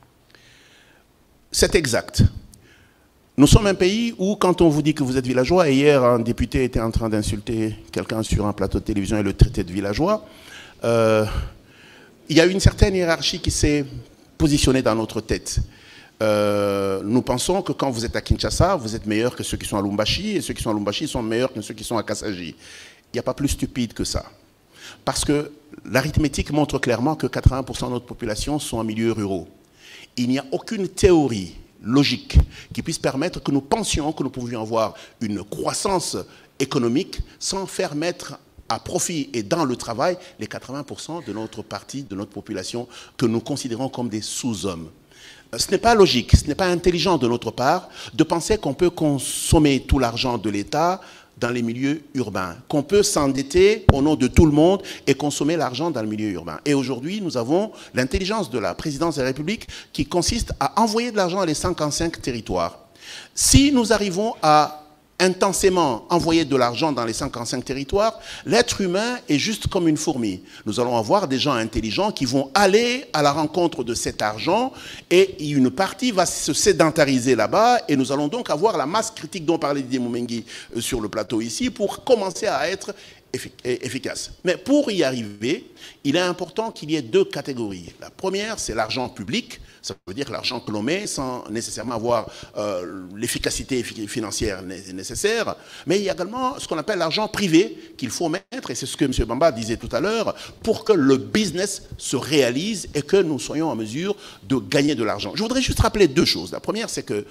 C'est exact. Nous sommes un pays où, quand on vous dit que vous êtes villageois, et hier un député était en train d'insulter quelqu'un sur un plateau de télévision et le traiter de villageois, il y a une certaine hiérarchie qui s'est positionnée dans notre tête. Nous pensons que quand vous êtes à Kinshasa, vous êtes meilleur que ceux qui sont à Lubumbashi, et ceux qui sont à Lubumbashi sont meilleurs que ceux qui sont à Kassaji. Il n'y a pas plus stupide que ça. Parce que l'arithmétique montre clairement que 80% de notre population sont en milieu ruraux. Il n'y a aucune théorie logique qui puisse permettre que nous pensions que nous pouvions avoir une croissance économique sans faire mettre à profit et dans le travail les 80% de notre partie, de notre population que nous considérons comme des sous-hommes. Ce n'est pas logique, ce n'est pas intelligent de notre part de penser qu'on peut consommer tout l'argent de l'État dans les milieux urbains, qu'on peut s'endetter au nom de tout le monde et consommer l'argent dans le milieu urbain. Et aujourd'hui, nous avons l'intelligence de la présidence de la République qui consiste à envoyer de l'argent dans les 55 territoires. Si nous arrivons à intensément envoyer de l'argent dans les 55 territoires, l'être humain est juste comme une fourmi. Nous allons avoir des gens intelligents qui vont aller à la rencontre de cet argent et une partie va se sédentariser là-bas et nous allons donc avoir la masse critique dont parlait Didier Moumengi sur le plateau ici pour commencer à être efficace. Mais pour y arriver, il est important qu'il y ait 2 catégories. La première, c'est l'argent public. Ça veut dire l'argent que l'on met sans nécessairement avoir l'efficacité financière nécessaire. Mais il y a également ce qu'on appelle l'argent privé qu'il faut mettre, et c'est ce que M. Bamba disait tout à l'heure, pour que le business se réalise et que nous soyons en mesure de gagner de l'argent. Je voudrais juste rappeler 2 choses. La première, c'est que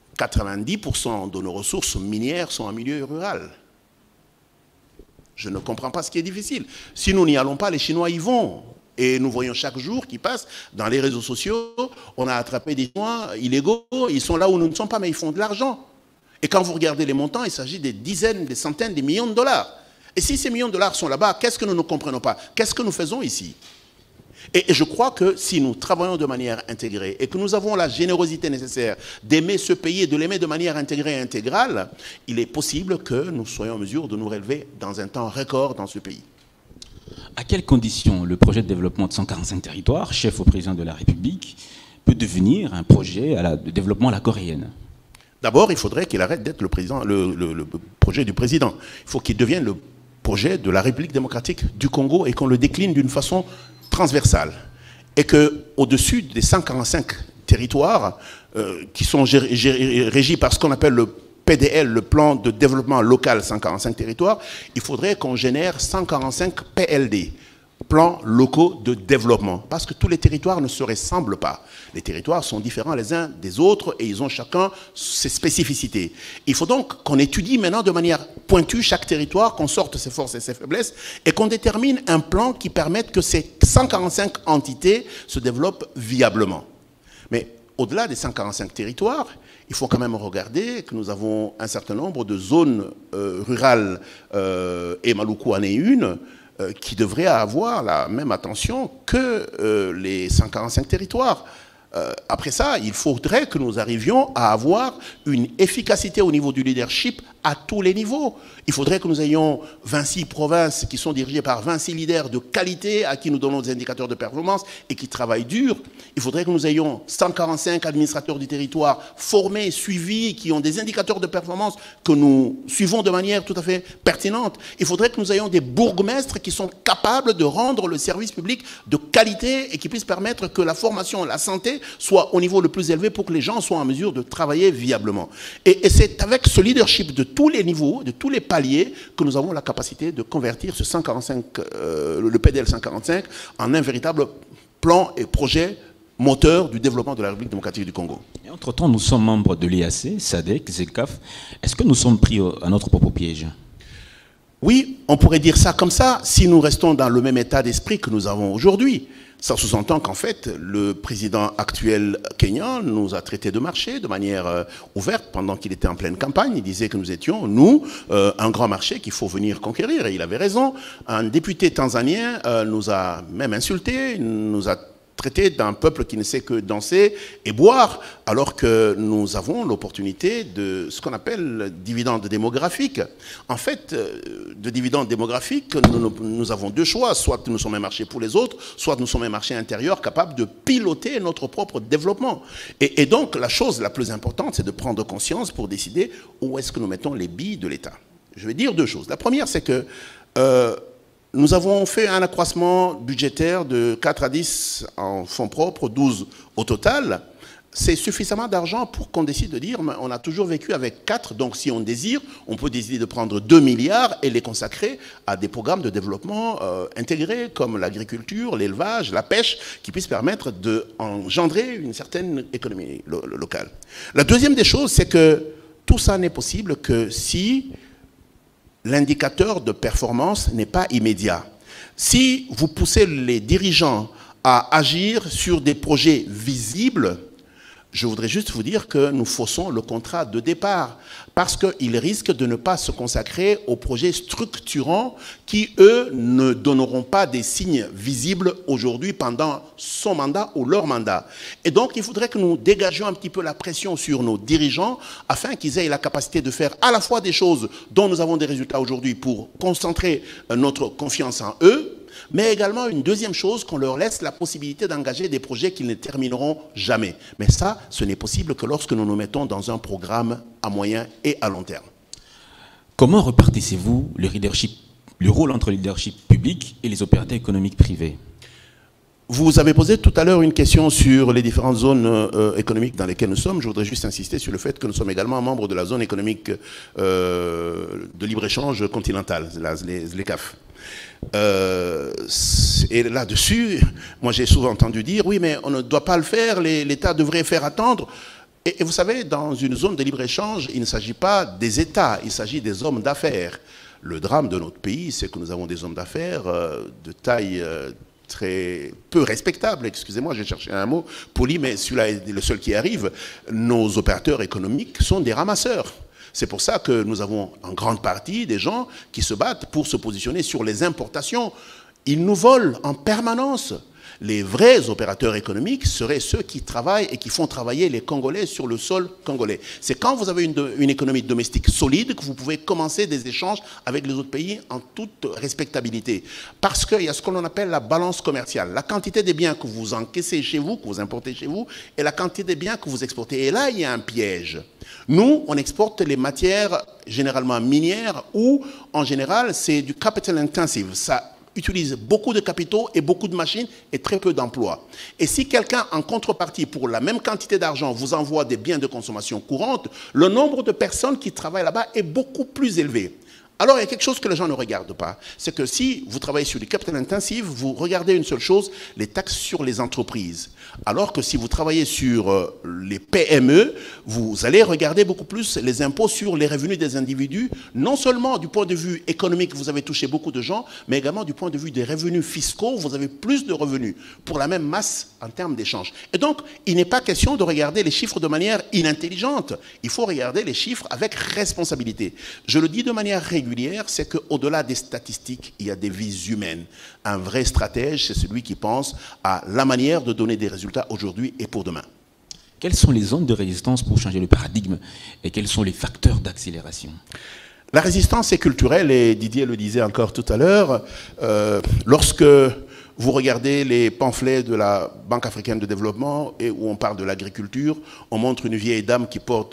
90% de nos ressources minières sont en milieu rural. Je ne comprends pas ce qui est difficile. Si nous n'y allons pas, les Chinois y vont. Et nous voyons chaque jour qui passe dans les réseaux sociaux, on a attrapé des Chinois illégaux, ils sont là où nous ne sommes pas, mais ils font de l'argent. Et quand vous regardez les montants, il s'agit des dizaines, des centaines, des millions de dollars. Et si ces millions de dollars sont là-bas, qu'est-ce que nous ne comprenons pas? Qu'est-ce que nous faisons ici? Et je crois que si nous travaillons de manière intégrée et que nous avons la générosité nécessaire d'aimer ce pays et de l'aimer de manière intégrée et intégrale, il est possible que nous soyons en mesure de nous relever dans un temps record dans ce pays. À quelles conditions le projet de développement de 145 territoires, chef au président de la République, peut devenir un projet de développement à la coréenne? D'abord, il faudrait qu'il arrête d'être le projet du président. Il faut qu'il devienne le projet de la République démocratique du Congo et qu'on le décline d'une façon transversale. Et qu'au-dessus des 145 territoires qui sont régis par ce qu'on appelle le PDL, le plan de développement local 145 territoires, il faudrait qu'on génère 145 PLD, plans locaux de développement, parce que tous les territoires ne se ressemblent pas. Les territoires sont différents les uns des autres et ils ont chacun ses spécificités. Il faut donc qu'on étudie maintenant de manière pointue chaque territoire, qu'on sorte ses forces et ses faiblesses et qu'on détermine un plan qui permette que ces 145 entités se développent viablement. Mais au-delà des 145 territoires, il faut quand même regarder que nous avons un certain nombre de zones rurales, et Maluku en est une, qui devraient avoir la même attention que les 145 territoires. Après ça, il faudrait que nous arrivions à avoir une efficacité au niveau du leadership à tous les niveaux. Il faudrait que nous ayons 26 provinces qui sont dirigées par 26 leaders de qualité à qui nous donnons des indicateurs de performance et qui travaillent dur. Il faudrait que nous ayons 145 administrateurs du territoire formés, suivis, qui ont des indicateurs de performance que nous suivons de manière tout à fait pertinente. Il faudrait que nous ayons des bourgmestres qui sont capables de rendre le service public de qualité et qui puissent permettre que la formation, la santé soit au niveau le plus élevé pour que les gens soient en mesure de travailler viablement. Et c'est avec ce leadership de tous les niveaux, de tous les paliers, que nous avons la capacité de convertir ce 145, le PDL 145 en un véritable plan et projet moteur du développement de la République démocratique du Congo. Et entre-temps, nous sommes membres de l'EAC, SADC, ZECAF. Est-ce que nous sommes pris à notre propre piège? Oui, on pourrait dire ça comme ça, si nous restons dans le même état d'esprit que nous avons aujourd'hui. Ça sous-entend qu'en fait, le président actuel kenyan nous a traités de marché de manière ouverte pendant qu'il était en pleine campagne. Il disait que nous étions, nous, un grand marché qu'il faut venir conquérir. Et il avait raison. Un député tanzanien nous a même insultés, nous a traité d'un peuple qui ne sait que danser et boire, alors que nous avons l'opportunité de ce qu'on appelle dividende démographique. En fait, de dividende démographique, nous avons deux choix. Soit nous sommes un marché pour les autres, soit nous sommes un marché intérieur capable de piloter notre propre développement. Et donc, la chose la plus importante, c'est de prendre conscience pour décider où est-ce que nous mettons les billes de l'État. Je vais dire deux choses. La première, c'est que nous avons fait un accroissement budgétaire de 4 à 10 en fonds propres, 12 au total. C'est suffisamment d'argent pour qu'on décide de dire, on a toujours vécu avec 4, donc si on désire, on peut décider de prendre 2 milliards et les consacrer à des programmes de développement intégrés comme l'agriculture, l'élevage, la pêche, qui puissent permettre d'engendrer une certaine économie locale. La deuxième des choses, c'est que tout ça n'est possible que si l'indicateur de performance n'est pas immédiat. Si vous poussez les dirigeants à agir sur des projets visibles, je voudrais juste vous dire que nous faussons le contrat de départ parce qu'ils risquent de ne pas se consacrer aux projets structurants qui, eux, ne donneront pas des signes visibles aujourd'hui pendant son mandat ou leur mandat. Et donc, il faudrait que nous dégagions un petit peu la pression sur nos dirigeants afin qu'ils aient la capacité de faire à la fois des choses dont nous avons des résultats aujourd'hui pour concentrer notre confiance en eux, mais également une deuxième chose, qu'on leur laisse la possibilité d'engager des projets qu'ils ne termineront jamais. Mais ça, ce n'est possible que lorsque nous nous mettons dans un programme à moyen et à long terme. Comment repartissez-vous le rôle entre le leadership public et les opérateurs économiques privés? Vous avez posé tout à l'heure une question sur les différentes zones économiques dans lesquelles nous sommes. Je voudrais juste insister sur le fait que nous sommes également membres de la zone économique de libre-échange continentale, les CAF. Et là-dessus, moi j'ai souvent entendu dire, oui, mais on ne doit pas le faire, l'État devrait faire attendre. Et vous savez, dans une zone de libre-échange, il ne s'agit pas des États, il s'agit des hommes d'affaires. Le drame de notre pays, c'est que nous avons des hommes d'affaires de taille très peu respectable, excusez-moi, j'ai cherché un mot poli, mais celui-là est le seul qui arrive. Nos opérateurs économiques sont des ramasseurs. C'est pour ça que nous avons en grande partie des gens qui se battent pour se positionner sur les importations. Ils nous volent en permanence. Les vrais opérateurs économiques seraient ceux qui travaillent et qui font travailler les Congolais sur le sol congolais. C'est quand vous avez une économie domestique solide que vous pouvez commencer des échanges avec les autres pays en toute respectabilité. Parce qu'il y a ce qu'on appelle la balance commerciale. La quantité des biens que vous encaissez chez vous, que vous importez chez vous, et la quantité des biens que vous exportez. Et là, il y a un piège. Nous, on exporte les matières généralement minières ou, en général, c'est du capital intensive. Ça utilise beaucoup de capitaux et beaucoup de machines et très peu d'emplois. Et si quelqu'un, en contrepartie, pour la même quantité d'argent, vous envoie des biens de consommation courante, le nombre de personnes qui travaillent là-bas est beaucoup plus élevé. Alors, il y a quelque chose que les gens ne regardent pas. C'est que si vous travaillez sur du capital intensif, vous regardez une seule chose, les taxes sur les entreprises. Alors que si vous travaillez sur les PME, vous allez regarder beaucoup plus les impôts sur les revenus des individus, non seulement du point de vue économique, vous avez touché beaucoup de gens, mais également du point de vue des revenus fiscaux, vous avez plus de revenus pour la même masse en termes d'échange. Et donc, il n'est pas question de regarder les chiffres de manière inintelligente. Il faut regarder les chiffres avec responsabilité. Je le dis de manière régulière, c'est qu'au-delà des statistiques, il y a des vies humaines. Un vrai stratège, c'est celui qui pense à la manière de donner des résultats aujourd'hui et pour demain. Quelles sont les zones de résistance pour changer le paradigme et quels sont les facteurs d'accélération? La résistance est culturelle et Didier le disait encore tout à l'heure. Lorsque vous regardez les pamphlets de la Banque africaine de développement et où on parle de l'agriculture, on montre une vieille dame qui porte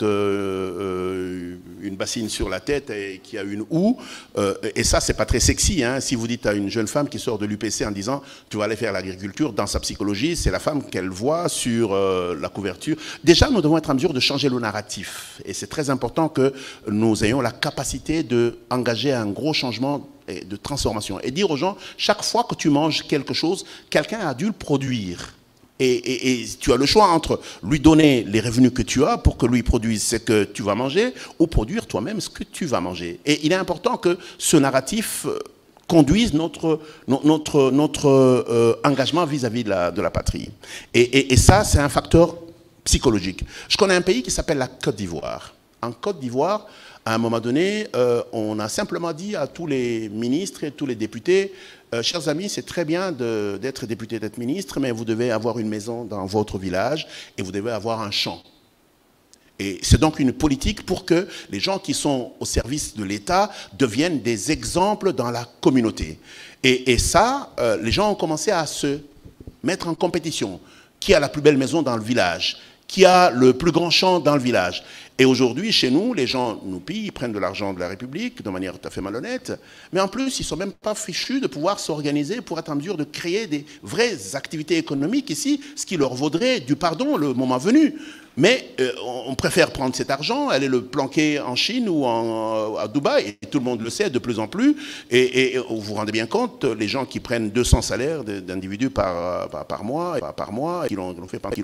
une bassine sur la tête et qui a une houe. Et ça, c'est pas très sexy. Hein. Si vous dites à une jeune femme qui sort de l'UPC en disant « tu vas aller faire l'agriculture », dans sa psychologie, c'est la femme qu'elle voit sur la couverture. Déjà, nous devons être en mesure de changer le narratif. Et c'est très important que nous ayons la capacité d'engager un gros changement de transformation et dire aux gens, chaque fois que tu manges quelque chose, quelqu'un a dû le produire. Et tu as le choix entre lui donner les revenus que tu as pour que lui produise ce que tu vas manger ou produire toi-même ce que tu vas manger. Et il est important que ce narratif conduise notre engagement vis-à-vis de la patrie. Et ça, c'est un facteur psychologique. Je connais un pays qui s'appelle la Côte d'Ivoire. En Côte d'Ivoire, à un moment donné, on a simplement dit à tous les ministres et tous les députés, chers amis, c'est très bien d'être député, d'être ministre, mais vous devez avoir une maison dans votre village et vous devez avoir un champ. Et c'est donc une politique pour que les gens qui sont au service de l'État deviennent des exemples dans la communauté. Et ça, les gens ont commencé à se mettre en compétition. Qui a la plus belle maison dans le village? Qui a le plus grand champ dans le village? Et aujourd'hui, chez nous, les gens nous pillent, ils prennent de l'argent de la République de manière tout à fait malhonnête, mais en plus, ils ne sont même pas fichus de pouvoir s'organiser pour être en mesure de créer des vraies activités économiques ici, ce qui leur vaudrait du pardon le moment venu. Mais on préfère prendre cet argent, aller le planquer en Chine ou à Dubaï, et tout le monde le sait de plus en plus, et vous vous rendez bien compte, les gens qui prennent 200 salaires d'individus par mois, qui l'ont fait pas,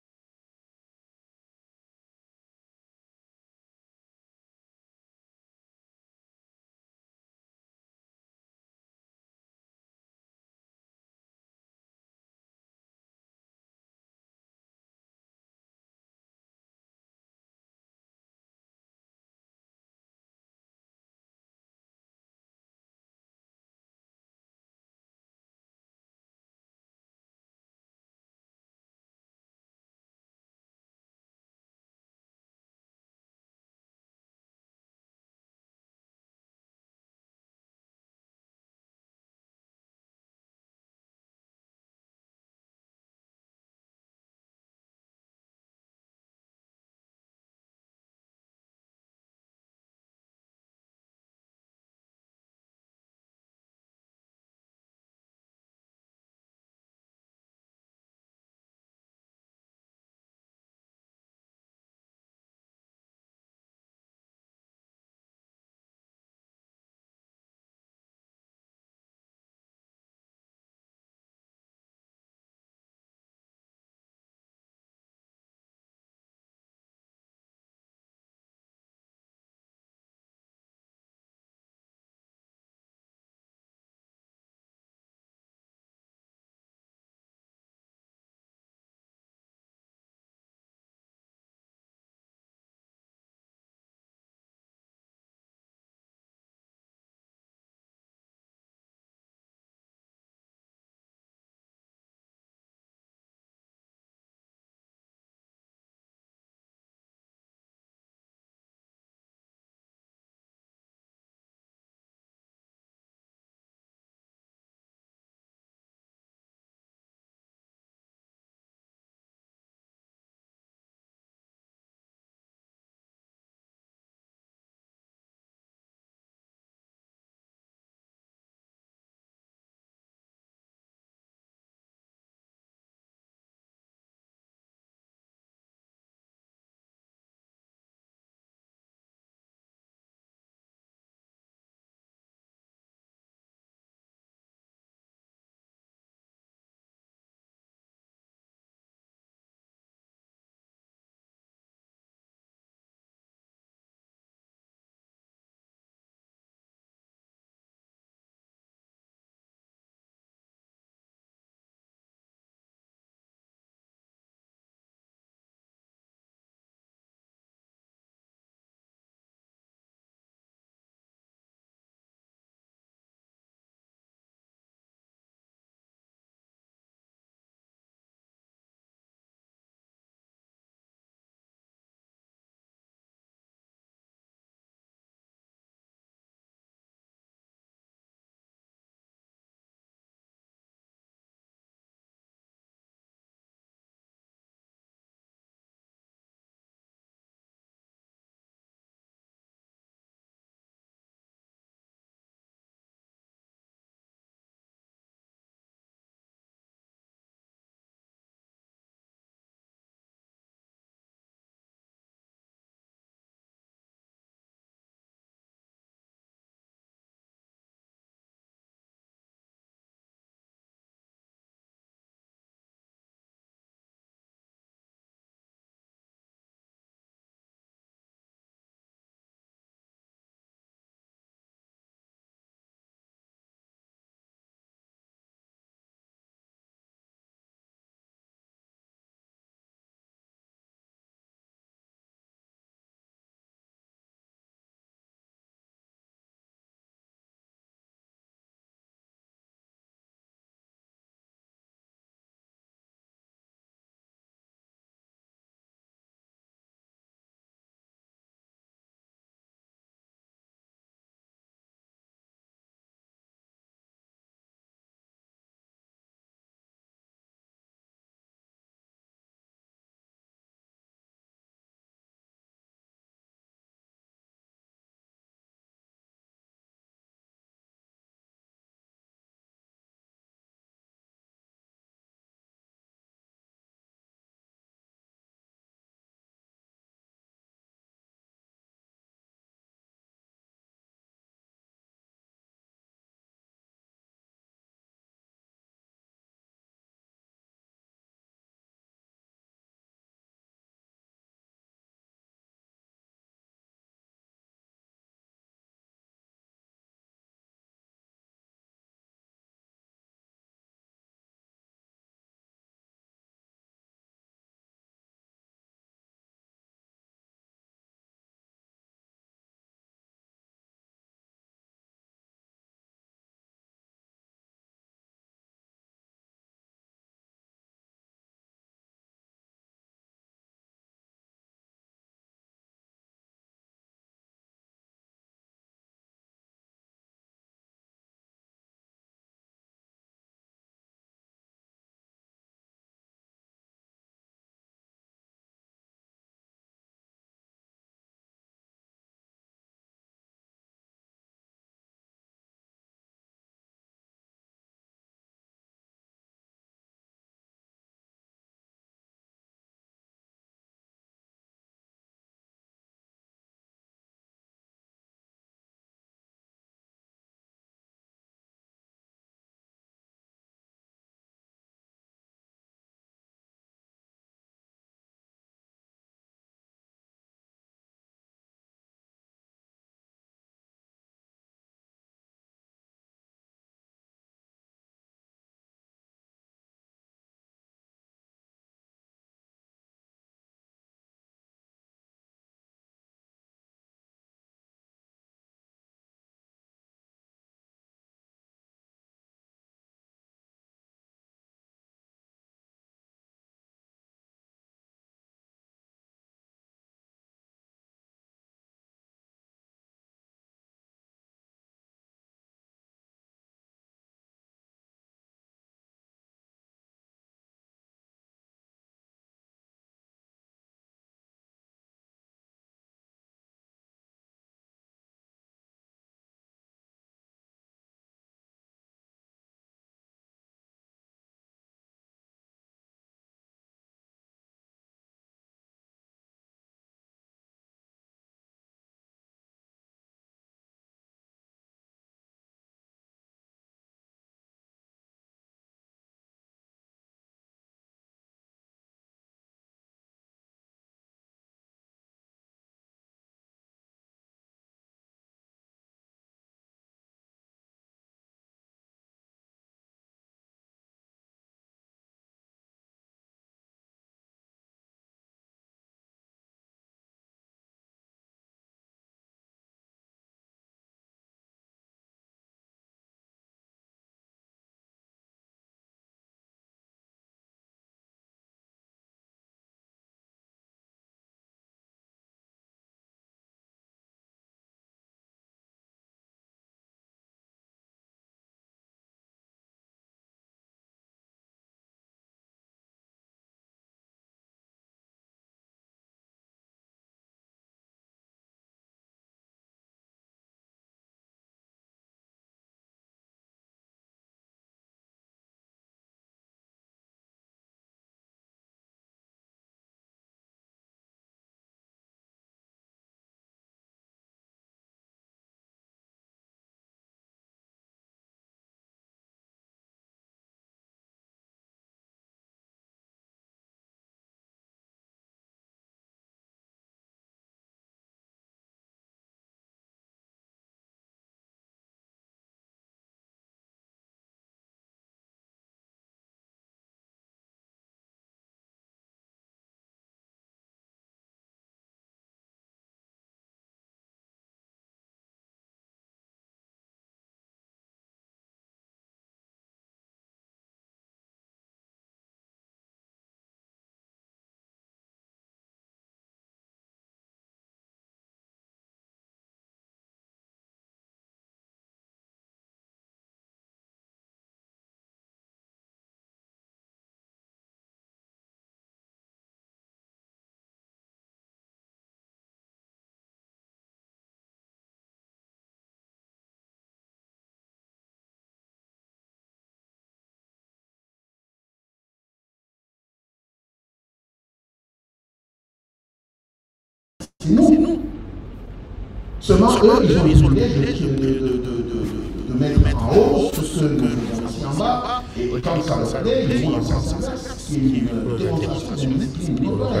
c'est nous. Seulement, eux, ils ont le privilège de mettre en haut ce que nous faisons ici en bas, et quand ça leur plaît, ils vont dans le sens inverse, ce qui est une démonstration d'une discipline globale.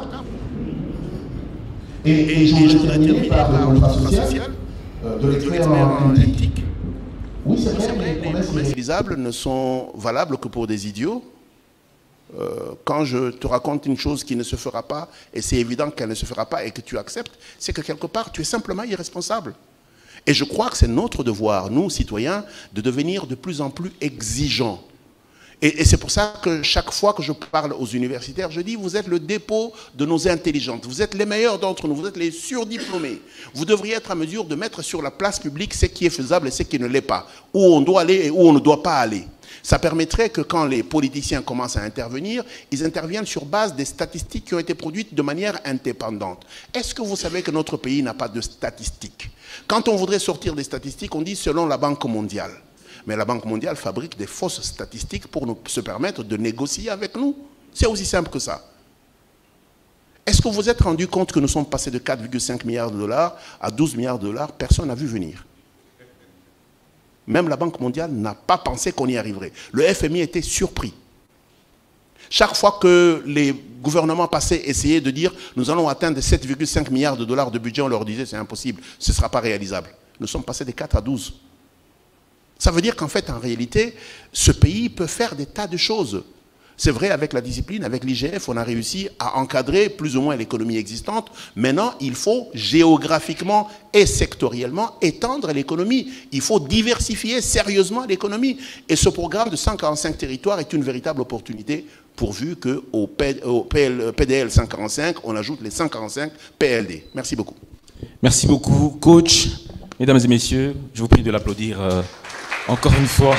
Et je voudrais terminer par le contrat social de l'expert éthique. Oui, c'est vrai, les promesses réalisables ne sont valables que pour des idiots. Quand je te raconte une chose qui ne se fera pas, et c'est évident qu'elle ne se fera pas et que tu acceptes, c'est que quelque part, tu es simplement irresponsable. Et je crois que c'est notre devoir, nous, citoyens, de devenir de plus en plus exigeants. Et c'est pour ça que chaque fois que je parle aux universitaires, je dis, vous êtes le dépôt de nos intelligentes, vous êtes les meilleurs d'entre nous, vous êtes les surdiplômés. Vous devriez être à mesure de mettre sur la place publique ce qui est faisable et ce qui ne l'est pas, où on doit aller et où on ne doit pas aller. Ça permettrait que quand les politiciens commencent à intervenir, ils interviennent sur base des statistiques qui ont été produites de manière indépendante. Est-ce que vous savez que notre pays n'a pas de statistiques? Quand on voudrait sortir des statistiques, on dit selon la Banque mondiale. Mais la Banque mondiale fabrique des fausses statistiques pour se permettre de négocier avec nous. C'est aussi simple que ça. Est-ce que vous vous êtes rendu compte que nous sommes passés de 4,5 milliards de dollars à 12 milliards de dollars? Personne n'a vu venir. Même la Banque mondiale n'a pas pensé qu'on y arriverait. Le FMI était surpris. Chaque fois que les gouvernements passaient essayaient de dire « nous allons atteindre 7,5 milliards de dollars de budget », on leur disait « c'est impossible, ce ne sera pas réalisable ». Nous sommes passés de 4 à 12. Ça veut dire qu'en fait, en réalité, ce pays peut faire des tas de choses. C'est vrai, avec la discipline, avec l'IGF, on a réussi à encadrer plus ou moins l'économie existante. Maintenant, il faut géographiquement et sectoriellement étendre l'économie. Il faut diversifier sérieusement l'économie. Et ce programme de 145 territoires est une véritable opportunité, pourvu qu'au PDL 145, on ajoute les 145 PLD. Merci beaucoup. Merci beaucoup, coach. Mesdames et messieurs, je vous prie de l'applaudir encore une fois.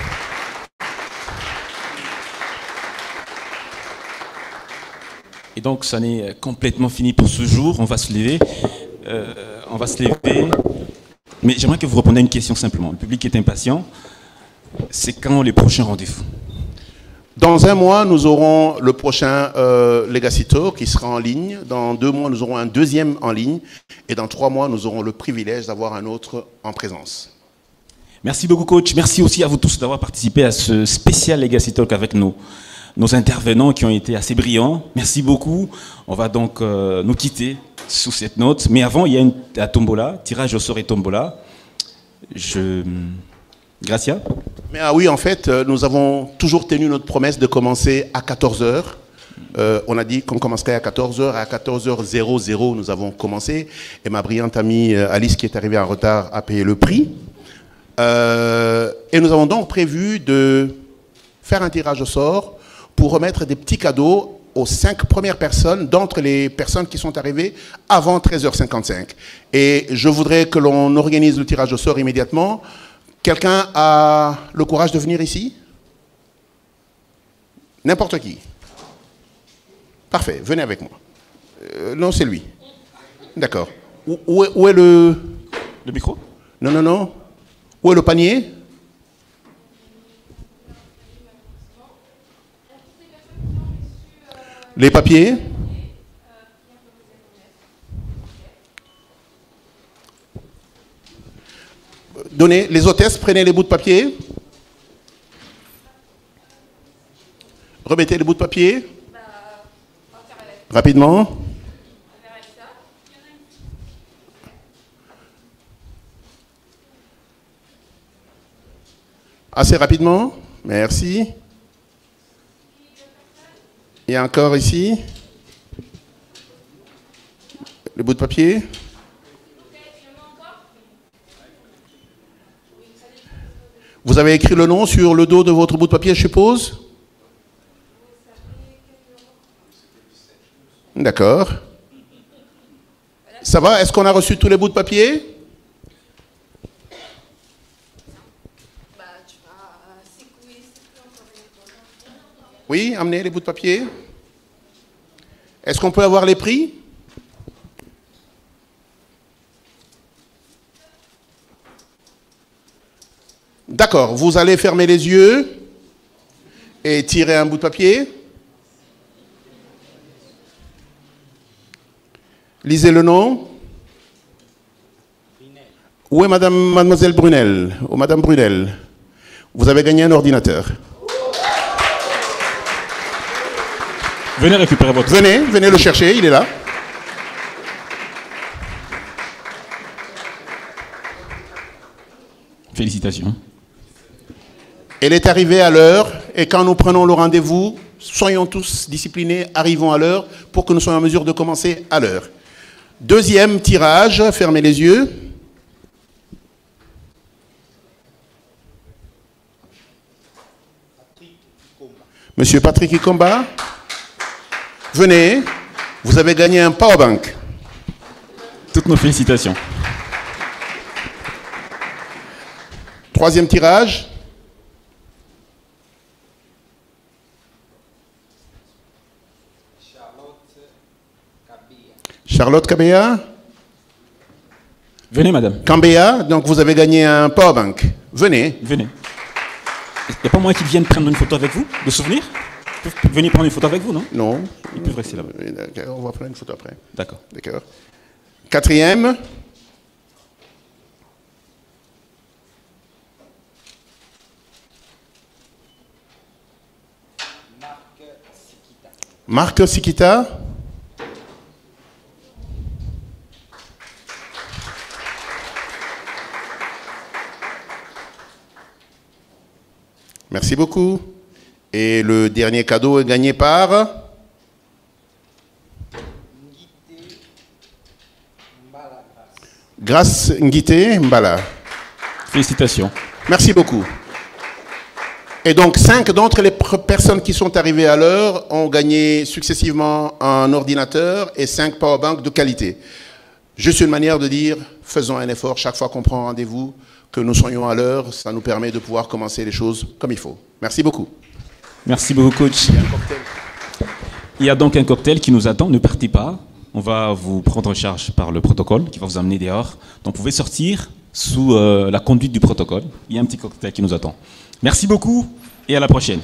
Et donc, ça n'est complètement fini pour ce jour. On va se lever. Mais j'aimerais que vous répondiez à une question simplement. Le public est impatient. C'est quand les prochains rendez-vous? Dans un mois, nous aurons le prochain Legacy Talk qui sera en ligne. Dans 2 mois, nous aurons un deuxième en ligne. Et dans 3 mois, nous aurons le privilège d'avoir un autre en présence. Merci beaucoup, coach. Merci aussi à vous tous d'avoir participé à ce spécial Legacy Talk avec nos intervenants qui ont été assez brillants. Merci beaucoup. On va donc nous quitter sous cette note. Mais avant, il y a une tombola, tirage au sort et tombola. Gracia? Mais oui, en fait, nous avons toujours tenu notre promesse de commencer à 14h. On a dit qu'on commencerait à 14h. À 14h00, nous avons commencé. Et ma brillante amie Alice, qui est arrivée en retard, a payé le prix. Et nous avons donc prévu de faire un tirage au sort pour remettre des petits cadeaux aux 5 premières personnes d'entre les personnes qui sont arrivées avant 13h55. Et je voudrais que l'on organise le tirage au sort immédiatement. Quelqu'un a le courage de venir ici? N'importe qui. Parfait, venez avec moi. Non, c'est lui. D'accord. Où est le micro? Non, non, non. Où est le panier? Les papiers? Donnez, les hôtesses, prenez les bouts de papier. Remettez les bouts de papier. Rapidement. Assez rapidement. Merci. Et encore ici. Le bout de papier. Vous avez écrit le nom sur le dos de votre bout de papier, je suppose? D'accord. Ça va? Est-ce qu'on a reçu tous les bouts de papier? Oui, amenez les bouts de papier. Est-ce qu'on peut avoir les prix? D'accord, vous allez fermer les yeux et tirer un bout de papier. Lisez le nom. Où est mademoiselle Brunel? Ou madame Brunel? Vous avez gagné un ordinateur. Venez récupérer votre... Venez le chercher, il est là. Félicitations. Elle est arrivée à l'heure et quand nous prenons le rendez-vous, soyons tous disciplinés, arrivons à l'heure pour que nous soyons en mesure de commencer à l'heure. Deuxième tirage, fermez les yeux. Monsieur Patrick Ikomba, venez, vous avez gagné un powerbank. Toutes nos félicitations. Troisième tirage. Charlotte Kabea. Venez, madame. Kambea, donc vous avez gagné un powerbank. Venez. Venez. Il n'y a pas moyen qu'ils viennent prendre une photo avec vous, de souvenir? Ils peuvent venir prendre une photo avec vous, non? Non. Ils peuvent rester là-bas. On va prendre une photo après. D'accord. D'accord. Quatrième. Marc Sikita. Merci beaucoup. Et le dernier cadeau est gagné par Grâce Nguité Mbala. Félicitations. Merci beaucoup. Et donc, 5 d'entre les personnes qui sont arrivées à l'heure ont gagné successivement un ordinateur et 5 powerbanks de qualité. Juste une manière de dire, faisons un effort chaque fois qu'on prend rendez-vous, que nous soyons à l'heure, ça nous permet de pouvoir commencer les choses comme il faut. Merci beaucoup. Merci beaucoup, coach. Il y a donc un cocktail qui nous attend, ne partez pas. On va vous prendre en charge par le protocole qui va vous amener dehors. Donc vous pouvez sortir sous la conduite du protocole. Il y a un petit cocktail qui nous attend. Merci beaucoup et à la prochaine.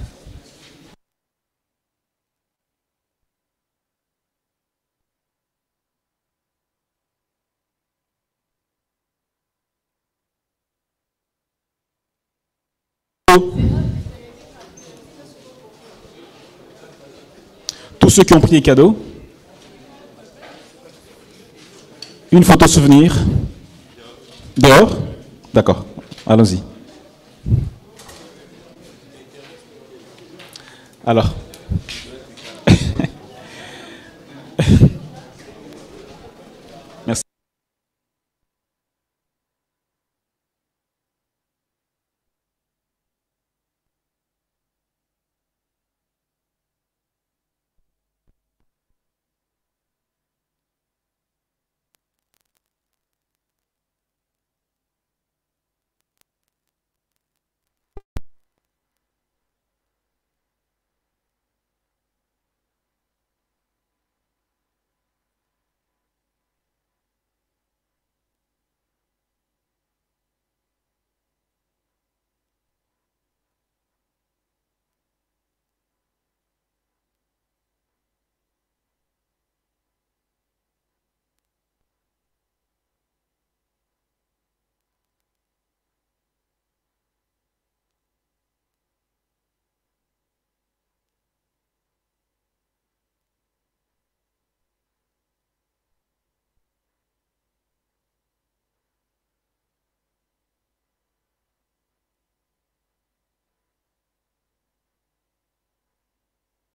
Tous ceux qui ont pris des cadeaux, une photo souvenir. Dehors? D'accord, allons-y. Alors,